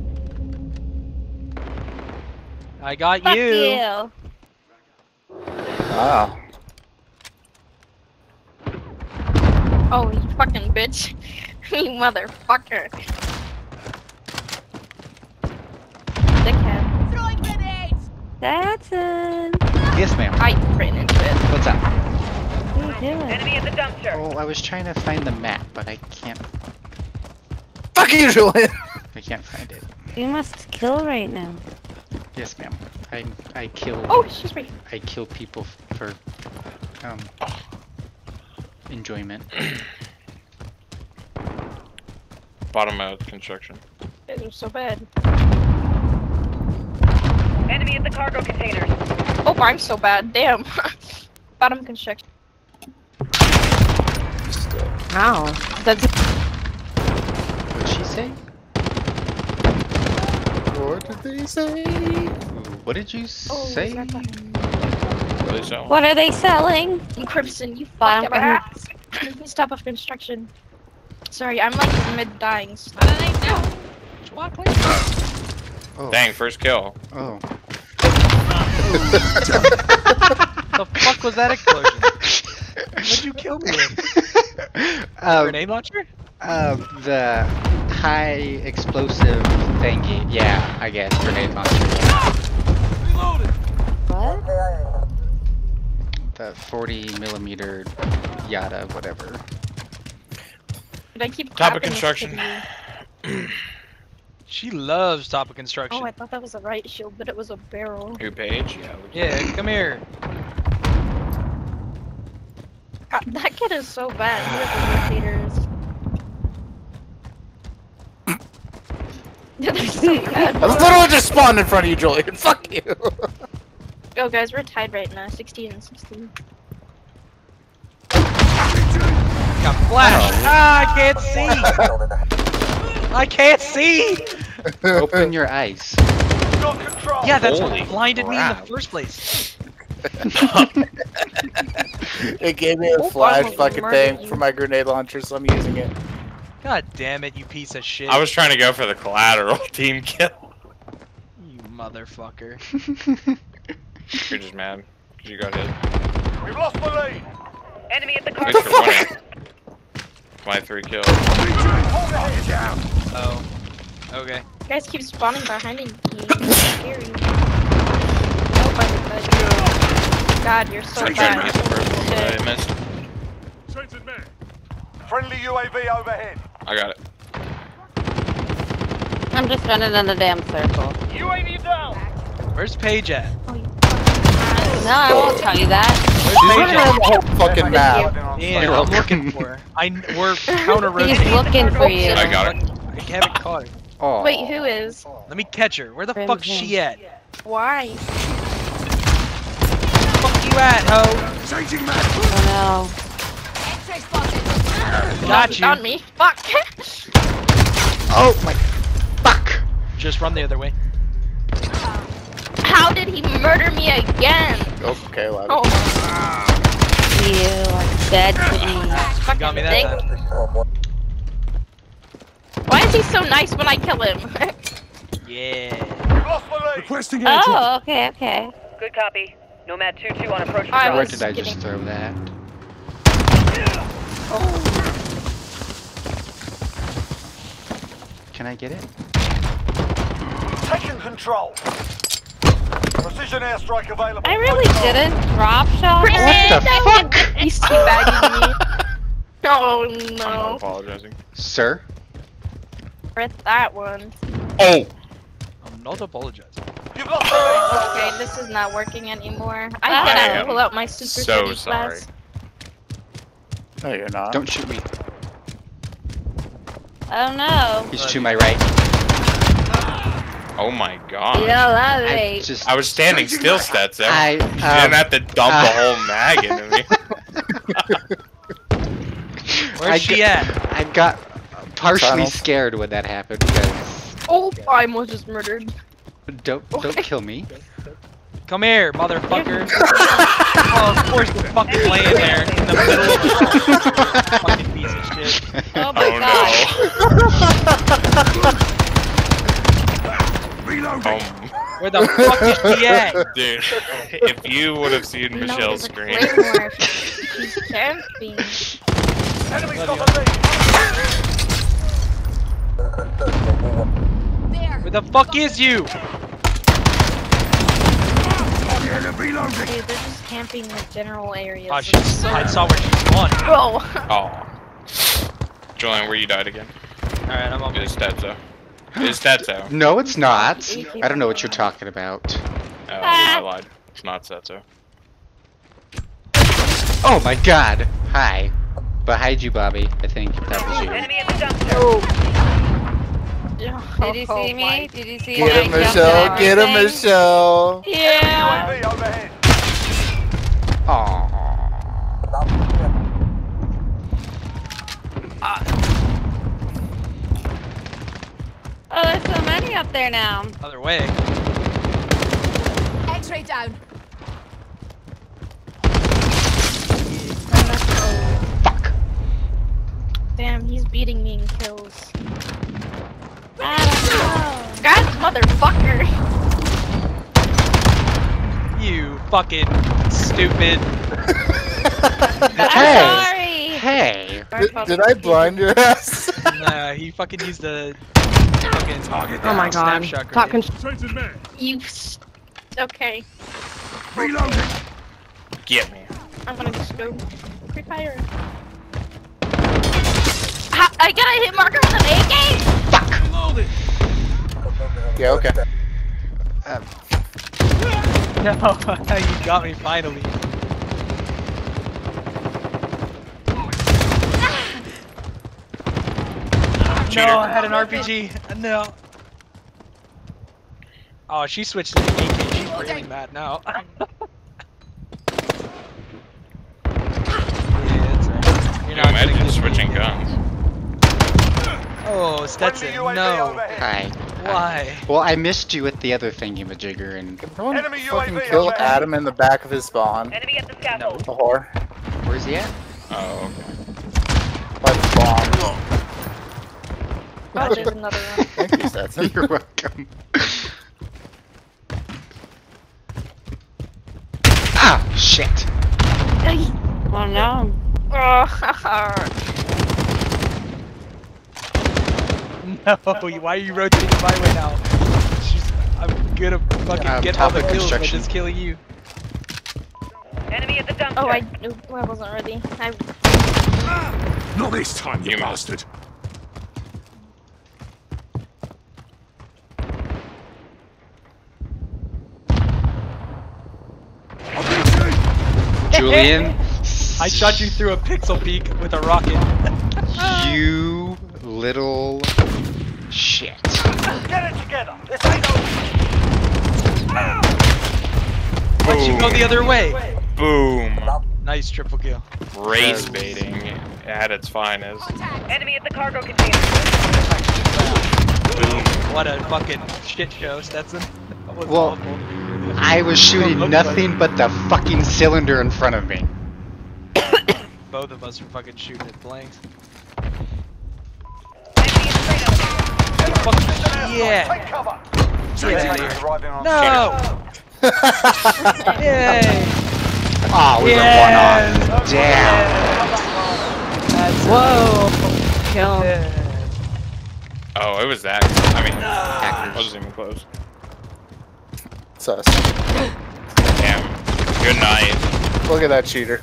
I got fuck you. you. Wow. Oh, you fucking bitch. You motherfucker. Dickhead. Throwing grenades! That's it. Yes, ma'am. I ran into it. What's up? What are you doing? Enemy at the dumpster. Oh, I was trying to find the map, but I can't. Fuck you, Julian! I can't find it. You must kill right now. Yes, ma'am. I kill. Oh, excuse me. I kill people for enjoyment. Bottom of construction. These are so bad. Enemy at the cargo containers. Oh, I'm so bad. Damn. Bottom construction. Wow. That's. What'd she say? What did they say? What did you say? What are they selling? Crimson, you Bottom fuck ass. Stop of construction. Sorry, I'm like mid-dying. Oh. Dang, first kill. Oh. The fuck was that explosion? What'd you kill me with? Grenade launcher? The high explosive thingy. Yeah, I guess grenade launcher. What? The 40mm yada, whatever. Did I keep Top of clapping this construction. kitty? She loves top of construction. Oh, I thought that was a right shield, but it was a barrel. New page? Yeah, come here. God, that kid is so bad. He has the They're so bad. I literally just spawned in front of you, Julian. Fuck you. Go, guys, we're tied right now. 16 and 16. Got flash. Ah, I can't see. I can't see. Open your eyes. Yeah, that's Holy what blinded me in the crap. first place. It gave me a flash fucking thing for my grenade launcher, so I'm using it. God damn it, you piece of shit. I was trying to go for the collateral team kill. You motherfucker. You're just mad because you got hit. We've lost the lead. Enemy at the Thanks cargo for containers. winning. My 3 kills. Oh. Okay. You guys keep spawning behind me. It's scary. Nope, I'm dead. God, you're so I'm trying to bad. get the first one, but I missed. Friendly UAV overhead. I got it. I'm just running in the damn circle. UAV down. Where's Paige at? No, I won't tell you that. Where's Paige Around the at? whole fucking map. Yeah, You're I'm welcome. looking for her. We're counter He's rotating. looking for you. I got her. I haven't caught her. Oh. Wait, who is? Let me catch her. Where the fuck's she at? Why? Fuck you at, ho? Oh Got you. On me. Fuck. Oh my. Fuck. Just run the other way. How did he murder me again? Okay, lad. Oh, no. You are dead to me. You got me that time. Why is he so nice when I kill him? Yeah. We've lost the lead. Requesting Oh, okay, okay. Good copy. Nomad 2-2 on approach. I Where was did I just kidding. throw that? Can I get it? Taking control. Precision airstrike available. I really didn't drop shot. What the fuck? He's teabagging me. Oh I'm not no. apologizing. Sir? With that one. Oh! I'm not apologizing. You've lost the lead. Okay, this is not working anymore. I I gotta am pull out my super so City sorry. class. No, you're not. Don't shoot me. Oh no. He's to my right. Oh my god. Yeah, that I ain't. just. I was standing still, Stetson. I, You didn't have to dump the whole mag into me. Where's she at? I got partially Tunnels. scared when that happened because Oh, I almost just murdered. don't kill me. Come here, motherfucker. Oh, of course you're fucking laying there in the middle of the fucking piece of shit. Oh my Oh god. no. Where the fuck is she at? Dude, if you would have seen No, Michelle's there's a screen. claymore. She's camping. Enemy's got the lead. Where the fuck is you? Dude, they're just camping the general areas. Oh, she's, I saw where she spawned. Bro. Oh. Julian, where you died again? Alright, I'm on It is Stetso. It is Stetso. No, it's not. I don't know what you're talking about. I lied. It's not Setsu. Oh my god! Hi. Behind you, Bobby. I think that was you. Enemy at the dumpster. Did you see me? Did you see Get me? him, Michelle. Get him, Michelle. Yeah. UAV overhead. Aww. Oh, there's so many up there now. Other way. X-ray down. Fuck. Damn, he's beating me in kills. God, motherfucker! You fucking stupid. Hey! Hey! Did I blind your ass? Nah, he fucking used the fucking target. Oh my god. Snapshot Top grenade. control. You. Okay. Reloading. Get me. I'm gonna just go prepare. I got a hit marker with an AK! Fuck! Reloading. Yeah, okay. No, you got me finally. No, I had an RPG. No. Oh, she switched to the AK. She's really mad now. Yeah, it's alright. You're not gonna Imagine get switching me. guns. Oh, Stetson, no. Hi. Why? Well, I missed you with the other thingy-majigger and... Someone Enemy fucking UAV kill overhead. Adam in the back of his spawn. Enemy at the scaffold. The whore. Where's he at? Oh, okay. By the bomb. Oh, there's another one. Thank you, Stetson. You're welcome. Ah! Shit! Oh no. No, why are you rotating my way now? I'm gonna fucking get all top the of kills by construction. just killing you. Enemy at the dumpster. Oh, I wasn't ready. Not this time, you You bastard. Julian, I shot you through a pixel peak with a rocket. you little shit. Get it together. This ain't over. Why'd you go the other way? Boom. Nice triple kill. Race baiting at its finest. Enemy at the cargo container. What a fucking shit show, Stetson. That was Well, awful. I was shooting nothing but the fucking cylinder in front of me. Both of us were fucking shooting at blanks. Yeah. Take cover. Yeah. Arriving on No. Yay. Oh, we were one on. Damn. Whoa! Kill. Oh, it was that. I mean, Hackers. wasn't even close. Sus. Damn. Good night. Look at that cheater.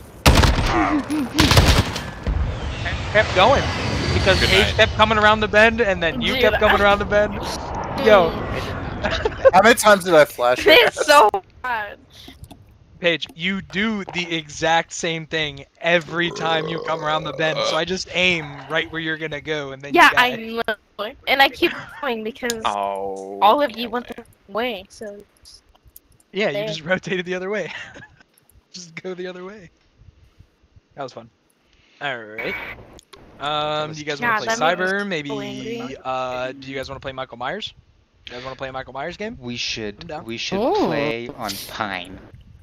Kept going because Good Paige night. kept coming around the bend, and then you Dude, kept coming around the bend. Yo, How many times did I flash your It's ass? so bad. Paige, you do the exact same thing every time you come around the bend. So I just aim right where you're gonna go, and then Yeah, you got I it. know. And I keep going because Oh. all of you went the way, so. Yeah, you there. just rotated the other way. Just go the other way. That was fun. Alright. Do you guys Yeah, want to play that made me Cyber? so Maybe, angry. do you guys want to play Michael Myers? You guys want to play a Michael Myers game? We should down. Oh. play on Pine.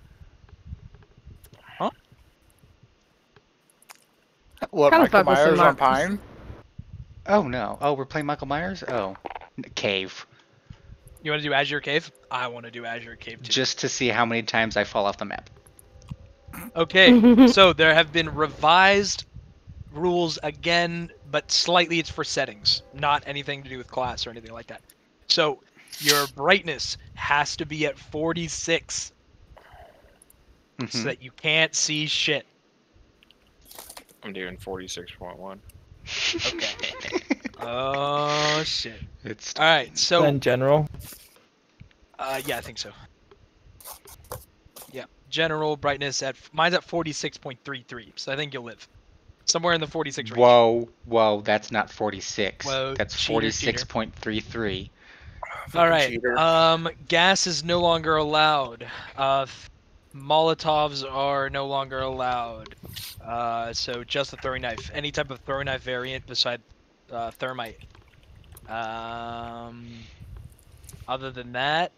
What, Kinda Michael fuck with some Myers on marks. Pine? Oh no. Oh, we're playing Michael Myers? Oh. Cave. You want to do Azure Cave? I want to do Azure Cave too. Just to see how many times I fall off the map. Okay, so there have been revised rules again, but slightly it's for settings, not anything to do with class or anything like that. So your brightness has to be at 46 so that you can't see shit. I'm doing 46.1. Okay. Oh shit. It's All right, so In general. yeah, I think so. general brightness at mine's at 46.33, so I think you'll live somewhere in the 46 range. Whoa, that's not 46. Whoa, That's cheater. 46.33. All right. Cheater. Gas is no longer allowed. Molotovs are no longer allowed. So just a throwing knife. Any type of throwing knife variant beside thermite. Other than that,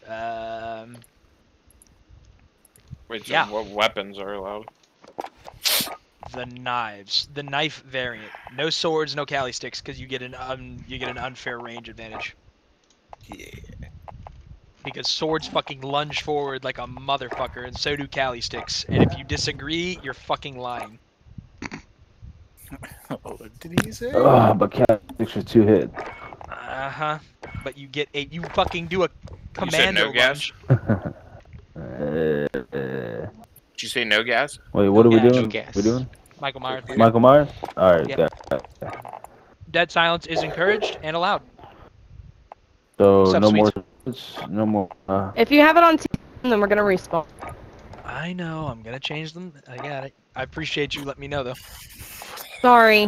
Wait, so yeah. what weapons are allowed? The knives, the knife variant. No swords, no Kali sticks, because you get an unfair range advantage. Yeah. Because swords fucking lunge forward like a motherfucker, and so do Kali sticks. And if you disagree, you're fucking lying. What did he say? But cat extra 2 hit. But you get you fucking do a You commando said no lunge. gas? Did you say no gas? Wait, what are we gas. doing? No gas. We doing? Michael Myers. Michael Myers? Alright, Yep. got it. Dead silence is encouraged and allowed. So, What's up, no sweets? more. No more. If you have it on team, then we're gonna respawn. I know, I'm gonna change them. I got it. I appreciate you letting me know, though. Sorry.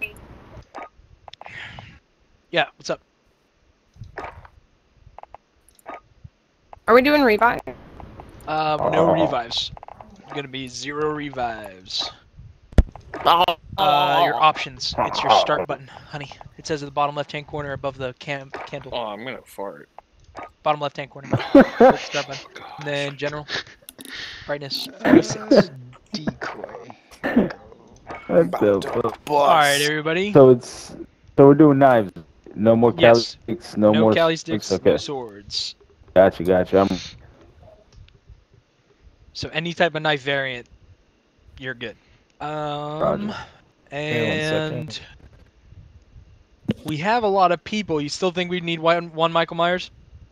Yeah, what's up? Are we doing revive? No revives. Gonna be 0 revives. Your options. It's your start button, honey. It says at the bottom left-hand corner above the candle. Oh, I'm gonna fart. Bottom left-hand corner. Click start button. And then general. Brightness. 46. Decoy. Alright, everybody. So we're doing knives. No more Kali Yes. sticks. No No more Kali sticks, Okay. no swords. Gotcha. So any type of knife variant, you're good. Roger. And we have a lot of people. You still think we need one Michael Myers?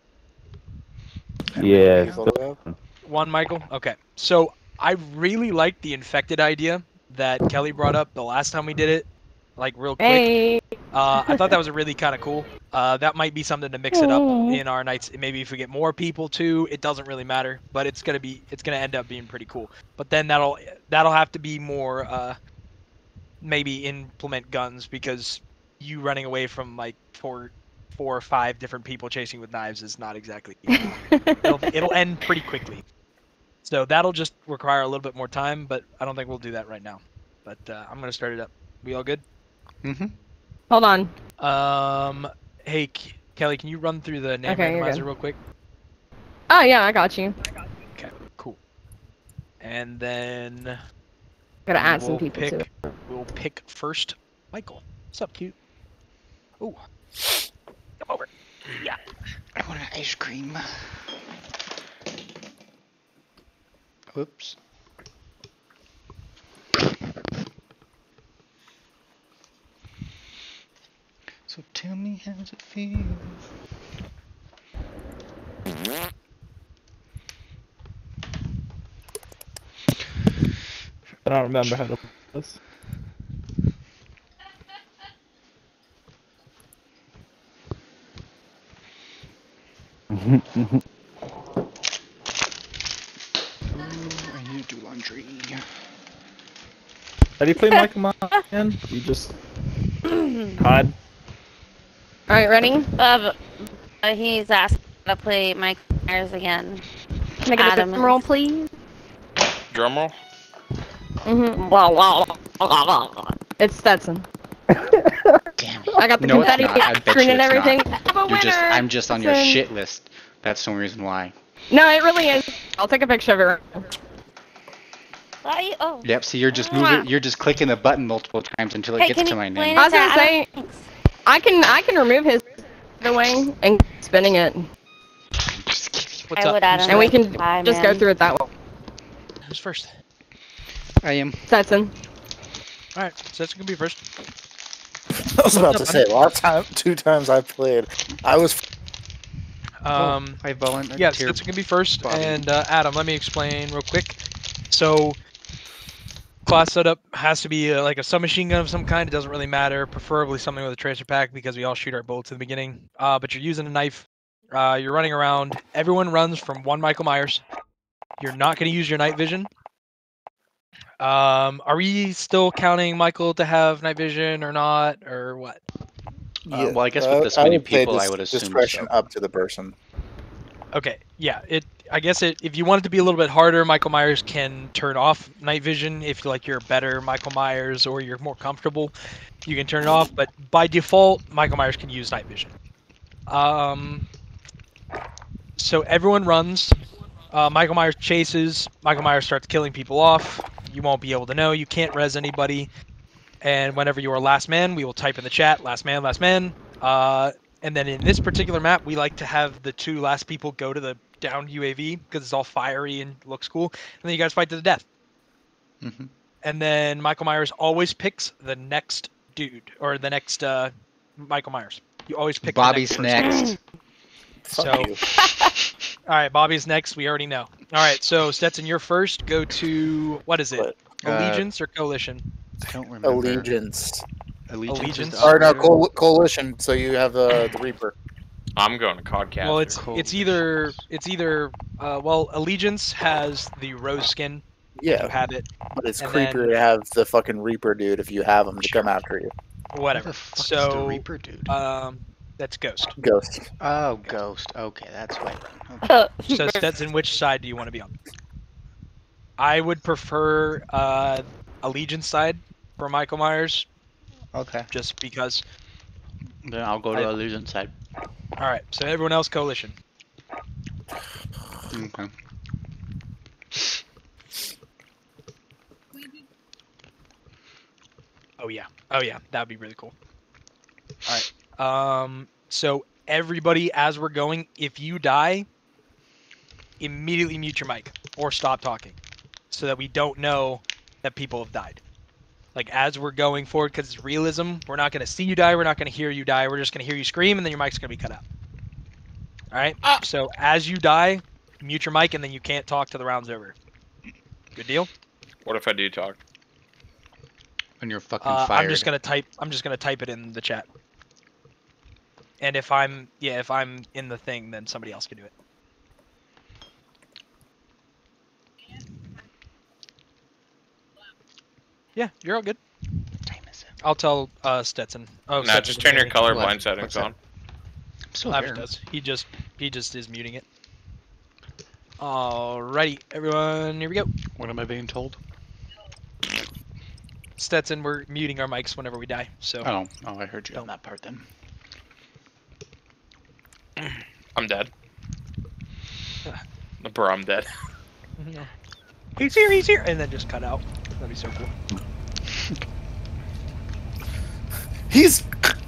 Yeah. One Michael? Okay. So I really like the infected idea that Kelly brought up the last time we did it, like real quick. Hey. I thought that was really kind of cool. That might be something to mix it up in our nights. Maybe if we get more people too, it doesn't really matter. But it's gonna end up being pretty cool. But then that'll have to be more maybe implement guns, because you running away from like four or 5 different people chasing with knives is not exactly easy. it'll end pretty quickly. So that'll just require a little bit more time, but I don't think we'll do that right now. But I'm gonna start it up. We all good? Mm-hmm. Hold on. Hey, Kelly, can you run through the name Okay, you're randomizer good. real quick? Oh yeah, I got you. Okay, cool. And then Gotta add some we'll people to it. We'll pick first Michael. What's up, cute? Ooh. Come over. Yeah. I want an ice cream. Whoops. So tell me, how does it feel? I don't remember how to play this. I need to do laundry. How do you play Michael Myers again? You just hide. Alright, ready? He's asked to play Mike Myers again. Can I get Adam a drum roll, please? Drum roll? It's Stetson. Damn it. I got the No, it's confetti not. I bet screen you and it's everything. not. I'm a winner! I'm just on your Stetson. shit list. That's the only reason why. No, it really is. I'll take a picture of it. Oh. Yep, see, you're just moving, you're just clicking the button multiple times until it Hey, gets can to you my explain name. I was gonna say, I can remove his away and spinning it, What's up? and we can just go through it that way. Who's first? I am. Stetson. Alright, Stetson can be first. I was about to say, last time, 2 times I played, I was. I volunteered. Yes, Stetson can be first. Bobby. And Adam, let me explain real quick. So, class setup has to be like a submachine gun of some kind. It doesn't really matter. Preferably something with a tracer pack, because we all shoot our bullets in the beginning. But you're using a knife. You're running around. Everyone runs from one Michael Myers. You're not going to use your night vision. Are we still counting Michael to have night vision or not, or what? Well, I guess with this I many would say people, I would assume discretion so. up to the person. Okay, yeah. I guess if you want it to be a little bit harder, Michael Myers can turn off night vision if you're a better Michael Myers or you're more comfortable. You can turn it off, but by default, Michael Myers can use night vision. So everyone runs. Michael Myers chases. Michael Myers starts killing people off. You won't be able to know. You can't res anybody. And whenever you are last man, we will type in the chat, last man, last man. And then in this particular map, we like to have the 2 last people go to the downed UAV because it's all fiery and looks cool. And then you guys fight to the death. Mm-hmm. And then Michael Myers always picks the next dude or the next Michael Myers. You always pick Bobby's the next. So, all right, Bobby's next. We already know. All right, so Stetson, you're first. Go to what is it? Allegiance or Coalition? I don't remember. Allegiance. Allegiance. Or no, Coalition. So you have the Reaper. I'm going to Codcaster. Well, it's either Allegiance has the rose skin. Yeah. You have it. But it's and creepier to have the fucking Reaper dude if you have him to come after you. Whatever. Is the Reaper dude? That's Ghost. Ghost. Oh, Ghost. Okay, that's right. Okay. So Stetson, which side do you want to be on? I would prefer Allegiance side for Michael Myers. Okay. Just because. Then I'll go to Allegiance side. All right. So everyone else Coalition. Okay. Oh yeah. That'd be really cool. All right. So everybody, as we're going, if you die, immediately mute your mic or stop talking, so that we don't know that people have died. Like as we're going forward, because it's realism, we're not going to see you die, we're not going to hear you die, we're just going to hear you scream, and then your mic's going to be cut out. All right. So as you die, mute your mic, and then you can't talk till the round's over. Good deal. What if I do talk? When you're fucking fired. I'm just gonna type it in the chat. And if I'm in the thing, then somebody else can do it. Yeah, you're all good. What time is it? I'll tell Stetson. Oh, no, just turn your colorblind settings on. Lavish does. He just is muting it. Alrighty, everyone, here we go. What am I being told? Stetson, we're muting our mics whenever we die. So. Oh, I heard you on that part then. I'm dead. Bro, I'm dead. He's here, and then just cut out. That'd be so cool. He's.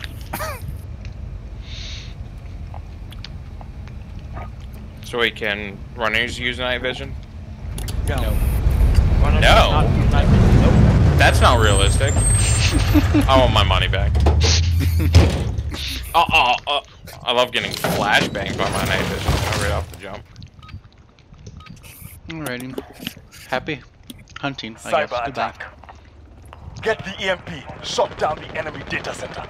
So wait, can runners use night vision? No. No. That's not realistic. I want my money back. I love getting flashbanged by my night vision right off the jump. Alrighty. Happy hunting, I guess. Cyber Goodbye. attack. Get the EMP. Shut down the enemy data center.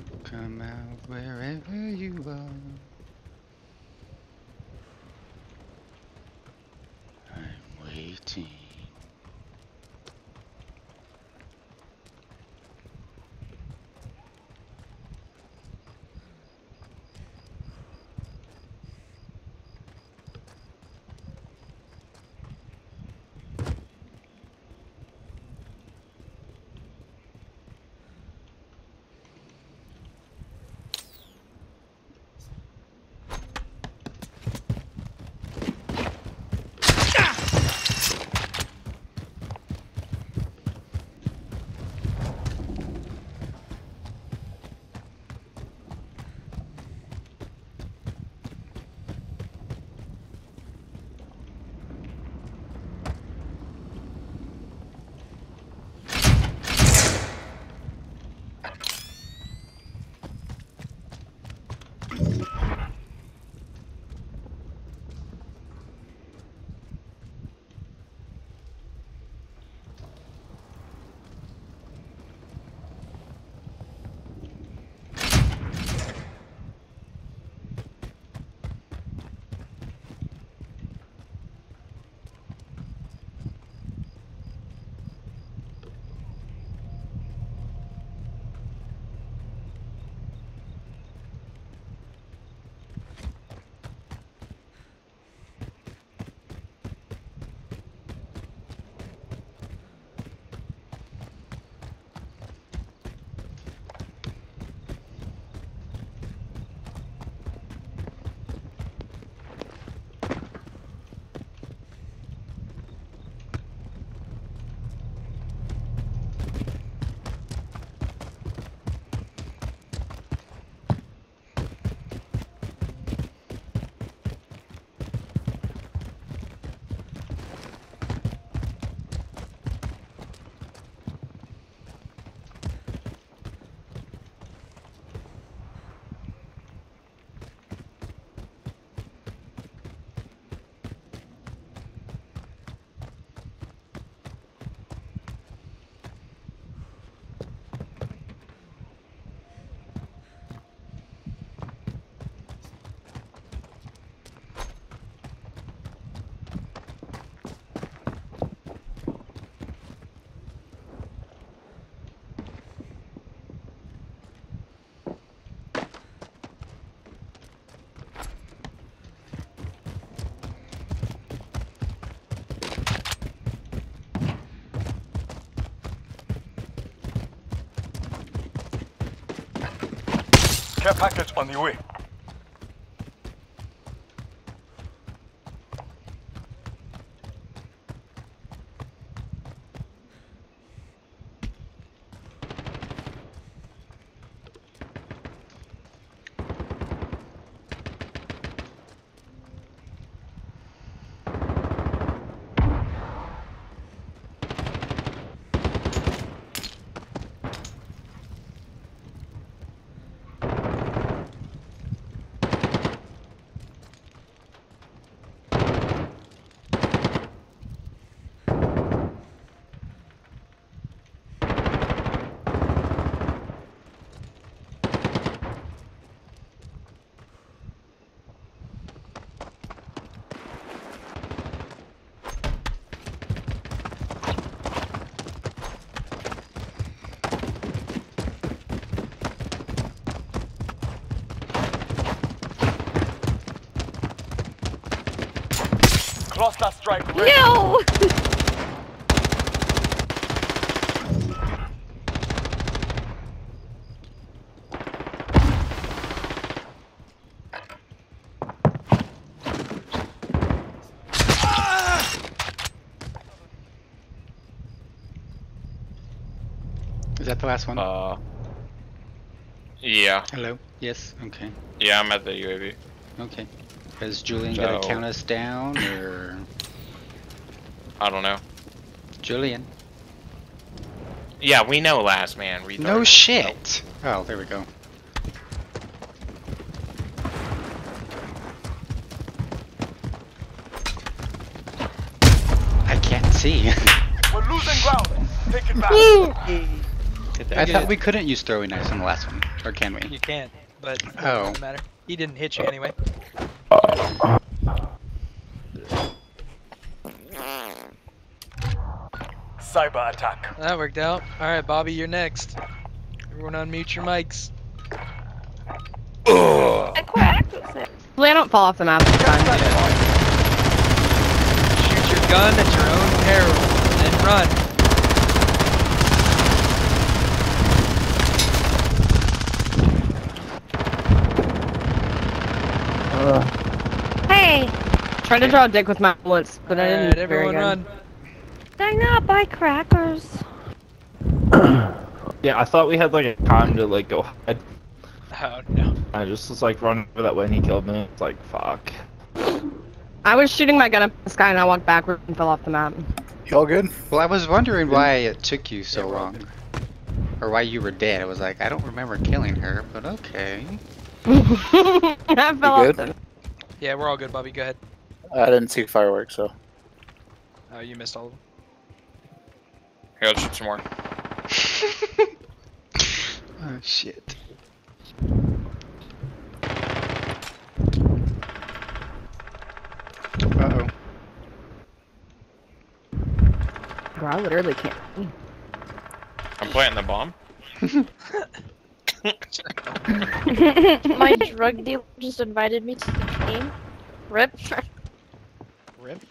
Come out wherever you are. I'm waiting. Care package on the way. Cluster strike ready. No! Is that the last one? Yeah. Hello? Yes? Okay. Yeah, I'm at the UAV. Okay. Is Julian gonna count us down, or...? I don't know. Julian? Yeah, we know last man. Retard. No shit! Oh, there we go. I can't see. We're losing ground. Take it back. I thought we couldn't use throwing knives in the last one. Or can we? You can't, but it Oh. doesn't matter. He didn't hit you anyway. Cyber attack. That worked out. Alright, Bobby, you're next. Everyone unmute your mics. I quack. Hopefully I don't fall off the map this time. Shoot your gun at your own peril, and run. Hey! Tried to draw a dick with my bullets, but I Alright, didn't. everyone very run. good. Did I not buy crackers? Yeah, I thought we had like a time to like go hide. Oh no. I just was like running over that way and he killed me. It's like fuck. I was shooting my gun up in the sky and I walked backward and fell off the map. You all good? Well, I was wondering why it took you so long. Or why you were dead. I was like, I don't remember killing her, but okay. I fell off good? the Yeah, we're all good, Bobby. Go ahead. I didn't see fireworks, so. Oh, you missed all of them. Here, let's shoot some more. Oh, shit. Uh-oh. Bro, I literally can't see. I'm planting the bomb. My drug dealer just invited me to the game. Rip. Rip.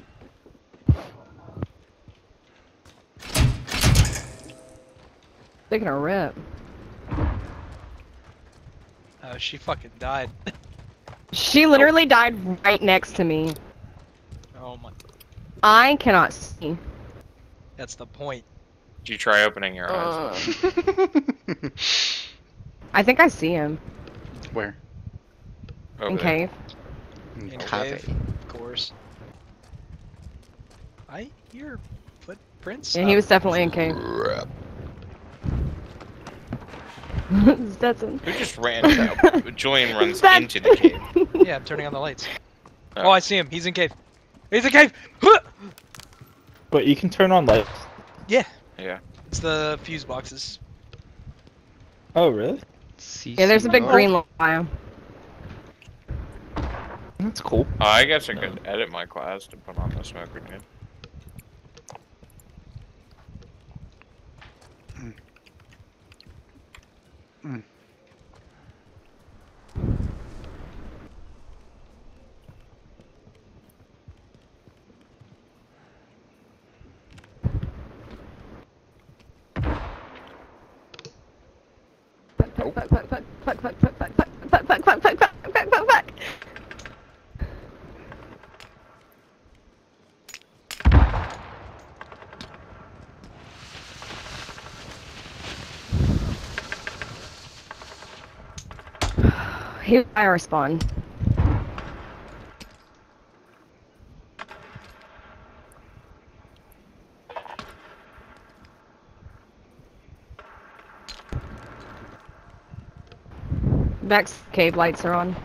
Taking a rip. Oh, she fucking died. She literally died right next to me. Oh my. I cannot see. That's the point. Did you try opening your eyes? I think I see him. Where? Over In there. cave. In Cave. cave, of course. I hear footprints. Yeah, he was definitely in cave. Stetson. Who just ran out? Julian runs That- into the cave. Yeah, I'm turning on the lights. Oh, I see him. He's in cave. He's in cave. But you can turn on lights. Yeah, Yeah. it's the fuse boxes. Oh really? Yeah, there's a big green line. That's cool. Oh, I guess I could edit my class to put on the smoke grenade. He fire spawn. Vex cave lights are on.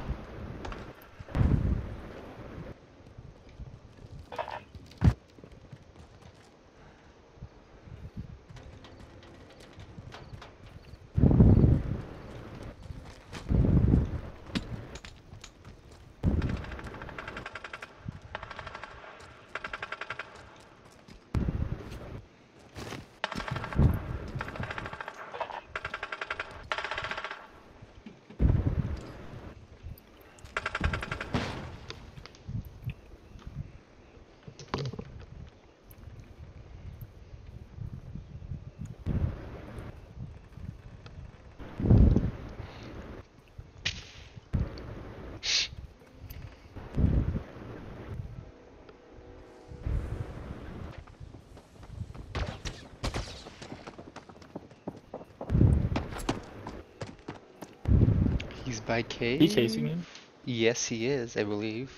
He's by cave. He chasing you? Yes, he is, I believe.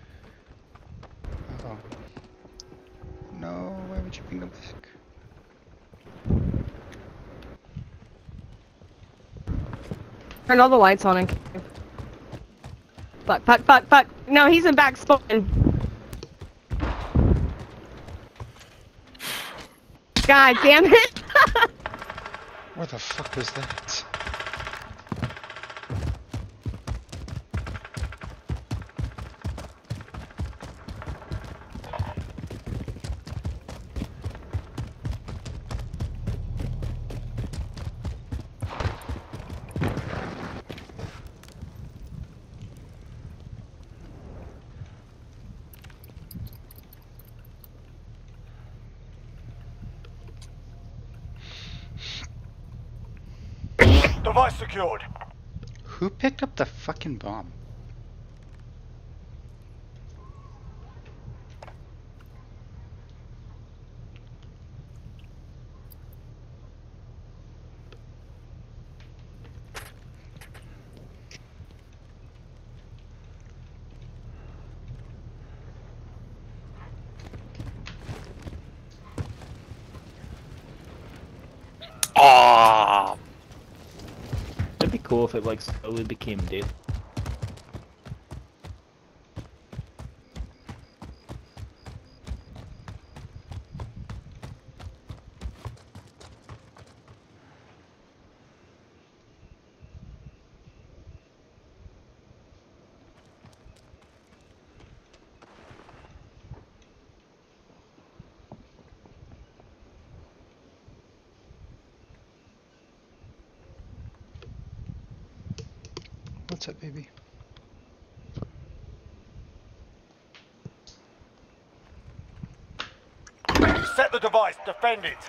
Oh. No, why would you bring him back? Turn all the lights on in cave. Fuck, fuck, fuck, fuck. No, he's in back spawn. God damn it. Where the fuck was that? Device secured. Who picked up the fucking bomb? Ah. It'd be cool if it like slowly became daylight. What's up, baby? Set the device. Defend it.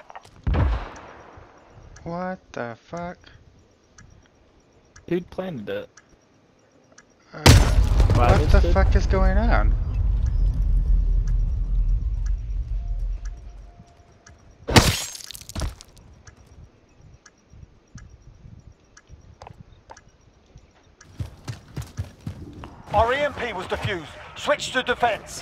What the fuck? Who planted it? What the fuck is going on? Our EMP was defused. Switch to defense.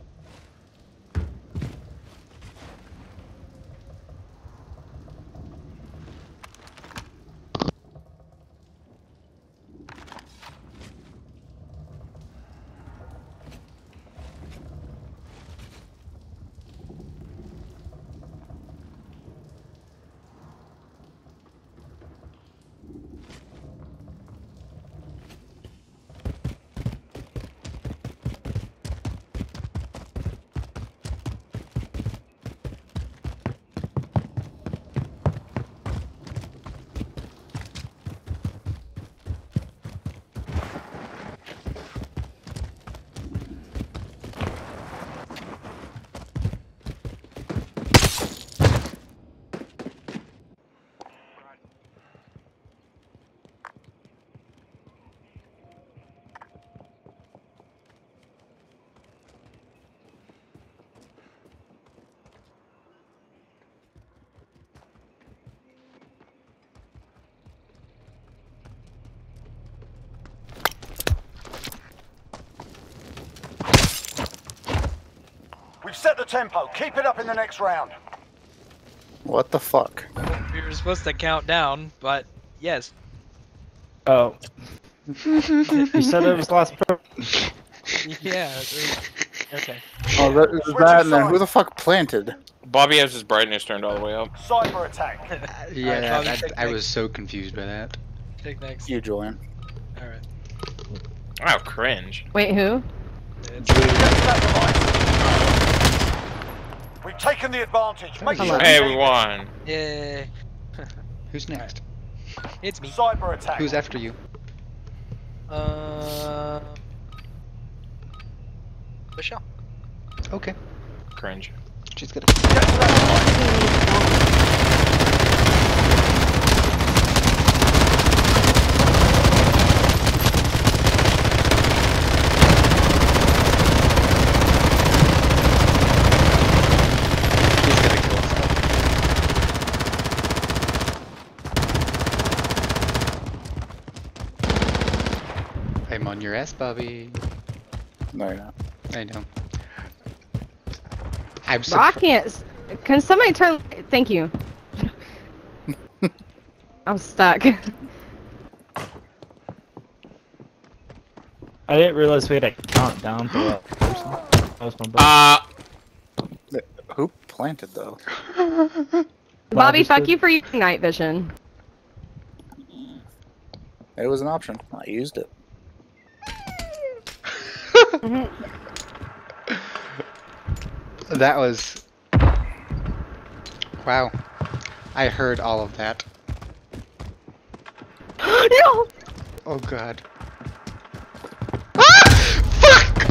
We've set the tempo. Keep it up in the next round. What the fuck? We were supposed to count down, but yes. Oh. You said it was last pro. Yeah. Okay. Oh, that is that, and then who the fuck planted? Bobby has his brightness turned all the way up. Cyber attack. Yeah, Bobby, I was so confused by that. Take next. You, Julian. Alright. Wow, cringe. Wait, who? We've taken the advantage. Make sure Hey, we won. Yeah. Who's next? It's me. Cyber attack. Who's after you? Michelle. Okay. Cringe. She's gonna. I'm on your ass, Bobby. No, you're not. I know. I'm I can't. Can somebody turn? Thank you. I'm stuck. I didn't realize we had to count down for that person. That was my bad. Who planted though? Bobby, fuck you for using night vision. It was an option. I used it. That was... Wow. I heard all of that. No! Oh god. Ah! Fuck!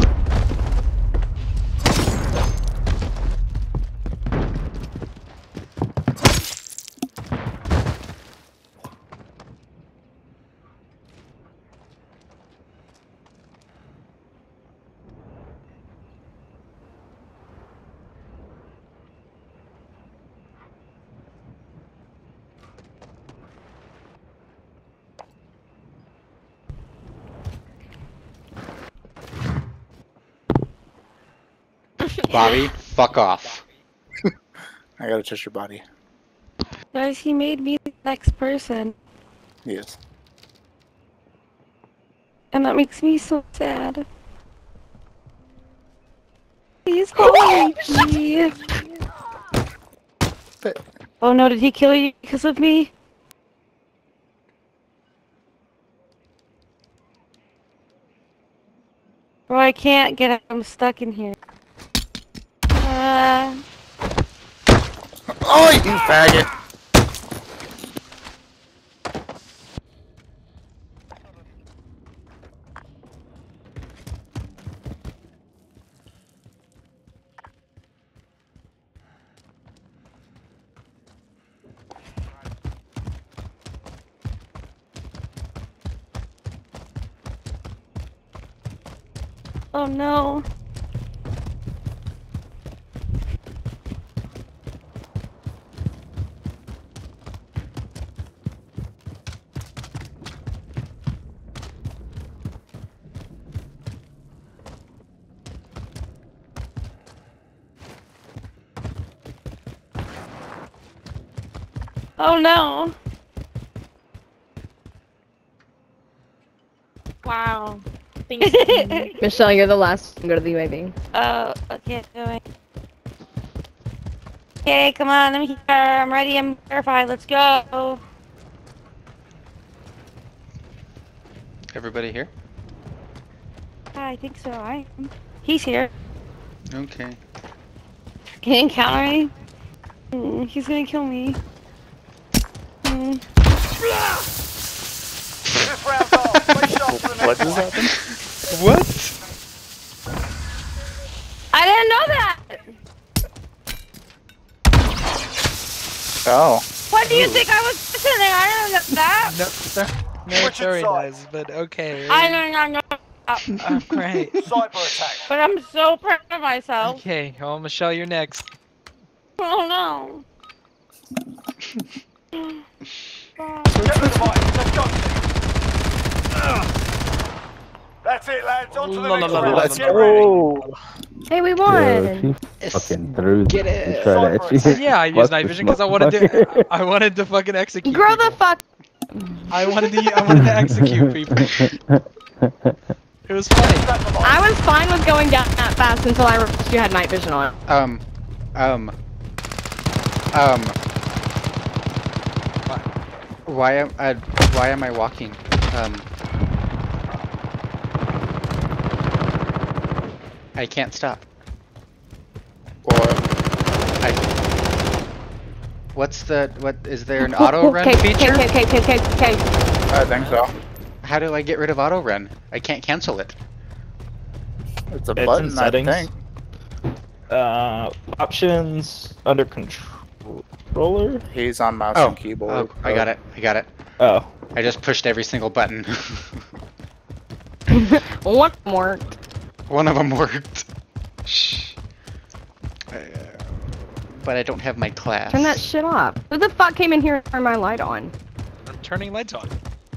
Bobby, fuck off. I gotta touch your body. Guys, he made me the next person. Yes. And that makes me so sad. Please call me. Oh no, did he kill you because of me? Bro, I can't get out. I'm stuck in here. Oh, you faggot! Oh no. Oh no. Wow. Michelle, you're the last to go to the UAV. Oh, okay, going. Okay, come on, let me hear. I'm ready, I'm verified, let's go. Everybody here? I think so, I am. He's here. Okay. Can he encounter me? He's gonna kill me. What just happened? What? I didn't know that! Oh. What do you think I was listening? I didn't know that! No, sorry, guys, but okay. I did not know that. Oh, great. Cyber attack. But I'm so proud of myself. Okay, well, Michelle, you're next. Oh no. Get the device. Let's go. That's it, lads. On to the next round. Let's Get ready. go. Hey, we Yeah, won! she fucking threw. Get it. She tried to- she- Yeah, I used night vision because I wanted to. I wanted to fucking execute. Grow people. the fuck! I wanted to execute people. It was funny. I was fine with going down that fast until I realized you had night vision on. Why am I walking? I can't stop. What is there an auto run feature? Okay. I think so. How do I get rid of auto run? I can't cancel it. It's a It's button, in I settings. think. Options under controller. He's on mouse Oh, and keyboard. I got it. Oh. I just pushed every single button. One worked. One of them worked. Shh. But I don't have my class. Turn that shit off. Who the fuck came in here and turned my light on? I'm turning lights on.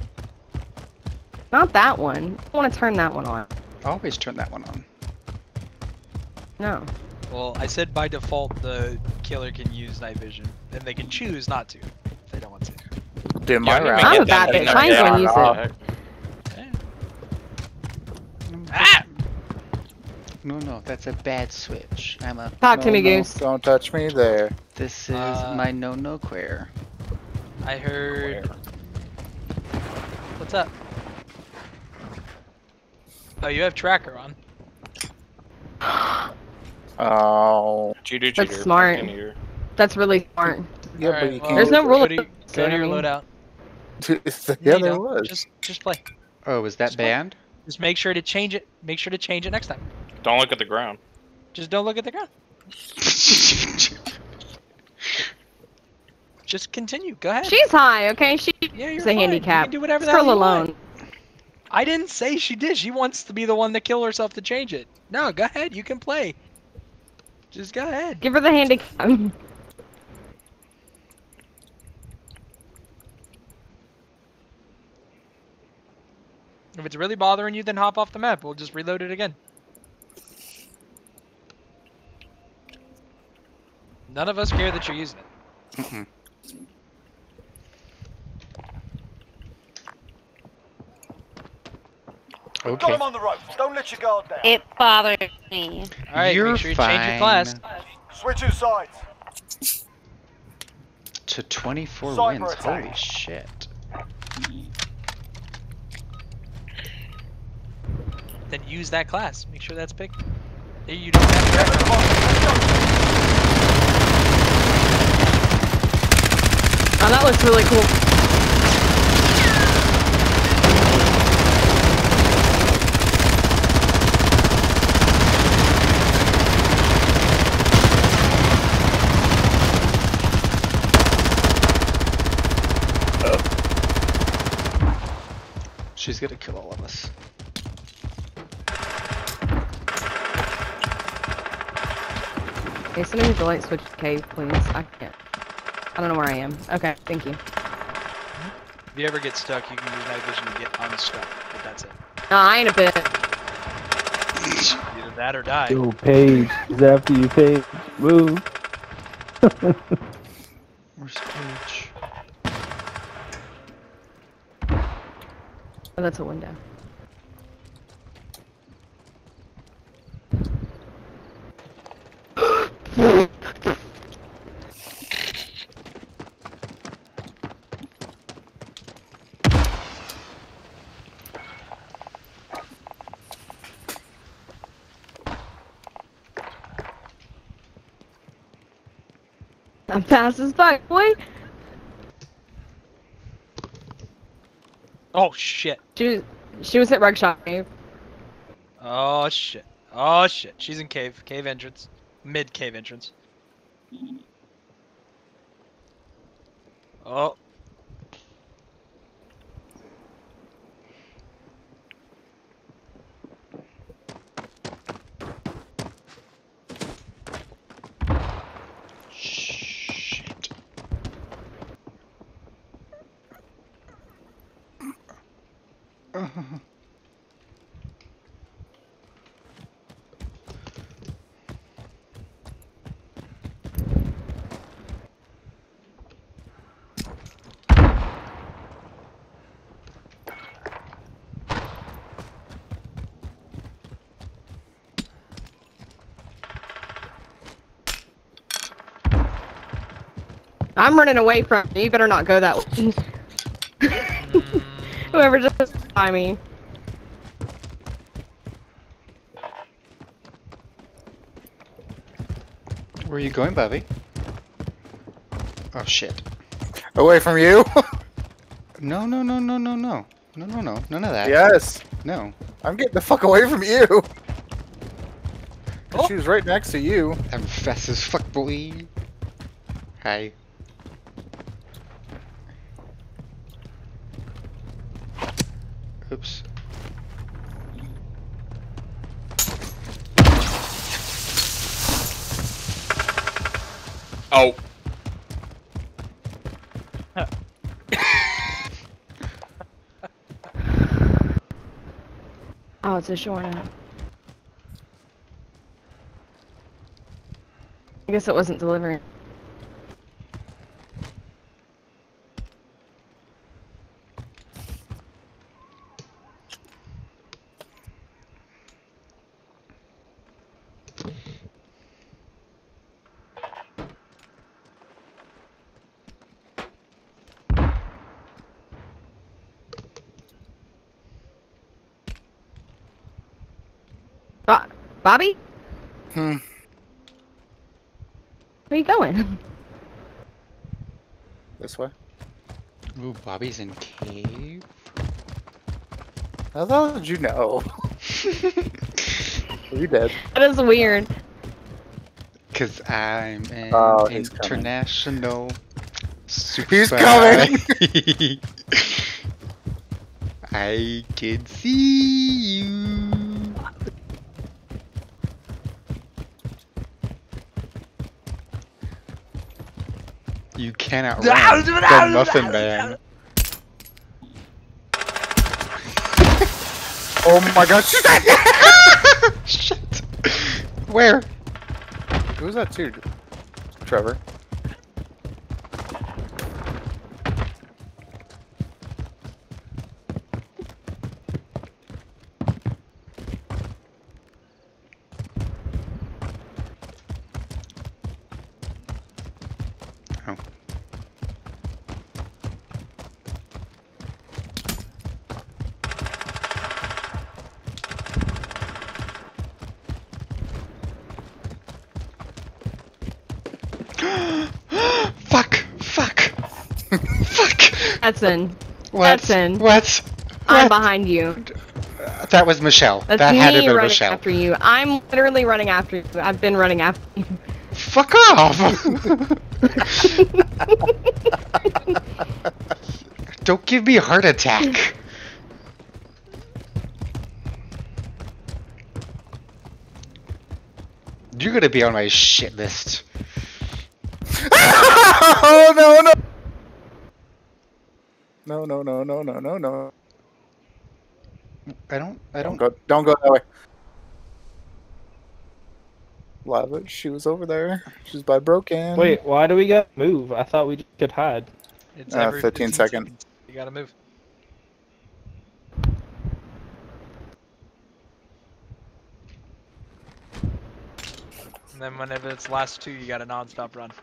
Not that one. I want to turn that one on. Always turn that one on. No. Well, I said by default the killer can use night vision, and they can choose not to if they don't want to. Dude, my Yeah, round. I'm a bad bitch. I ain't gonna use it. Ah! No, that's a bad switch. I'm a. Talk to me, Goose. Don't touch me there. This is my no queer. I heard. What's up? Oh, you have tracker on. Oh. Cheater, That's cheater. smart. Back in here. That's really smart. Yeah, Alright, but you well, can't. There's no rule Go to, of- go to your I mean- loadout. Yeah, you there go. was. Just play. Oh, was that banned? Just make sure to change it. Make sure to change it next time. Don't look at the ground. Just don't look at the ground. Just continue. Go ahead. She's high, okay? She's Yeah, you're a fine. handicap. You can do whatever Leave the her hell you want. alone. I didn't say she did. She wants to be the one to kill herself to change it. No, go ahead. You can play. Just go ahead. Give her the handicap. If it's really bothering you, then hop off the map. We'll just reload it again. None of us care that you're using it. Mm-mm. Got him on the ropes. Don't let your guard down. It bothered me. Alright, make sure you change your class. Switching sides. To 24 Cyber wins. attack. Holy shit. Then use that class. Make sure that's picked. You don't have to. Oh, that looks really cool. She's gonna kill all of us. Okay, somebody needs to light switch to cave, please. I can't. I don't know where I am. Okay, thank you. If you ever get stuck, you can use night vision to get unstuck, but that's it. No, I ain't a bit. Either that or die. Yo, Paige. Is after you, Paige. Move. Where's Paige? Oh, that's a window. I'm fast as fuck, boy. Oh shit. She was at Rugshot Cave. Oh shit. Oh shit. She's in cave. Cave entrance. Mid cave entrance. Oh. Shit. I'm running away from you. You better not go that way. Whoever just by me. Where are you going, Bobby? Oh shit. Away from you? No. No. None of that. Yes. No. I'm getting the fuck away from you. She was right next to you. I'm fast as fuck, boy. Hi. Oops. Oh. Oh, it's a shore now. I guess it wasn't delivering. Bobby? Hmm. Where you going? This way. Ooh, Bobby's in cave. How the hell did you know? You did. That is weird. Cause I'm an he's international super He's spy. coming! I can see you. You cannot run the Muffin Man. Oh my god, shit! Where? Who's that dude? Trevor. Fuck! That's in. What? That's in. What? I'm behind you. That was Michelle. That's that me had to be running Michelle. after you. I'm literally running after you. I've been running after you. Fuck off! Don't give me a heart attack. You're gonna be on my shit list. Oh no no! No no no no no no no! I don't. Don't go that way. Lava, she was over there. She's by broken. Wait, why do we gotta move? I thought we could hide. It's every 15 seconds. You gotta move. And then whenever it's last 2, you got a non-stop run.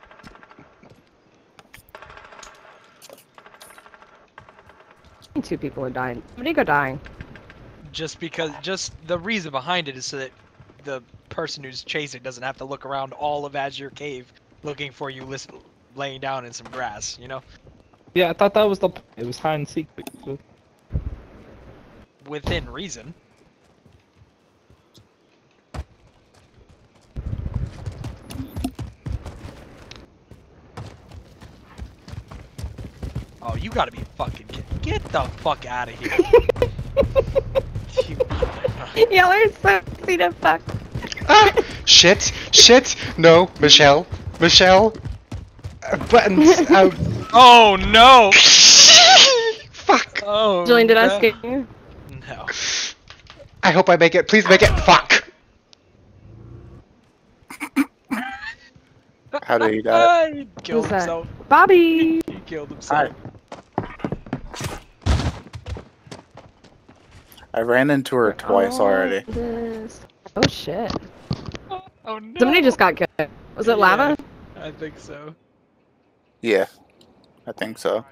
Two people are dying. Somebody go dying. Just the reason behind it is so that the person who's chasing doesn't have to look around all of Azure Cave looking for you laying down in some grass, you know? Yeah, I thought that was the. It was hide and seek. Within reason. Oh, you gotta be fucking kidding. Get the fuck out of here. Y'all are so easy to fuck. Ah, shit! No, Michelle. Buttons out. Oh no! Fuck! Oh, Julian, did I scare you? No. I hope I make it. Please make it. Fuck! How did he die? He killed Who's that? himself. Bobby! He killed himself. I ran into her twice already. Oh shit. Oh no. Somebody just got killed. Was it lava? I think so. Yeah, I think so.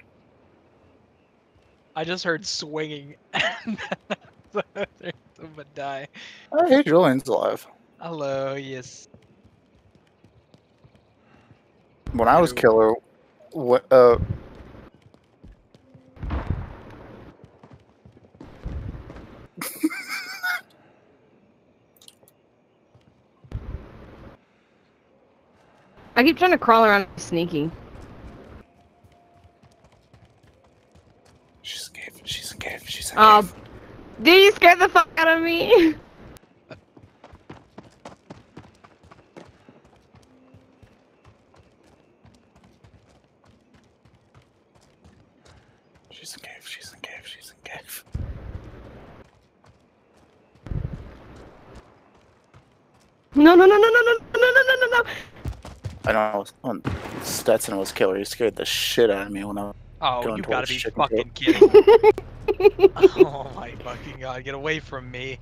I just heard swinging and then someone die. Oh, hey, Julian's alive. Hello, yes. When I was killer, what? I keep trying to crawl around sneaky. She's in cave. She's in cave. She's in Oh, cave. dude, you scared the fuck out of me. She's in cave. She's in cave. She's in cave. No. I know when Stetson was killer, he scared the shit out of me when I was Oh, going you gotta towards be chicken fucking coop. kidding. Oh my fucking god, get away from me.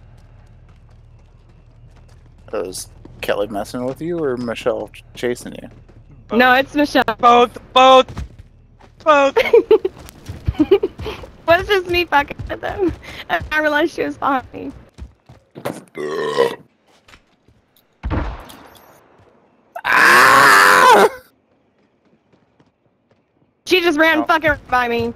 Was Kelly messing with you or Michelle chasing you? Both. No, it's Michelle. Both. Was just me fucking with them. And I realized she was behind me. She just ran fucking by me.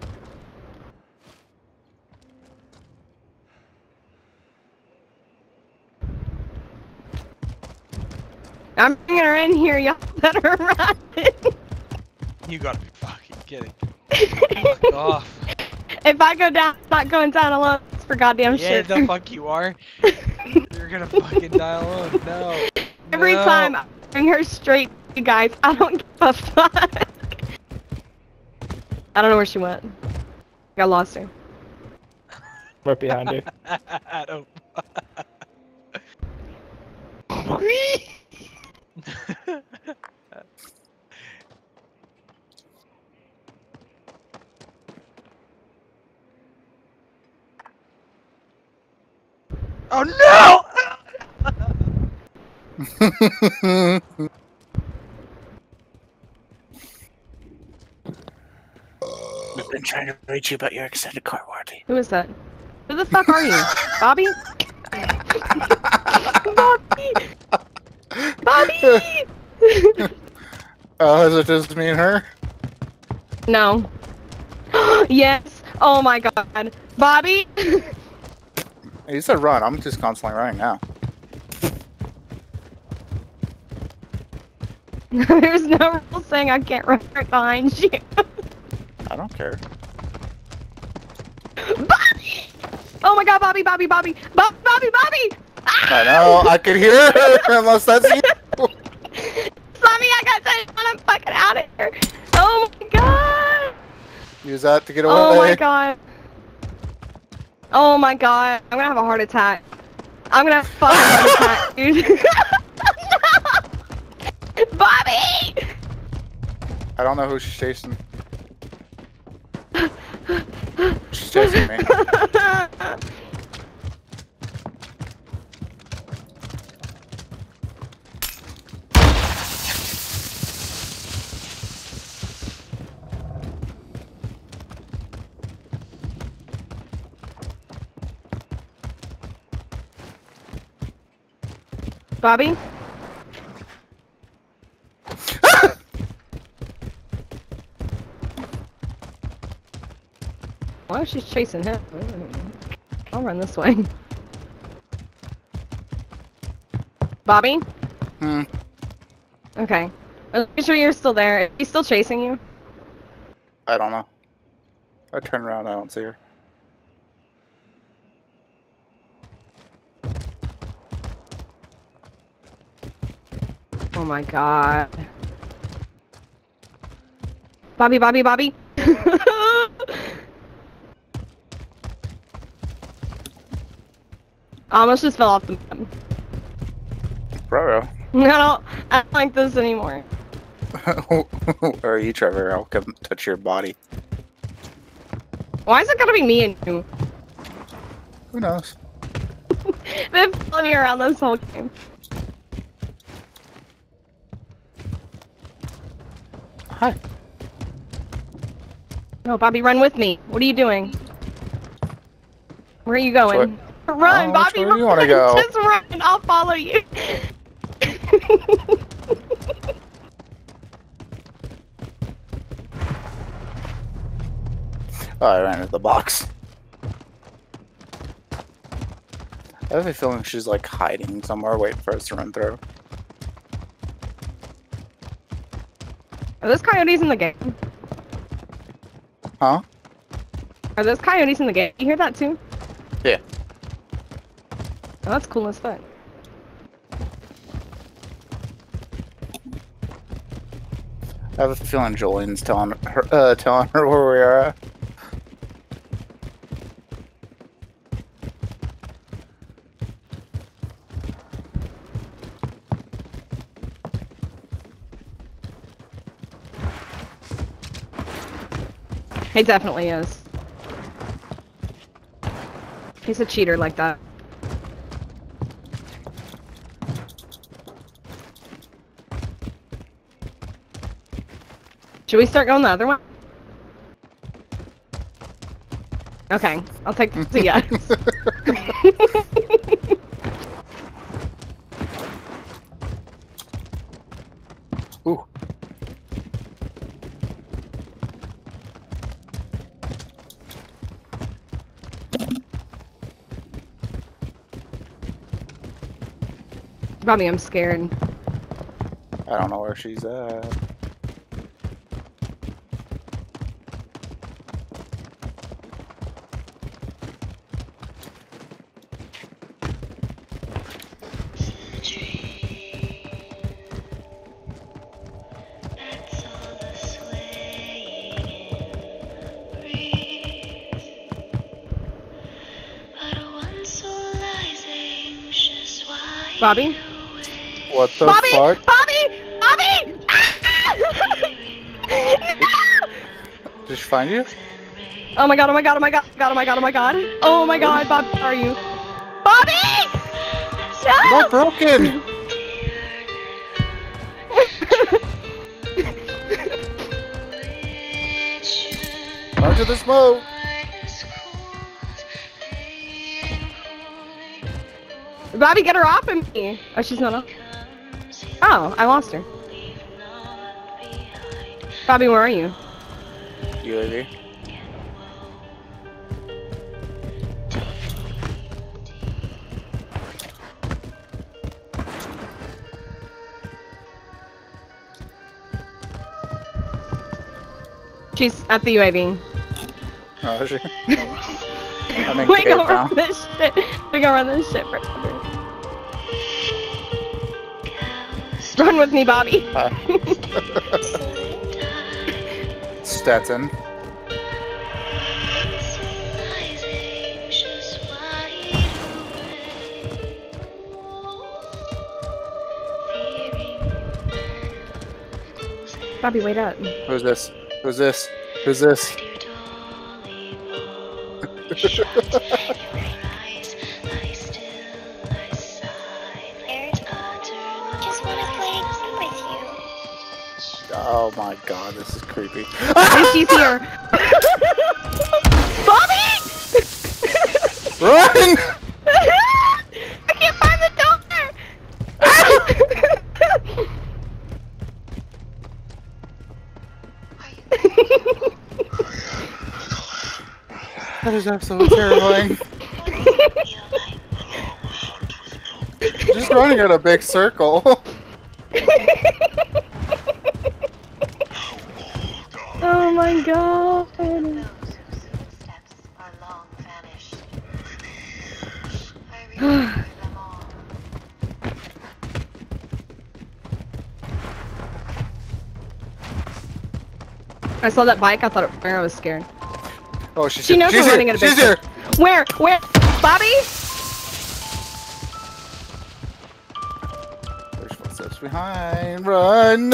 I'm bringing her in here, y'all better run. You gotta be fucking kidding. Fuck off. If I go down, I'm not going down alone. It's for goddamn Yeah, shit. the fuck you are. You're gonna fucking die alone. No. Every No. time I bring her straight, you guys, I don't give a fuck. I don't know where she went. I lost her. Right behind her. I don't. Oh no! We've been trying to reach you about your extended car warranty. Who is that? Who the fuck are you? Bobby? Bobby! Bobby! Oh, is it just me and her? No. Yes! Oh my god. Bobby? You said run. I'm just constantly running now. There's no rule saying I can't run right behind you. I don't care. Bobby! Oh my god, Bobby, Bobby, Bobby! Bobby, Bobby! I know, I could hear her, unless that's you. Bobby, I got that. I'm fucking out of here. Oh my god! Use that to get away. Oh my god. Oh my god. I'm gonna have a heart attack. I'm gonna have a fucking heart attack, dude. No! Bobby! I don't know who she's chasing. She's chasing me. Bobby? Why is she chasing him? I'll run this way. Bobby? Hmm. Okay. Make sure you're still there. He's still chasing you? I don't know. I turn around, I don't see her. Oh my god. Bobby, Bobby, Bobby! I almost just fell off the map. Bro. I don't like this anymore. Where are you, Trevor? I'll come touch your body. Why is it gotta be me and you? Who knows? They've been following me around this whole game. Hi. No, Bobby, run with me. What are you doing? Where are you going? Run, Oh, Bobby, which way run! do you wanna go? Just run, I'll follow you. Oh, I ran into the box. I have a feeling she's like hiding somewhere, waiting for us to run through. Are those coyotes in the game? Huh? Are those coyotes in the game? You hear that too? Yeah. Oh, that's cool as fuck. I have a feeling Julian's telling her where we are at. He definitely is. He's a cheater like that. Should we start going the other one? Okay, I'll take the yes. Ooh. Bobby, I'm scared. I don't know where she's at. Bobby? What the Bobby! fuck? Bobby! Bobby! Did she find you? Oh my god, oh my god, oh my god, oh my god, oh my god. Oh my god, Bobby, where are you? Bobby! Not broken. Onto the smoke. Bobby, get her off of me. Oh, she's not off. Oh, I lost her. Bobby, where are you? UAV. She's at the UAV. Oh, is she? I'm in We cave go now. run this shit. We go run this shit forever. Run with me, Bobby. Stetson. Bobby, wait up. Who's this? Who's this? Who's this? Oh my god, this is creepy. She's here. Bobby! Run! I can't find the door! That is absolutely terrifying. Just running in a big circle. Oh my god. I saw that bike, I thought I was scared. Oh, she's She knows she's we're running at a big She's here. Where? Where? Bobby? There's footsteps behind. Run!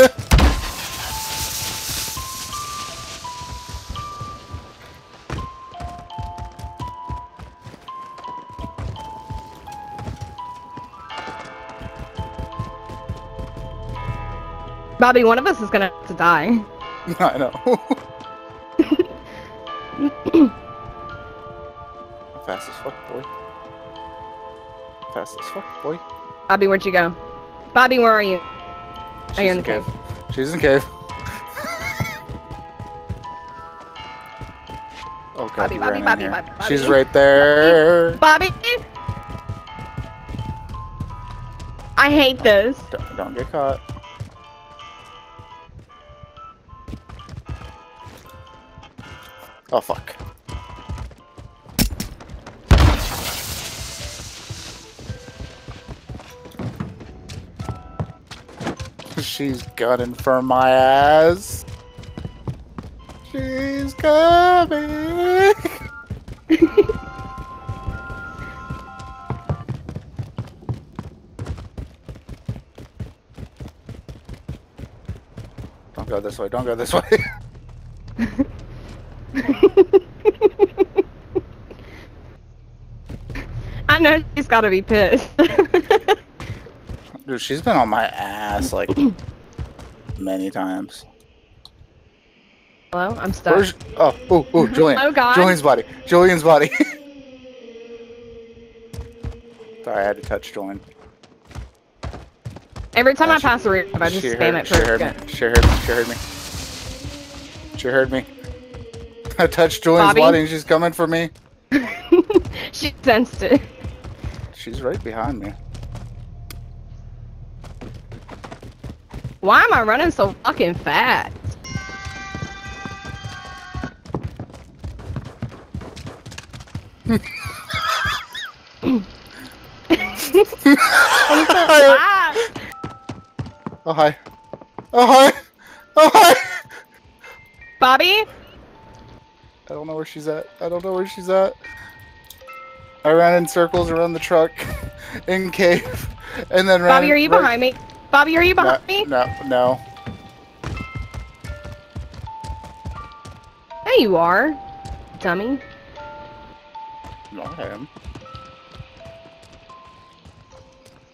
Bobby, one of us is gonna have to die. I know. Fast as fuck, boy. Fast as fuck, boy. Bobby, where'd you go? Bobby, where are you? She's Are you in the cave? She's in the cave. Oh god, Bobby, you Bobby, ran in Bobby, here. Bobby, Bobby. She's right there. Bobby! I hate this. Don't get caught. Oh fuck. She's gunning for my ass. She's coming. Don't go this way. Don't go this way. I know she's gotta be pissed. Dude, she's been on my ass like many times. Hello? I'm stuck. Where's... Oh, Julian. Oh, God. Julian's body. Julian's body. Sorry, I had to touch Julian. Every time I pass the roof, I just spam it for a gun. She heard me. She heard me. She heard me. I touched Julian's Bobby? body and she's coming for me. She sensed it. She's right behind me. Why am I running so fucking fast? I'm so fast. Oh hi. Oh hi. Oh hi. Bobby? I don't know where she's at. I don't know where she's at. I ran in circles around the truck, in cave, and then ran. Bobby, are you behind me? Bobby, are you behind me? No. There you are, dummy. No, I am.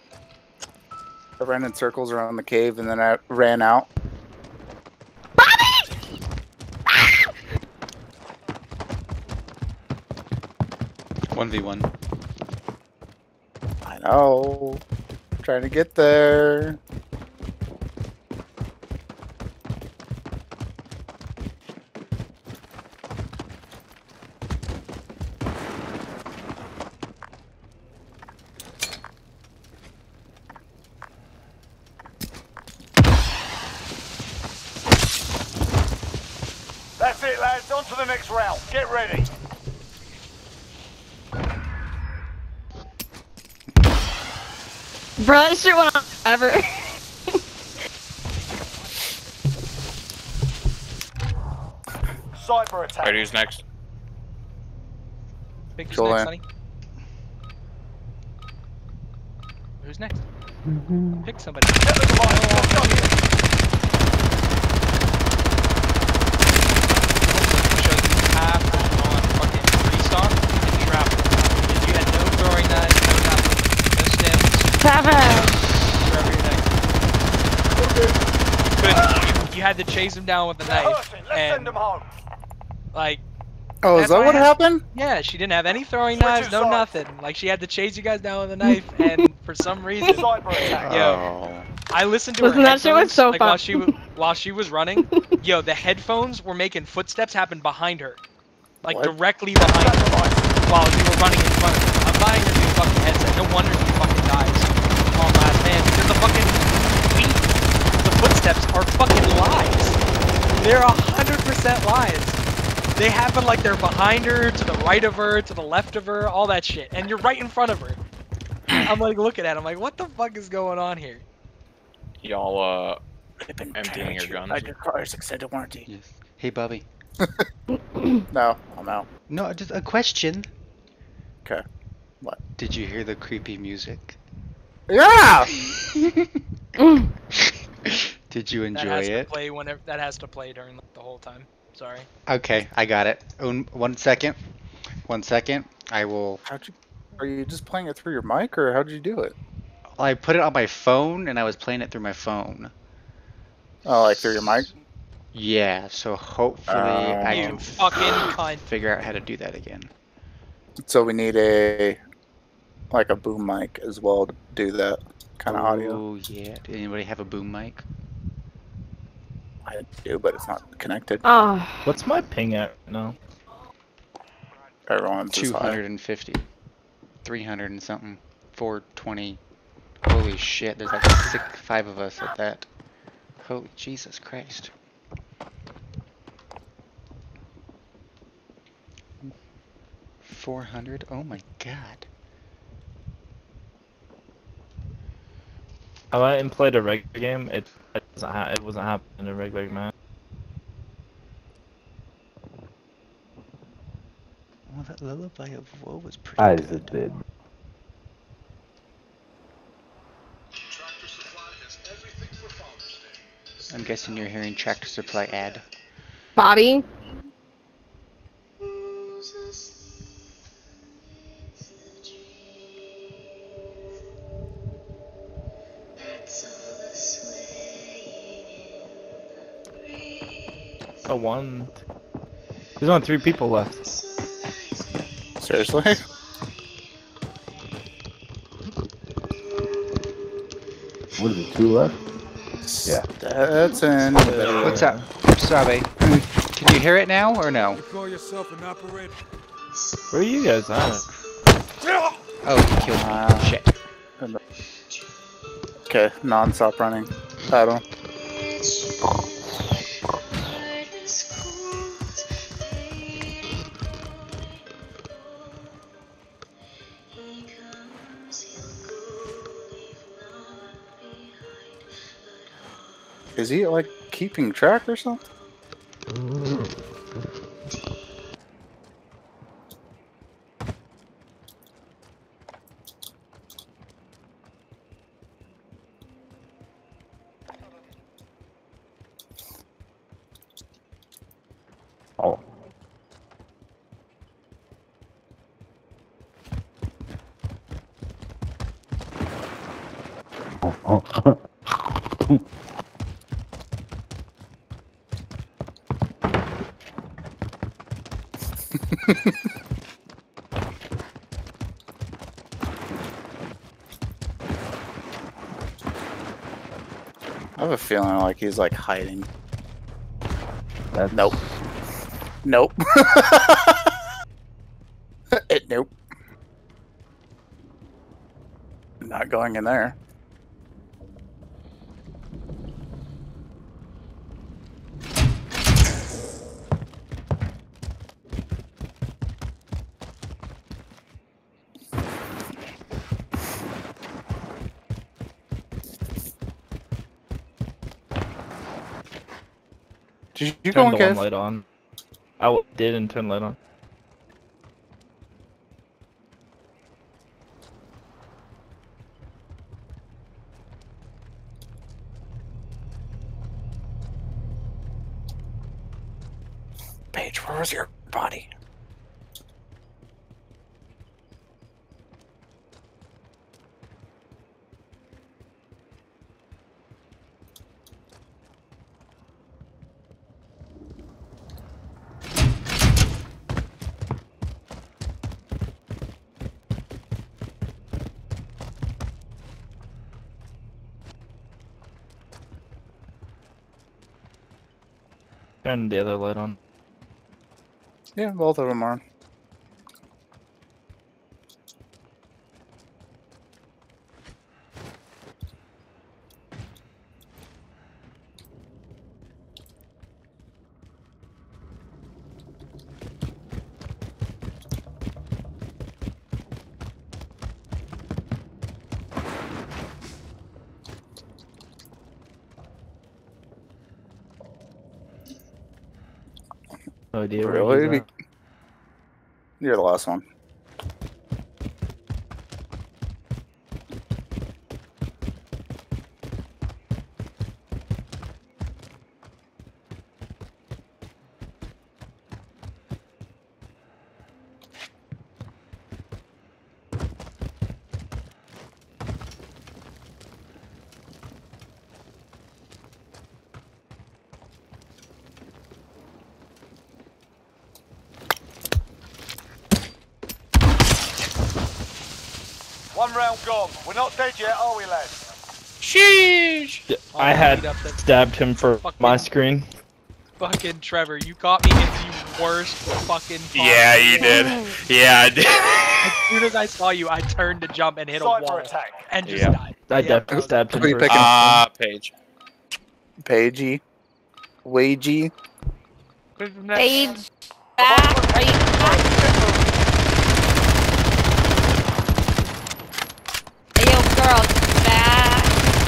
I ran in circles around the cave and then I ran out. 1v1. I know. Trying to get there. That's it, lads. On to the next round. Get ready. Bro, that shit went on forever. Cyber attack. Alright, who's next? Pick who's Joel next, Ann. Sonny. Who's next? Pick somebody. You had to chase him down with a knife, and like. Oh, is that's that why what I had- happened? Yeah, she didn't have any throwing knives, no nothing. Like she had to chase you guys down with a knife, and for some reason, yo, I listened to her Listen, that shit was headphones, so like fun. while she was running. Yo, the headphones were making footsteps happen behind her, like What? directly behind her, while you were running in front of her. I'm buying her new fucking headset. No wonder she fucking dies on last man because the fucking the footsteps are fucking lies. They're 100% lies. They happen like they're behind her, to the right of her, to the left of her, all that shit. And you're right in front of her. I'm like looking at him like, what the fuck is going on here? Y'all, emptying your guns? Your car's extended warranty. Yes. Hey, Bobby. No, I'm out. No, just a question. Okay. What? Did you hear the creepy music? Yeah! Did you That enjoy has it? to play whenever. That has to play during the whole time. Sorry. Okay, I got it. 1 second. 1 second. I will. Are you just playing it through your mic, or how did you do it? I put it on my phone, and I was playing it through my phone. Oh, like through your mic? Yeah. So hopefully I You can fucking cunt. figure out how to do that again. So we need a boom mic as well to do that kind of audio. Oh yeah. Did anybody have a boom mic? I do, but it's not connected. Oh. What's my ping at now? Everyone's is high. 250. 300 and something. 420. Holy shit! There's like 5 of us at that. Holy Jesus Christ. $400. Oh my God. I went and played a regular game. It wasn't happening in a regular match. Well, that Lullaby of Woe was pretty I good. just did. I'm guessing you're hearing Tractor Supply ad. Bobby? Oh, one. There's only 3 people left. Seriously? What is it, 2 left? Yeah. That's in. What's up, Sabe? Can you hear it now or no? Call yourself an operator. Where are you guys at? Oh, he killed me. Shit. Okay, non-stop running. Paddle. Is he like keeping track or something? Oh. I have a feeling like he's like hiding. That's... Nope. Nope. Nope. Not going in there. Did you go Turn in, the one Kev? light on. I did and turn light on. Paige, where was your body? Turn the other light on. Yeah, both of them are. No idea where Really? he's at. You're the last one. One round gone. We're not dead yet, are we, lads? Sheesh! I had stabbed him for my screen. Fucking Trevor, you caught me in the worst fucking spot. Yeah, you did. Yeah, I did. As soon as I saw you, I turned to jump and hit a wall and just died. I definitely stabbed him Who are you first. picking? Paige. Paigey. Wagey. Paige. Back. Are you back? Hey, yo, girl. Back.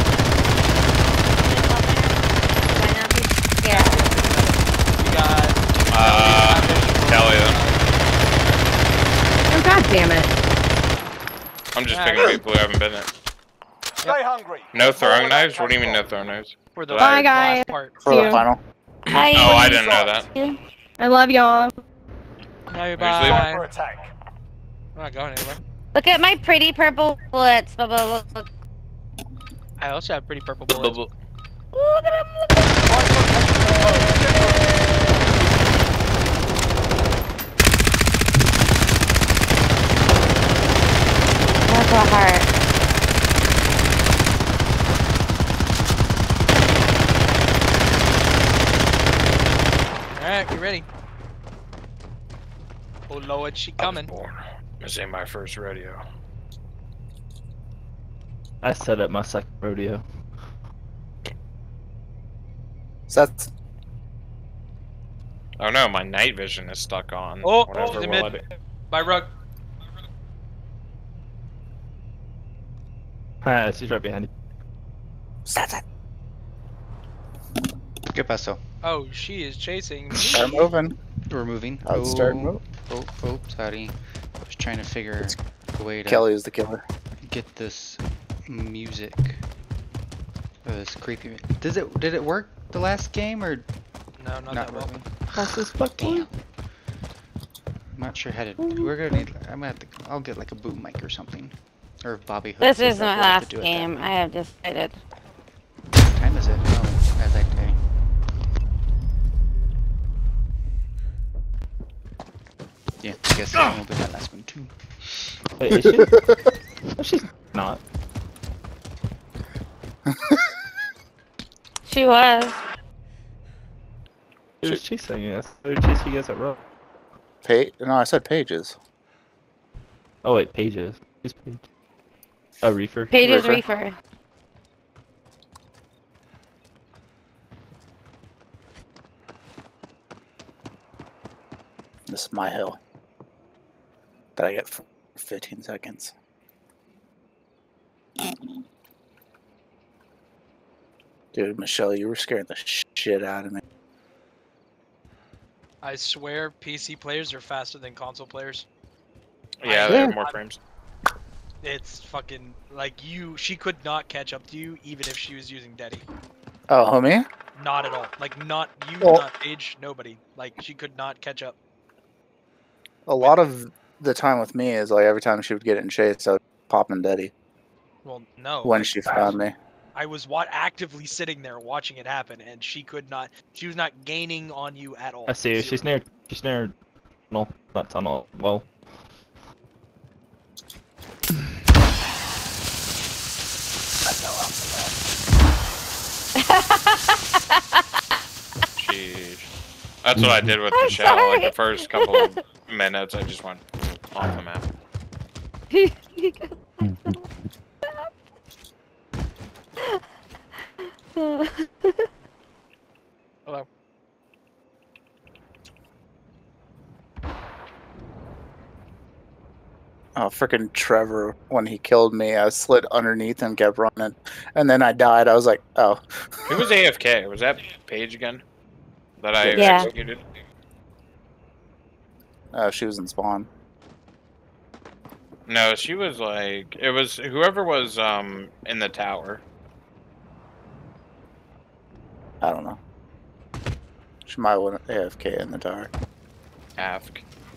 Why not be scared? You got Kelly then. Oh, god damn it. I'm just picking people who haven't been it. Stay hungry. No throwing knives? What do you mean no throwing knives? For the Bye, guys. part. For See the you. final. Hi. Oh, I didn't know that. I love y'all. No, leaving? bye. For attack. I'm not going anywhere. Look at my pretty purple bullets. Look. I also have pretty purple bullets. Look at them. That's a heart. Alright, you ready? Oh Lord, she coming. This ain't my first rodeo. I set up my second rodeo. Seth. Oh no, my night vision is stuck on. Oh, Whatever she's in will mid. it- By rug. Ah, she's right behind you. Seth. ¿Qué pasó? Oh, she is chasing me. Start moving. We're moving. I'd start moving. Oh, sorry. I was trying to figure a way to Kelly is the killer. get this music. This creepy. Did it work the last game or No, not that well. really? That's this fuck. Damn. I'm not sure how to. We're gonna need. I'm gonna have to. I'll get like a boom mic or something. Or if Bobby Hook This says is that, my we'll have last to do it game. I have decided. What time is it? Oh, as I say. Yeah, I guess that will be my last one too. Wait, is she? No, she's not. She was. She's saying yes. Or did she guess it wrong? No, I said Pages. Oh wait, Pages. Who's Paige? Oh, Reefer. Pages Reefer. This is my hill. That I get for 15 seconds. Dude, Michelle, you were scaring the shit out of me. I swear, PC players are faster than console players. Yeah, they have more frames. It's fucking like she could not catch up to you even if she was using Daddy. Oh, homie? Not at all. Like, not you, Well, not Paige, nobody. Like, she could not catch up. a lot of the time with me is like every time she would get in chase, I would pop in Daddy. Well, no. When like, she found me. I was actively sitting there watching it happen, and she could not. She was not gaining on you at all. I see. Zero. She's near. She's near. No, not tunnel. Well. Sheesh. That's what I did with the shell. Like the first couple of minutes, I just went off the map. Hello. Oh, freaking Trevor, when he killed me, I slid underneath and kept running. And then I died. I was like, oh. Who was AFK? Was that Paige again? That I Yeah. executed? She was in spawn. No, she was like... It was whoever was in the tower. I don't know. She might have went AFK in the tower. Ask.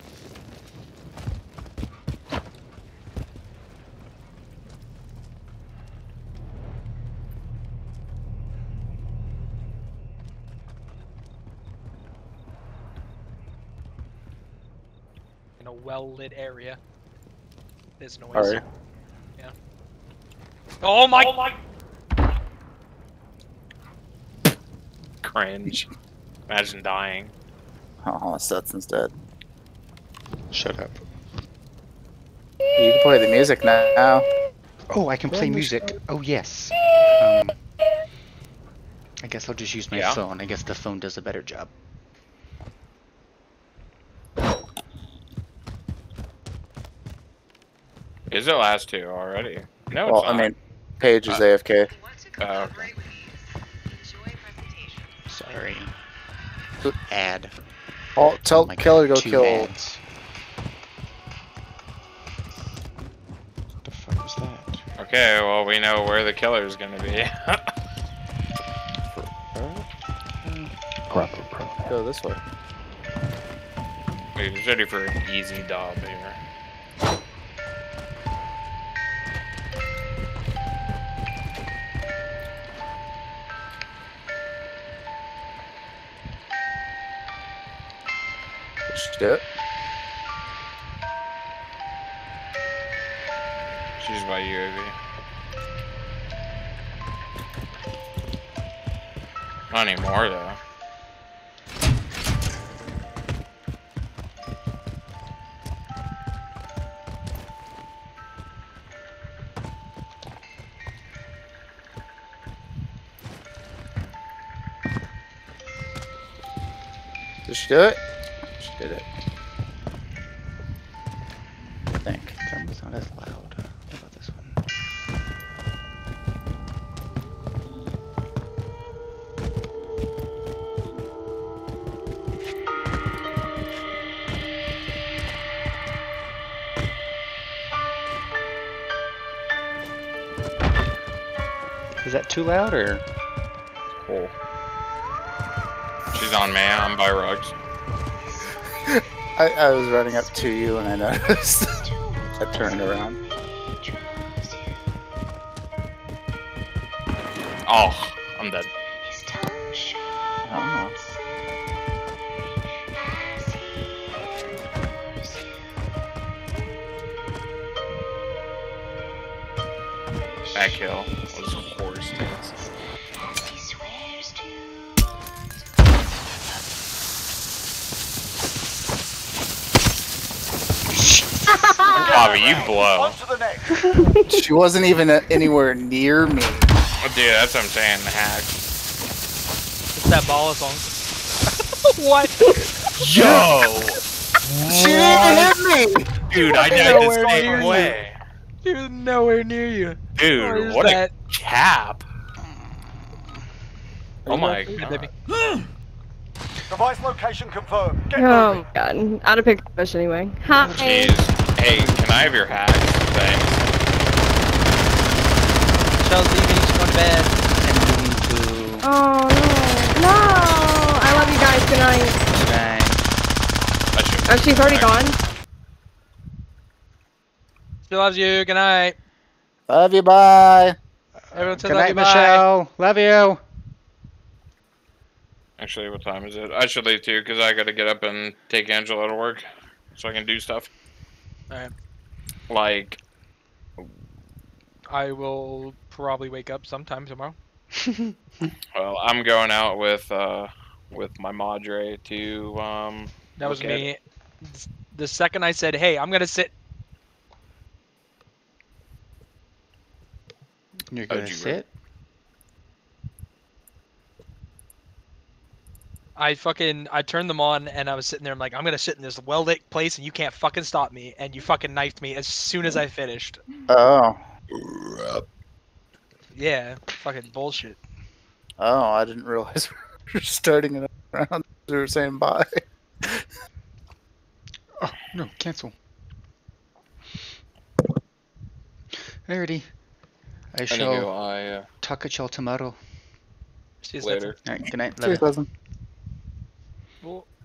In a well-lit area. There's noise. Alright. Yeah. Oh my! Cringe. Imagine dying. Oh, Stetson's dead. Shut up. You can play the music now. Oh, I can play music. Oh, yes. I guess I'll just use my phone. I guess the phone does a better job. Is it last two already? No, Well, it's not. I mean, Paige is AFK. Okay. Sorry. Ad. Oh, tell my Kelly to God, go two kill. ads. What the fuck was that? Okay, well, we know where the killer's gonna be. Go this way. He's ready for an easy dub here. Shit. She's by UAV. Not anymore, though. Did she do it? She did it. I think. That was not as loud. What about this one? Is that too loud or? Cool. She's on me. I'm by rugs. I was running up to you and I noticed. I turned around. Oh, I'm dead. Oh. That kill was horse tits. Bobby, you blow. She wasn't even anywhere near me. Oh, dude, that's what I'm saying. Hack. It's that ball song. What? Yo! She didn't hit me! Dude, I died the same way. He was nowhere near you. Dude, what a cap. Oh my god. Device location confirmed. Get Oh my god. Out of pick fish anyway. Hi. Jeez. Hey, can I have your hack? Thanks. Shell's leaving, she's going to bed. And moving to... Oh no. No! I love you guys. Good night. Right. Oh, she's already gone? She loves you. Good night. Love you, bye. Everyone said Good love night, you, bye. Michelle. Love you. Actually, what time is it? I should leave too, because I gotta get up and take Angela to work. So I can do stuff. Alright. Like... I will probably wake up sometime tomorrow. Well, I'm going out with my Madre to, That was look at- me. The second I said, hey, I'm gonna sit... You're going to sit? I turned them on and I was sitting there. I'm like, I'm gonna sit in this well-lit place and you can't fucking stop me. And you fucking knifed me as soon as I finished. Oh. Yeah, fucking bullshit. Oh, I didn't realize we were starting it around. We were saying bye. Oh, no, cancel. Alrighty. I shall talk at y'all tomorrow. See you later. Alright, good night. See you, Love you. Well,